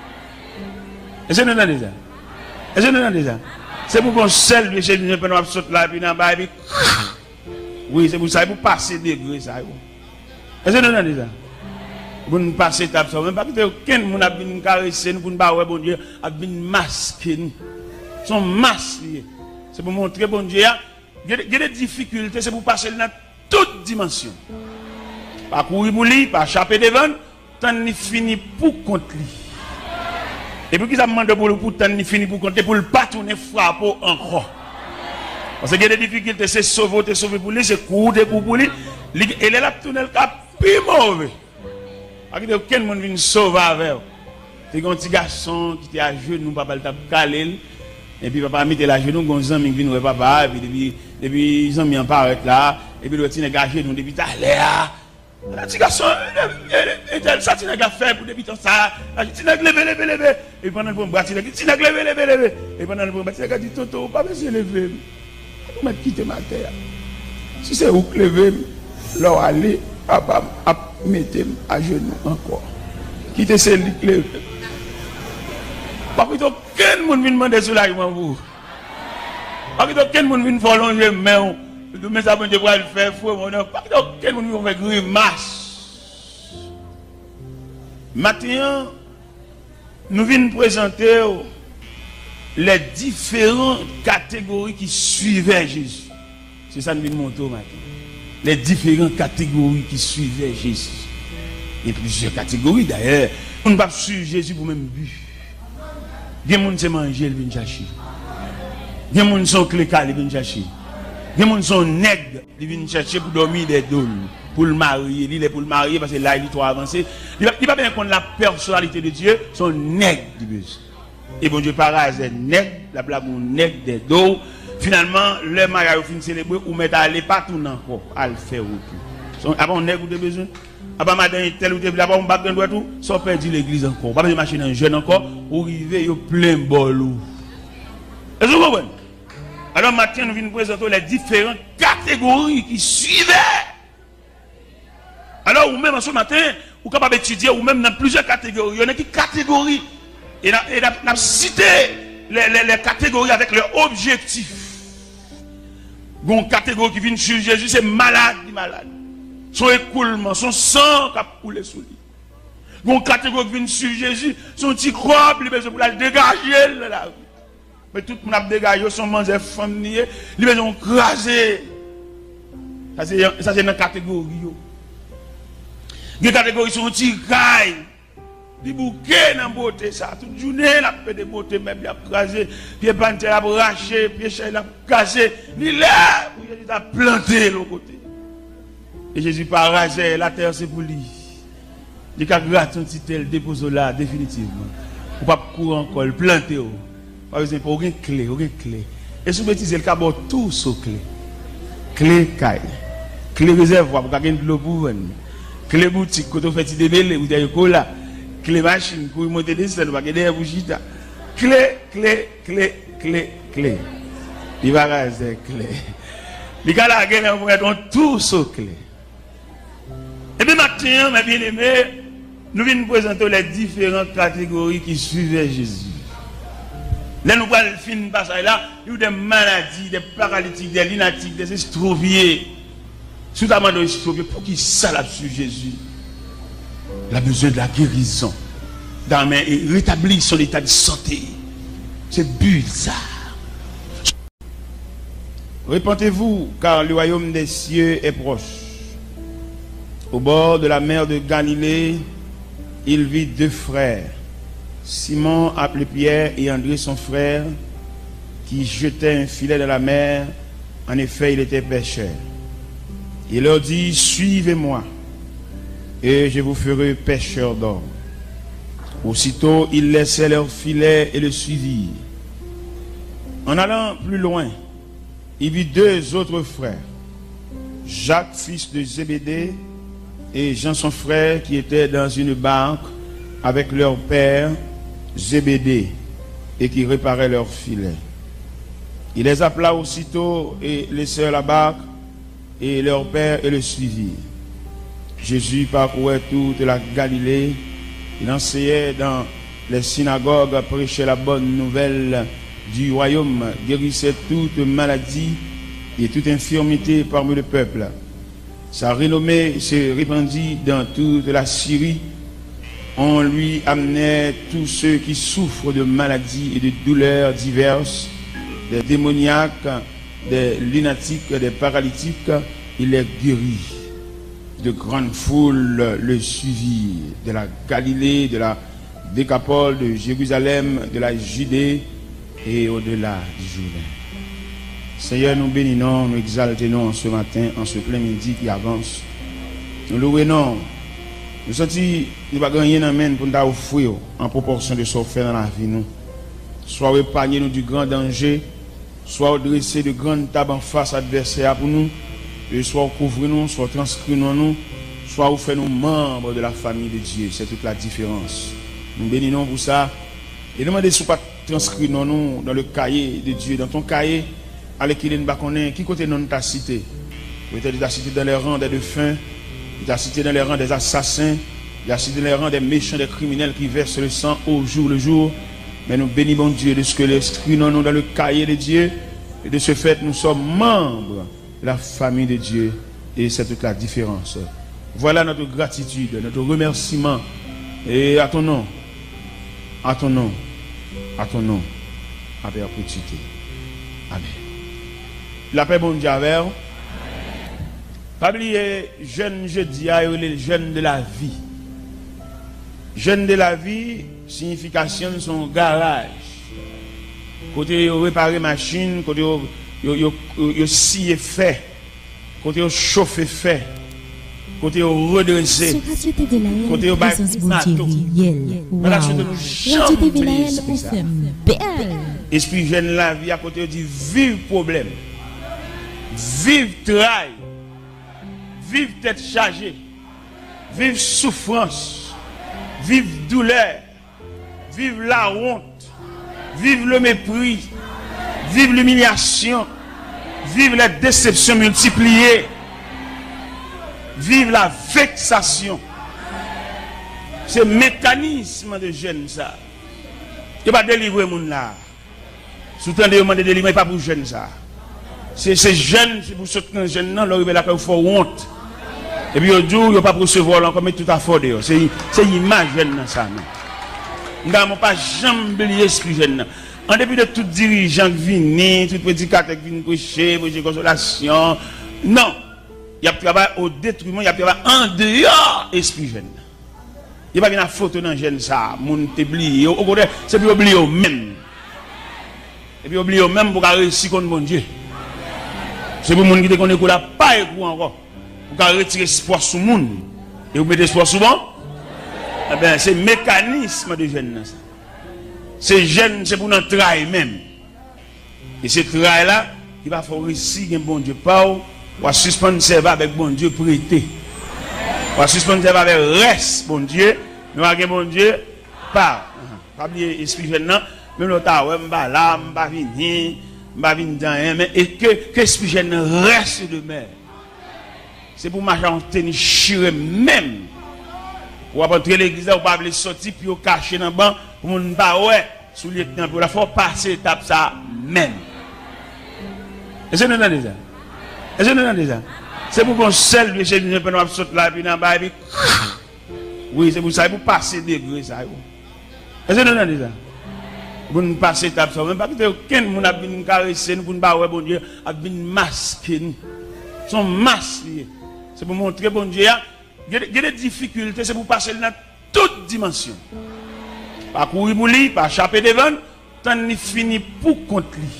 S4: Est-ce que nous entendons ça? Est-ce que nous entendons ça? C'est pour qu'on seul, mais je ne peux pas sauter là, puis dans le bas, puis oui, c'est pour ça, pour passer des degrés, ça. Est-ce que nous entendons ça? Pour ne pas passer l'étape ça, même pas que aucun monde a bien caresser, pour ne pas ouais, bon Dieu, a bien masquer nous. Son masque, c'est pour montrer, bon Dieu, il y a des difficultés, c'est pour passer dans toute dimension. Pas courir pour lui, pas échapper devant, tant ni fini pour contre lui. Et puis qu'ils a demandé pour le pour tant ni fini pour compter, pour le pas tourner frapper encore. Parce qu'il y a des difficultés, c'est sauver, c'est sauver pour lui, c'est courir pour lui. Et là, la tourner le cap, plus mauvais. Il n'y a aucun monde qui vient sauver avec. C'est un petit garçon qui était à genoux, papa le tape calé. Et puis papa mis la genou, gonzan mi vinn ouais papa, et puis depuis depuis ils ont mis en paraître là, et puis le petit nèg gagé nous depuis tout à l'heure. La petit garçon et ça petit nèg a fait pour depuis ça, la petit nèg lever lever lever et pendant le bon bras petit nèg lever lever lever et pendant le bon bras petit nèg a dit toto pas besoin lever. Pour mettre quitter ma terre. Si c'est où lever, là aller papa a mettre à genoux encore. Quitter c'est lever. Pas que aucun monde vient demander soulagement pour vous. Pas que aucun monde vient prolonger mais mais ça bon Dieu va le faire fou mon pas que aucun monde vient faire grimace. Maintenant nous venons présenter les différentes catégories qui suivaient Jésus. C'est ça que nous venons montrer maintenant. Les différentes catégories qui suivaient Jésus. Il y a plusieurs catégories d'ailleurs. On ne va pas suivre Jésus pour même but. Il y a des gens qui manger, ils viennent chercher. Il y a des gens qui sont clécales, ils viennent chercher. Il y a des gens qui sont nègres, ils viennent chercher pour dormir des dôles, pour le marier. Il est pour le marier parce que là, il est trop avancé. Il ne va pas bien connaître la personnalité de Dieu, sont nègres. Et bon Dieu, par hasard, nègres, la blague nègres des dos. Finalement, le mariage est fini célébrer ou mettre à aller partout encore, à le faire autour. Avant, on nègre ou des besoins. Avant madame tel ou tel là-bas on bague dans tout sans perdre l'église encore pas besoin de machine un jeune encore ou arriver yo plein bol Est-ce que vous comprenez? Alors maintenant, nous venons présenter les différentes catégories qui suivaient. Alors, ou même ce matin, vous êtes capable d'étudier, ou même dans plusieurs catégories. Il y en a qui catégories. Et nous avons cité les, les, les catégories avec leur objectif. Une catégorie qui vient sur Jésus, c'est malade, malade. Son écoulement, son sang qui a coulé sous lui. Une catégorie qui vient sur Jésus, son petit corps, il besoin pour la dégager. Là. Mais tout le monde a dégagé, son manger femme, il besoin de craser. Ça, c'est une catégorie. Les catégories sont petit caille. Des bouquets dans la beauté, ça. Toute journée, la paix de beauté, même, il a crasé, pied panthère a braché, pied chat a cassé. Il là, il a planté l'autre côté. Et Jésus pas rasé, la terre c'est pour lui. Il a gratté un petit tel, dépose là, définitivement. Ou pas courir encore, planter. Pas besoin pour aucune clé, aucune clé. Et si vous mettez le cabot tout sur clé. Clé caille. Clé réservoir pour gagner de l'eau pour vous. Clé boutique, quand on fait des débellés, vous avez cola. Clé machine, pour monter des selles, vous avez des bougies. Clé, clé, clé, clé, clé. Il va raser clé. Les gars là, ils vont tout sur clé. Et bien maintenant, mes bien-aimés, nous venons présenter les différentes catégories qui suivaient Jésus. Là, nous allons finir par ça. Là, il y a des maladies, des paralytiques, des lunatiques, des estropiés. Notamment des estropiés, pour qui ça là sur Jésus? Il a besoin de la guérison. Et rétablir son état de santé. C'est but ça. Repentez-vous, car le royaume des cieux est proche. Au bord de la mer de Galilée, il vit deux frères. Simon appelé Pierre et André son frère, qui jetaient un filet dans la mer. En effet, il était pêcheur. Il leur dit, suivez-moi, et je vous ferai pêcheurs d'hommes. Aussitôt, ils laissaient leur filet et le suivirent. En allant plus loin, il vit deux autres frères, Jacques, fils de Zébédée, et Jean son frère, qui étaient dans une barque avec leur père, Zébédée, et qui réparaient leur filet. Il les appela aussitôt et laissèrent la barque et leur père et le suivirent. Jésus parcourait toute la Galilée. Il enseignait dans les synagogues, prêchait la bonne nouvelle du royaume, guérissait toute maladie et toute infirmité parmi le peuple. Sa renommée se répandit dans toute la Syrie. On lui amenait tous ceux qui souffrent de maladies et de douleurs diverses, des démoniaques, des lunatiques, des paralytiques. Il les guérit. De grandes foules le suivirent, de la Galilée, de la Décapole, de Jérusalem, de la Judée et au-delà du Jourdain. Seigneur, nous bénissons, nous exaltons ce matin, en ce plein midi qui avance. Nous louons, nous sentons, nous ne pouvons pas gagner pour nous offrir en proportion de ce qu'on fait dans la vie. Nous. Soit épargner nous du grand danger, soit dresser de grandes tables en face adversaire pour nous, et soit couvrir nous, soit transcrire nous, soit vous faire nous membres de la famille de Dieu. C'est toute la différence. Nous bénissons pour ça. Et demandez si vous ne pas transcrire nous dans le cahier de Dieu, dans ton cahier, avec qui ne connaît qui côté non t'a cité. Peut-être tu as cité dans les rangs des défunts, tu as cité dans les rangs des assassins, tu as cité dans les rangs des méchants, des criminels qui versent le sang au jour le jour. Mais nous bénissons Dieu de ce que l'Esprit nous dans le cahier de Dieu. Et de ce fait, nous sommes membres de la famille de Dieu. Et c'est toute la différence. Voilà notre gratitude, notre remerciement. Et à ton nom, à ton nom, à ton nom, à perpétuité. Amen. La paix bon Dieu avec vous. Pas oublier, jeune jeudi, les jeunes de la vie. Jeunes de la vie, signification son garage. Côté réparer machine, côté yo scier fait, côté chauffer fait, côté redresser, côté yo bailler mato. Radio T V La L on fait belle. Esprit jeune la vie à côté dit vive problème. Vive travail. Vive tête chargée. Vive souffrance. Vive douleur. Vive la honte. Vive le mépris. Vive l'humiliation. Vive les déceptions multipliées. Vive la vexation. C'est mécanisme de jeûne ça. Il va délivrer mon là. Soutenir de demander de délivrer pas pour jeûne ça. C'est ces jeunes, c'est pour soutenir jeune non, leur là qu'il faut honte. Et puis au jour, il pas pour recevoir encore mais tout à fond de c'est c'est image jeune ça non. Nous n'avons pas jamais oublié l'esprit jeune. En dépit de tout dirigeant qui vient, tout prédicateur qui vient prêcher, prêcher consolation, non. Il y a travail au détriment, il y a travail en dehors esprit jeune. Il n'y a pas une photo dans jeune ça, moun t'oublie, au contraire, c'est pour oublier au même. Et puis oublier au même pour réussir contre mon Dieu. C'est pour moun qui te connaît qu'on n'a pas écouté encore. Pour retirer espoir sur moun. Et vous mettez espoir souvent. Eh bien, c'est mécanisme de jeune. C'est jeune, c'est pour notre travail même. Et ce travail-là, il va falloir ici un bon Dieu pas ou à suspendre servir avec bon Dieu prêté. Ou à suspendre servir avec reste bon Dieu, mais avec bon Dieu pas. Pas oublier esprit jeune non, même l'autre ouais m'ba là, m'ba venir, m'ba venir dans mais et que que esprit jeune reste de mer. C'est pour marcher en tennis chiré même. Ou après l'église ou pas aller sortir puis au cacher dans banc pour ne pas ouais sous lieutenant pour la faut passer étape ça même. Est-ce que nous entendez ça? Est-ce que nous entendez ça? C'est pour qu'on seul lui chez nous pas nous sauter là puis dans bas puis oui, c'est pour ça pour passer degré ça. Est-ce que nous entendez ça? Pour nous passer étape ça même pas que aucun monde a bien caresser nous pour ne pas ouais bon Dieu a bien masquer nous. Son masque c'est pour montrer bon Dieu il y a des difficultés, c'est pour passer dans toute dimension. Pas courir pour lui, pas échapper devant, tant ni fini pour contre lui.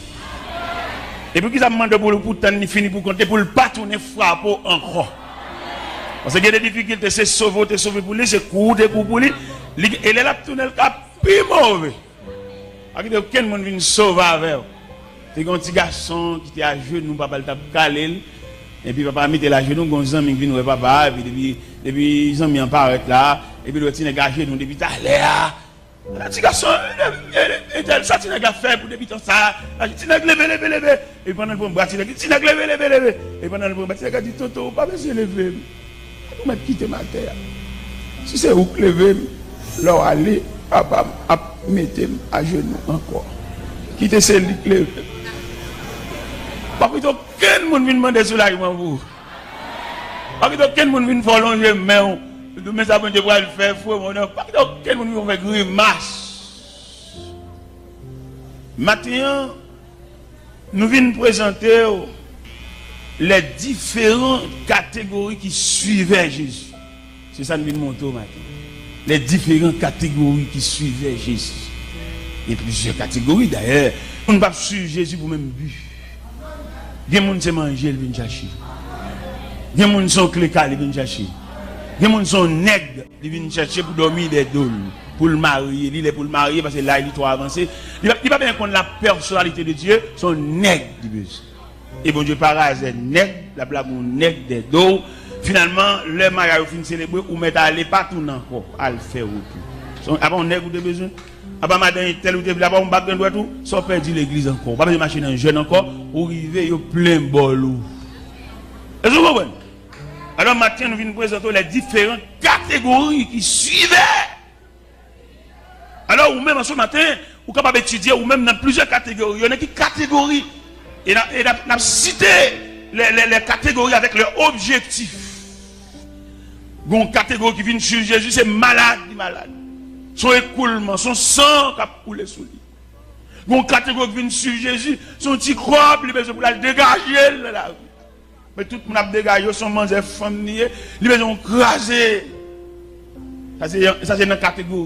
S4: Et puis, qui ça demande pour lui, pour tant ni fini pour contre pour le pas tourner frapper encore. Parce qu'il y a des difficultés, c'est sauver, c'est sauver pour lui, c'est courir pour lui. Et il est là, tourner le cap, plus mauvais. Il n'y a aucun monde qui vient sauver avec. C'est un petit garçon qui était à genoux, papa le tape calé. Et puis papa mettait la genou, gon zami qui vient papa, et puis depuis depuis zami en paraît là, et puis le petit nèg genou depuis tout à l'heure. Le petit garçon, et ça petit nèg a fait pour depuis temps ça, le petit nèg lever lever lever, et pendant le bon bras, le petit nèg lever lever lever, et pendant le bon bras, le petit nèg a dit toto, pas besoin lever. Vous m'avez quitté ma terre. Si c'est vous qui levez, là aller, papa a mettre à genoux encore. Quittez celle qui lève. Pas que aucun monde vient demander soulagement vous. Pas que aucun monde vient prolonger mais mais ça bon Dieu va le faire fou mon pas que aucun monde vient faire grimace. Maintenant nous venons présenter les différentes catégories qui suivaient Jésus. C'est ça que nous venons montrer maintenant. Les différentes catégories qui suivaient Jésus. Il y a plusieurs catégories d'ailleurs. On ne peut pas suivre Jésus pour même but. Il y a des gens qui mangent, ils viennent chercher. Il y a des gens qui sont clécales, ils viennent chercher. Il y a des gens qui sont nègres, ils viennent chercher pour dormir des dôles, pour le marier. Il est pour le marier parce que là, il est trop avancé. Il ne va pas bien connaître la personnalité de Dieu, sont nègres. Et bon Dieu, pareil, c'est nègre, la blague ou nègre des dos. Finalement, le mariage finit célébrer ou mettre à aller partout encore, à le faire autour. Avant, nègre ou de besoin. Après, madame, tel ou tel, là-bas, on bat de tout, sans perdre l'église encore. Pas de machine en jeune encore, pour arriver, il y a plein de bol. Est-ce que vous comprenez? Alors, maintenant, nous venons présenter les différentes catégories qui suivaient. Alors, ou même en ce matin, vous êtes capable d'étudier, ou même dans plusieurs catégories. Il y en a qui catégories. Et nous avons cité les, les, les catégories avec leur objectif. Une catégorie qui vient sur Jésus, c'est malade, malade. Son écoulement, son sang qui a coulé sous lui. Une catégorie qui vient sur Jésus, son petit croix, il besoin pour la dégager la rue. Mais tout le monde a dégagé, son manger femme, il besoin de craser. Ça c'est une catégorie.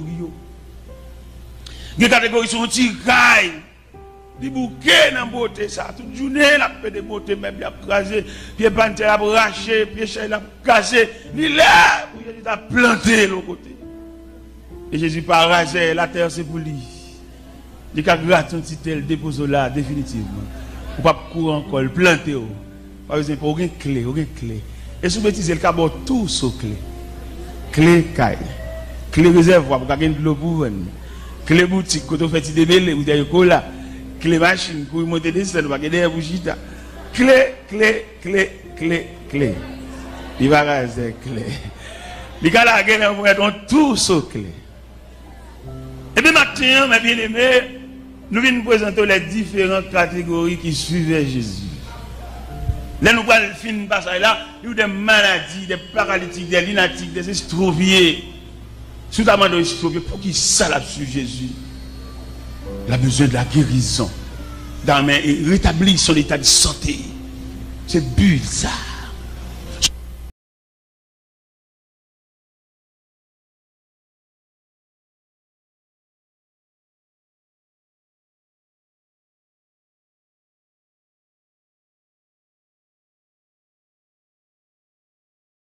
S4: Une catégorie sont petit caille. Des bouquets dans la beauté, ça. Toute journée, la paix de beauté, même, il a crasé. Pied panthère, il a raché, pied chien, il a cassé. Il est là, il a planté l'autre côté. Et Jésus pas rasé, la terre c'est pour lui. Il a gratté un petit tel, dépose là, définitivement. Ou pas courir encore, le planter. Pas besoin pour aucune clé, aucune clé. Et si vous bêtise, le cabot tout sur clé. Clé caille. Clé réservoir, pour gagner de l'eau pour venir. Clé boutique, quand on fait des mêlés, ou des cola. clé machine pour monter des scènes, pas derrière vous chita. Clé, clé, clé, clé, clé. Il va raser clé. Les gars là, ils vont tout sur clé. Et bien maintenant, mes bien-aimés, nous venons présenter les différentes catégories qui suivaient Jésus. Là, nous allons finir par ça. Là, il y a des maladies, des paralytiques, des lunatiques, des estropiés. Notamment des estropiés, pour qui ça là sur Jésus? Il a besoin de la guérison. Dans rétablir son état de santé. C'est but ça.